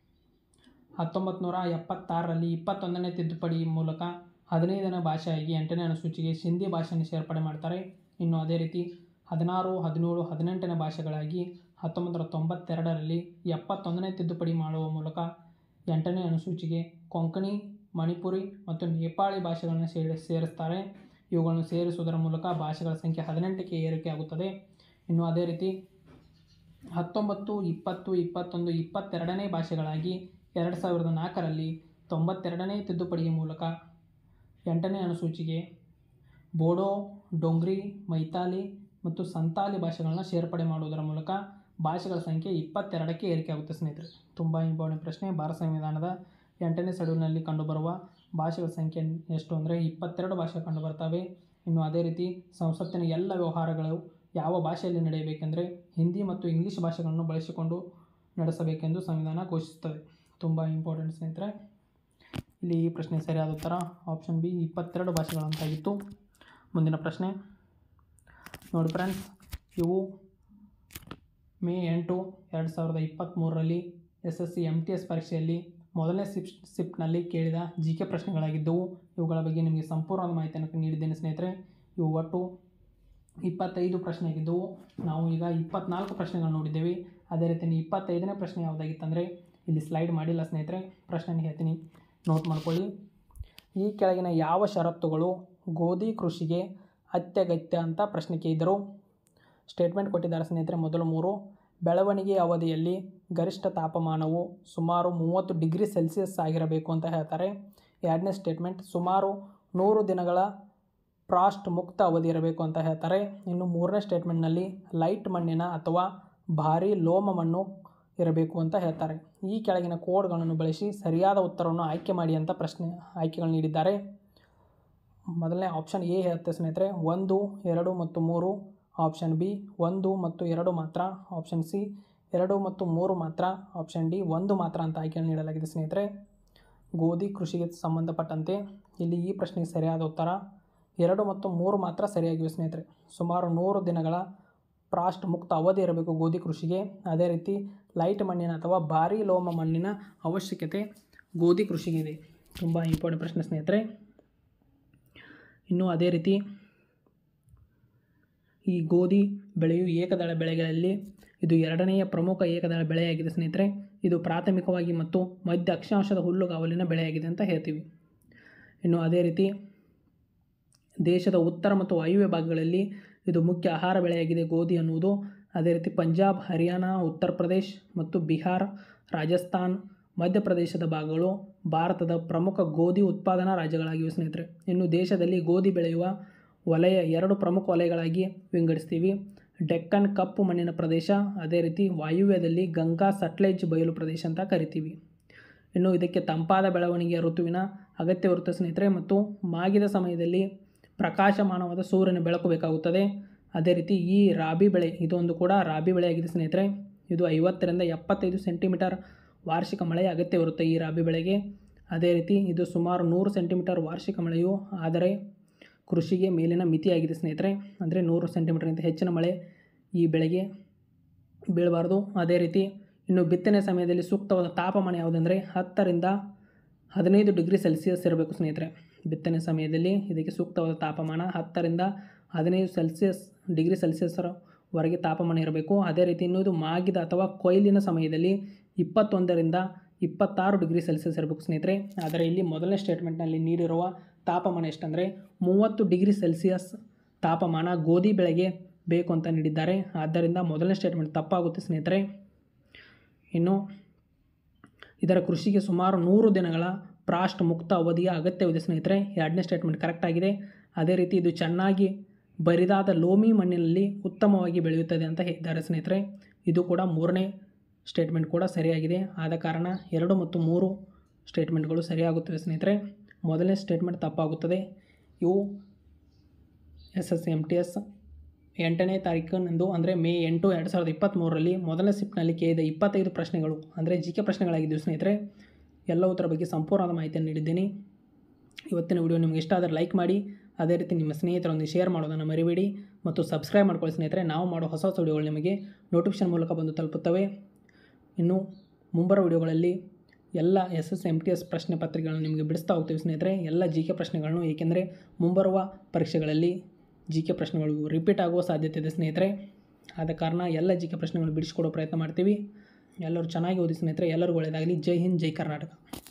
1976ರಲ್ಲಿ 21ನೇ ತಿದ್ದುಪಡಿ ಮೂಲಕ 15ನೇ ಭಾಷೆಯಾಗಿ 8ನೇ ಅನುಸೂಚಿಗೆ ಸಿಂಧಿ ಭಾಷೆಯನ್ನು ಸೇರ್ಪಡೆ ಮಾಡ್ತಾರೆ. ಇನ್ನು ಅದೇ ರೀತಿ 16, 17, 18ನೇ ಭಾಷೆಗಳಾಗಿ 1992ರಲ್ಲಿ 71ನೇ ತಿದ್ದುಪಡಿ ಮಾಡುವ ಮೂಲಕ 8ನೇ ಅನುಸೂಚಿಗೆ ಕೊಂಕಣಿ, ಮಣಿಪುರಿ ಮತ್ತು ನೇಪಾಳಿ ಭಾಷೆಗಳನ್ನು ಸೇರಿಸ್ತಾರೆ. ಇವುಗಳನ್ನು ಸೇರಿಸುವುದರ ಮೂಲಕ ಭಾಷೆಗಳ ಸಂಖ್ಯೆ 18ಕ್ಕೆ ಏರಿಕೆಯಾಗುತ್ತದೆ. ಇನ್ನು ಅದೇ ರೀತಿ 19, 20, 21, 22ನೇ ಭಾಷೆಗಳಾಗಿ 2004ರಲ್ಲಿ 92ನೇ ತಿದ್ದುಪಡಿಯ ಮೂಲಕ 8ನೇ ಅನುಸೂಚಿಗೆ ಬೋಡೋ, ಡೋಂಗ್ರಿ, ಮೈತಾಲಿ ಮತ್ತು ಸಂತಾಲಿ ಭಾಷೆಗಳನ್ನು ಸೇರ್ಪಡೆ ಮಾಡುವುದರ ಮೂಲಕ ಭಾಷೆಗಳ ಸಂಖ್ಯೆ 22ಕ್ಕೆ ಏರಿಕೆಯಾಗುತ್ತೆ ಸ್ನೇಹಿತರೆ. ತುಂಬ ಇಂಪಾರ್ಟೆಂಟ್ ಪ್ರಶ್ನೆ. ಭಾರತ ಸಂವಿಧಾನದ 8ನೇ ಶೆಡ್ಯೂಲ್ನಲ್ಲಿ ಕಂಡುಬರುವ ಭಾಷೆಗಳ ಸಂಖ್ಯೆ ಎಷ್ಟು ಅಂದರೆ 22 ಭಾಷೆ ಕಂಡುಬರ್ತವೆ. ಇನ್ನು ಅದೇ ರೀತಿ ಸಂಸತ್ತಿನ ಎಲ್ಲ ವ್ಯವಹಾರಗಳು ಯಾವ ಭಾಷೆಯಲ್ಲಿ ನಡೆಯಬೇಕೆಂದರೆ ಹಿಂದಿ ಮತ್ತು ಇಂಗ್ಲೀಷ್ ಭಾಷೆಗಳನ್ನು ಬಳಸಿಕೊಂಡು ನಡೆಸಬೇಕೆಂದು ಸಂವಿಧಾನ ಘೋಷಿಸುತ್ತದೆ. ತುಂಬ ಇಂಪಾರ್ಟೆಂಟ್ ಸ್ನೇಹಿತರೆ. ಇಲ್ಲಿ ಈ ಪ್ರಶ್ನೆ ಸರಿಯಾದ ಉತ್ತರ ಆಪ್ಷನ್ ಬಿ 22 ಭಾಷೆಗಳಂತಾಗಿತ್ತು. ಮುಂದಿನ ಪ್ರಶ್ನೆ ನೋಡಿ ಫ್ರೆಂಡ್ಸ್, ಇವು ಮೇ 8, 2023ರಲ್ಲಿ SSC MTS ಪರೀಕ್ಷೆಯಲ್ಲಿ ಮೊದಲನೇ ಶಿಫ್ಟ್ನಲ್ಲಿ ಕೇಳಿದ GK ಪ್ರಶ್ನೆಗಳಾಗಿದ್ದವು. ಇವುಗಳ ಬಗ್ಗೆ ನಿಮಗೆ ಸಂಪೂರ್ಣವಾದ ಮಾಹಿತಿಯನ್ನು ನೀಡಿದ್ದೇನೆ ಸ್ನೇಹಿತರೆ. ಇವು ಒಟ್ಟು 25 ಪ್ರಶ್ನೆ ಆಗಿದ್ದವು. ನಾವು ಈಗ 24 ಪ್ರಶ್ನೆಗಳು ನೋಡಿದ್ದೇವೆ. ಅದೇ ರೀತಿ 25ನೇ ಪ್ರಶ್ನೆ ಯಾವುದಾಗಿತ್ತಂದರೆ ಇಲ್ಲಿ ಸ್ಲೈಡ್ ಮಾಡಿಲ್ಲ ಸ್ನೇಹಿತರೆ, ಪ್ರಶ್ನೆ ಹೇಳ್ತೀನಿ, ನೋಟ್ ಮಾಡ್ಕೊಳ್ಳಿ. ಈ ಕೆಳಗಿನ ಯಾವ ಷರತ್ತುಗಳು ಗೋಧಿ ಕೃಷಿಗೆ ಅತ್ಯಗತ್ಯ ಅಂತ ಪ್ರಶ್ನೆ ಕೇಳಿದರು. ಸ್ಟೇಟ್ಮೆಂಟ್ ಕೊಟ್ಟಿದ್ದಾರೆ ಸ್ನೇಹಿತರೆ. ಮೊದಲು 3, ಬೆಳವಣಿಗೆ ಅವಧಿಯಲ್ಲಿ ಗರಿಷ್ಠ ತಾಪಮಾನವು ಸುಮಾರು 30 ಡಿಗ್ರಿ ಸೆಲ್ಸಿಯಸ್ ಆಗಿರಬೇಕು ಅಂತ ಹೇಳ್ತಾರೆ. ಎರಡನೇ ಸ್ಟೇಟ್ಮೆಂಟ್, ಸುಮಾರು 100 ದಿನಗಳ ಫ್ರಾಸ್ಟ್ ಮುಕ್ತ ಅವಧಿ ಇರಬೇಕು ಅಂತ ಹೇಳ್ತಾರೆ. ಇನ್ನು ಮೂರನೇ ಸ್ಟೇಟ್ಮೆಂಟ್ನಲ್ಲಿ ಲೈಟ್ ಮಣ್ಣಿನ ಅಥವಾ ಭಾರೀ ಲೋಮ ಮಣ್ಣು ಇರಬೇಕು ಅಂತ ಹೇಳ್ತಾರೆ. ಈ ಕೆಳಗಿನ ಕೋಡ್ಗಳನ್ನು ಬಳಸಿ ಸರಿಯಾದ ಉತ್ತರವನ್ನು ಆಯ್ಕೆ ಮಾಡಿ ಅಂತ ಆಯ್ಕೆಗಳು ನೀಡಿದ್ದಾರೆ. ಮೊದಲನೇ ಆಪ್ಷನ್ ಎ ಹೇಳುತ್ತೆ ಸ್ನೇಹಿತರೆ 1, 2 ಮತ್ತು 3. ಆಪ್ಷನ್ ಬಿ 1 ಮತ್ತು 2 ಮಾತ್ರ. ಆಪ್ಷನ್ ಸಿ 2 ಮತ್ತು 3 ಮಾತ್ರ. ಆಪ್ಷನ್ ಡಿ 1 ಮಾತ್ರ ಅಂತ ಆಯ್ಕೆಗಳು ನೀಡಲಾಗಿದೆ ಸ್ನೇಹಿತರೆ. ಗೋಧಿ ಕೃಷಿಗೆ ಸಂಬಂಧಪಟ್ಟಂತೆ ಇಲ್ಲಿ ಈ ಪ್ರಶ್ನೆಗೆ ಸರಿಯಾದ ಉತ್ತರ 2 ಮತ್ತು 3 ಮಾತ್ರ ಸರಿಯಾಗಿವೆ ಸ್ನೇಹಿತರೆ. ಸುಮಾರು 100 ದಿನಗಳ ಫ್ರಾಸ್ಟ್ ಮುಕ್ತ ಅವಧಿ ಇರಬೇಕು ಗೋಧಿ ಕೃಷಿಗೆ. ಅದೇ ರೀತಿ ಲೈಟ್ ಮಣ್ಣಿನ ಅಥವಾ ಭಾರೀ ಲೋಮ ಮಣ್ಣಿನ ಅವಶ್ಯಕತೆ ಗೋಧಿ ಕೃಷಿಗೆ ಇದೆ. ತುಂಬ ಇಂಪಾರ್ಟೆಂಟ್ ಪ್ರಶ್ನೆ ಸ್ನೇಹಿತರೆ. ಇನ್ನು ಅದೇ ರೀತಿ ಈ ಗೋಧಿ ಬೆಳೆಯು ಏಕದಳ ಬೆಳೆಗಳಲ್ಲಿ ಇದು ಎರಡನೆಯ ಪ್ರಮುಖ ಏಕದಳ ಬೆಳೆಯಾಗಿದೆ ಸ್ನೇಹಿತರೆ. ಇದು ಪ್ರಾಥಮಿಕವಾಗಿ ಮತ್ತು ಮಧ್ಯ ಅಕ್ಷಾಂಶದ ಹುಲ್ಲುಗಾವಲಿನ ಬೆಳೆಯಾಗಿದೆ ಅಂತ ಹೇಳ್ತೀವಿ. ಇನ್ನು ಅದೇ ರೀತಿ ದೇಶದ ಉತ್ತರ ಮತ್ತು ವಾಯುವ್ಯ ಭಾಗಗಳಲ್ಲಿ ಇದು ಮುಖ್ಯ ಆಹಾರ ಬೆಳೆಯಾಗಿದೆ ಗೋಧಿ ಅನ್ನುವುದು. ಅದೇ ರೀತಿ ಪಂಜಾಬ್, ಹರಿಯಾಣ, ಉತ್ತರ ಪ್ರದೇಶ್ ಮತ್ತು ಬಿಹಾರ್, ರಾಜಸ್ಥಾನ್, ಮಧ್ಯಪ್ರದೇಶದ ಭಾಗಗಳು ಭಾರತದ ಪ್ರಮುಖ ಗೋಧಿ ಉತ್ಪಾದನಾ ರಾಜ್ಯಗಳಾಗಿವೆ ಸ್ನೇಹಿತರೆ. ಇನ್ನು ದೇಶದಲ್ಲಿ ಗೋಧಿ ಬೆಳೆಯುವ ವಲಯ 2 ಪ್ರಮುಖ ವಲಯಗಳಾಗಿ ವಿಂಗಡಿಸ್ತೀವಿ. ಡೆಕ್ಕನ್ ಕಪ್ಪು ಮಣ್ಣಿನ ಪ್ರದೇಶ, ಅದೇ ರೀತಿ ವಾಯುವ್ಯದಲ್ಲಿ ಗಂಗಾ ಸಟ್ಲೇಜ್ ಬಯಲು ಪ್ರದೇಶ ಅಂತ ಕರಿತೀವಿ. ಇನ್ನು ಇದಕ್ಕೆ ತಂಪಾದ ಬೆಳವಣಿಗೆಯ ಋತುವಿನ ಅಗತ್ಯವಿರುತ್ತೆ ಸ್ನೇಹಿತರೆ ಮತ್ತು ಮಾಗಿದ ಸಮಯದಲ್ಲಿ ಪ್ರಕಾಶಮಾನವಾದ ಸೂರ್ಯನ ಬೆಳಕು ಬೇಕಾಗುತ್ತದೆ. ಅದೇ ರೀತಿ ಈ ರಾಬಿ ಬೆಳೆ ಇದೊಂದು ಕೂಡ ರಾಬಿ ಬೆಳೆಯಾಗಿದೆ ಸ್ನೇಹಿತರೆ. ಇದು 50 ರಿಂದ 75 ಸೆಂಟಿಮೀಟರ್ ವಾರ್ಷಿಕ ಮಳೆಯ ಅಗತ್ಯವಿರುತ್ತೆ ಈ ರಾಬಿ ಬೆಳೆಗೆ. ಅದೇ ರೀತಿ ಇದು ಸುಮಾರು 100 ಸೆಂಟಿಮೀಟರ್ ವಾರ್ಷಿಕ ಮಳೆಯು ಆದರೆ ಕೃಷಿಗೆ ಮೇಲಿನ ಮಿತಿಯಾಗಿದೆ ಸ್ನೇಹಿತರೆ. ಅಂದರೆ 100 ಸೆಂಟಿಮೀಟರ್ಗಿಂತ ಹೆಚ್ಚಿನ ಮಳೆ ಈ ಬೆಳೆಗೆ ಬೀಳಬಾರ್ದು. ಅದೇ ರೀತಿ ಇನ್ನು ಬಿತ್ತನೆ ಸಮಯದಲ್ಲಿ ಸೂಕ್ತವಾದ ತಾಪಮಾನ ಯಾವುದೆಂದರೆ 10 ರಿಂದ 15 ಡಿಗ್ರಿ ಸೆಲ್ಸಿಯಸ್ ಇರಬೇಕು ಸ್ನೇಹಿತರೆ. ಬಿತ್ತನೆ ಸಮಯದಲ್ಲಿ ಇದಕ್ಕೆ ಸೂಕ್ತವಾದ ತಾಪಮಾನ 10 ರಿಂದ 15 ಡಿಗ್ರಿ ಸೆಲ್ಸಿಯಸ್ವರೆಗೆ ತಾಪಮಾನ ಇರಬೇಕು. ಅದೇ ರೀತಿ ಇನ್ನು ಇದು ಮಾಗಿದ ಅಥವಾ ಕೊಯ್ಲಿನ ಸಮಯದಲ್ಲಿ 21 ರಿಂದ 26 ಡಿಗ್ರಿ ಸೆಲ್ಸಿಯಸ್ ಇರಬೇಕು ಸ್ನೇಹಿತರೆ. ಆದರೆ ಇಲ್ಲಿ ಮೊದಲನೇ ಸ್ಟೇಟ್ಮೆಂಟ್ನಲ್ಲಿ ನೀಡಿರುವ ತಾಪಮಾನ ಎಷ್ಟಂದರೆ 30 ಡಿಗ್ರಿ ಸೆಲ್ಸಿಯಸ್ ತಾಪಮಾನ ಗೋಧಿ ಬೆಳೆಗೆ ಬೇಕು ಅಂತ ನೀಡಿದ್ದಾರೆ. ಆದ್ದರಿಂದ ಮೊದಲನೇ ಸ್ಟೇಟ್ಮೆಂಟ್ ತಪ್ಪಾಗುತ್ತೆ ಸ್ನೇಹಿತರೆ. ಇನ್ನು ಇದರ ಕೃಷಿಗೆ ಸುಮಾರು 100 ದಿನಗಳ ಫ್ರಾಸ್ಟ್ ಮುಕ್ತ ಅವಧಿಯ ಅಗತ್ಯವಿದೆ ಸ್ನೇಹಿತರೆ. ಎರಡನೇ ಸ್ಟೇಟ್ಮೆಂಟ್ ಕರೆಕ್ಟ್ ಆಗಿದೆ. ಅದೇ ರೀತಿ ಇದು ಚೆನ್ನಾಗಿ ಬರಿದಾದ ಲೋಮಿ ಮಣ್ಣಿನಲ್ಲಿ ಉತ್ತಮವಾಗಿ ಬೆಳೆಯುತ್ತದೆ ಅಂತ ಹೇಳಿದ್ದಾರೆ ಸ್ನೇಹಿತರೆ. ಇದು ಕೂಡ ಮೂರನೇ ಸ್ಟೇಟ್ಮೆಂಟ್ ಕೂಡ ಸರಿಯಾಗಿದೆ. ಆದ ಕಾರಣ 2 ಮತ್ತು 3 ಸ್ಟೇಟ್ಮೆಂಟ್ಗಳು ಸರಿಯಾಗುತ್ತವೆ ಸ್ನೇಹಿತರೆ. ಮೊದಲನೇ ಸ್ಟೇಟ್ಮೆಂಟ್ ತಪ್ಪಾಗುತ್ತದೆ. ಇವು SSMTS 8ನೇ ತಾರೀಕಿನಂದು ಅಂದರೆ ಮೇ 8, 2023ರಲ್ಲಿ ಮೊದಲನೇ ಶಿಫ್ಟ್ನಲ್ಲಿ ಕೇಳಿದ 25 ಪ್ರಶ್ನೆಗಳು ಅಂದರೆ GK ಪ್ರಶ್ನೆಗಳಾಗಿದ್ದವು ಸ್ನೇಹಿತರೆ. ಎಲ್ಲವುದರ ಬಗ್ಗೆ ಸಂಪೂರ್ಣವಾದ ಮಾಹಿತಿಯನ್ನು ನೀಡಿದ್ದೀನಿ. ಇವತ್ತಿನ ವಿಡಿಯೋ ನಿಮಗೆ ಇಷ್ಟ ಆದರೆ ಲೈಕ್ ಮಾಡಿ. ಅದೇ ರೀತಿ ನಿಮ್ಮ ಸ್ನೇಹಿತರೊಂದಿಗೆ ಶೇರ್ ಮಾಡೋದನ್ನು ಮರಿಬೇಡಿ ಮತ್ತು ಸಬ್ಸ್ಕ್ರೈಬ್ ಮಾಡ್ಕೊಳ್ಳಿ ಸ್ನೇಹಿತರೆ. ನಾವು ಮಾಡೋ ಹೊಸ ವಿಡಿಯೋಗಳು ನಿಮಗೆ ನೋಟಿಫಿಕೇಷನ್ ಮೂಲಕ ಬಂದು ತಲುಪುತ್ತವೆ. ಇನ್ನು ಮುಂಬರುವ ವಿಡಿಯೋಗಳಲ್ಲಿ ಎಲ್ಲ SSMTS ಪ್ರಶ್ನೆ ಪತ್ರಿಕೆಗಳನ್ನು ನಿಮಗೆ ಬಿಡಿಸ್ತಾ ಹೋಗ್ತೀವಿ ಸ್ನೇಹಿತರೆ. ಎಲ್ಲ GK ಪ್ರಶ್ನೆಗಳನ್ನು, ಏಕೆಂದರೆ ಮುಂಬರುವ ಪರೀಕ್ಷೆಗಳಲ್ಲಿ GK ಪ್ರಶ್ನೆಗಳು ರಿಪೀಟ್ ಆಗುವ ಸಾಧ್ಯತೆ ಇದೆ ಸ್ನೇಹಿತರೆ. ಆದ ಕಾರಣ ಎಲ್ಲ GK ಪ್ರಶ್ನೆಗಳನ್ನು ಬಿಡಿಸಿಕೊಡೋ ಪ್ರಯತ್ನ ಮಾಡ್ತೀವಿ. ಎಲ್ಲರೂ ಚೆನ್ನಾಗಿ ಓದಿ ಸ್ನೇಹಿತರೆ. ಎಲ್ಲರಿಗೂ ಒಳ್ಳೆಯದಾಗಲಿ. ಜೈ ಹಿಂದ್, ಜೈ ಕರ್ನಾಟಕ.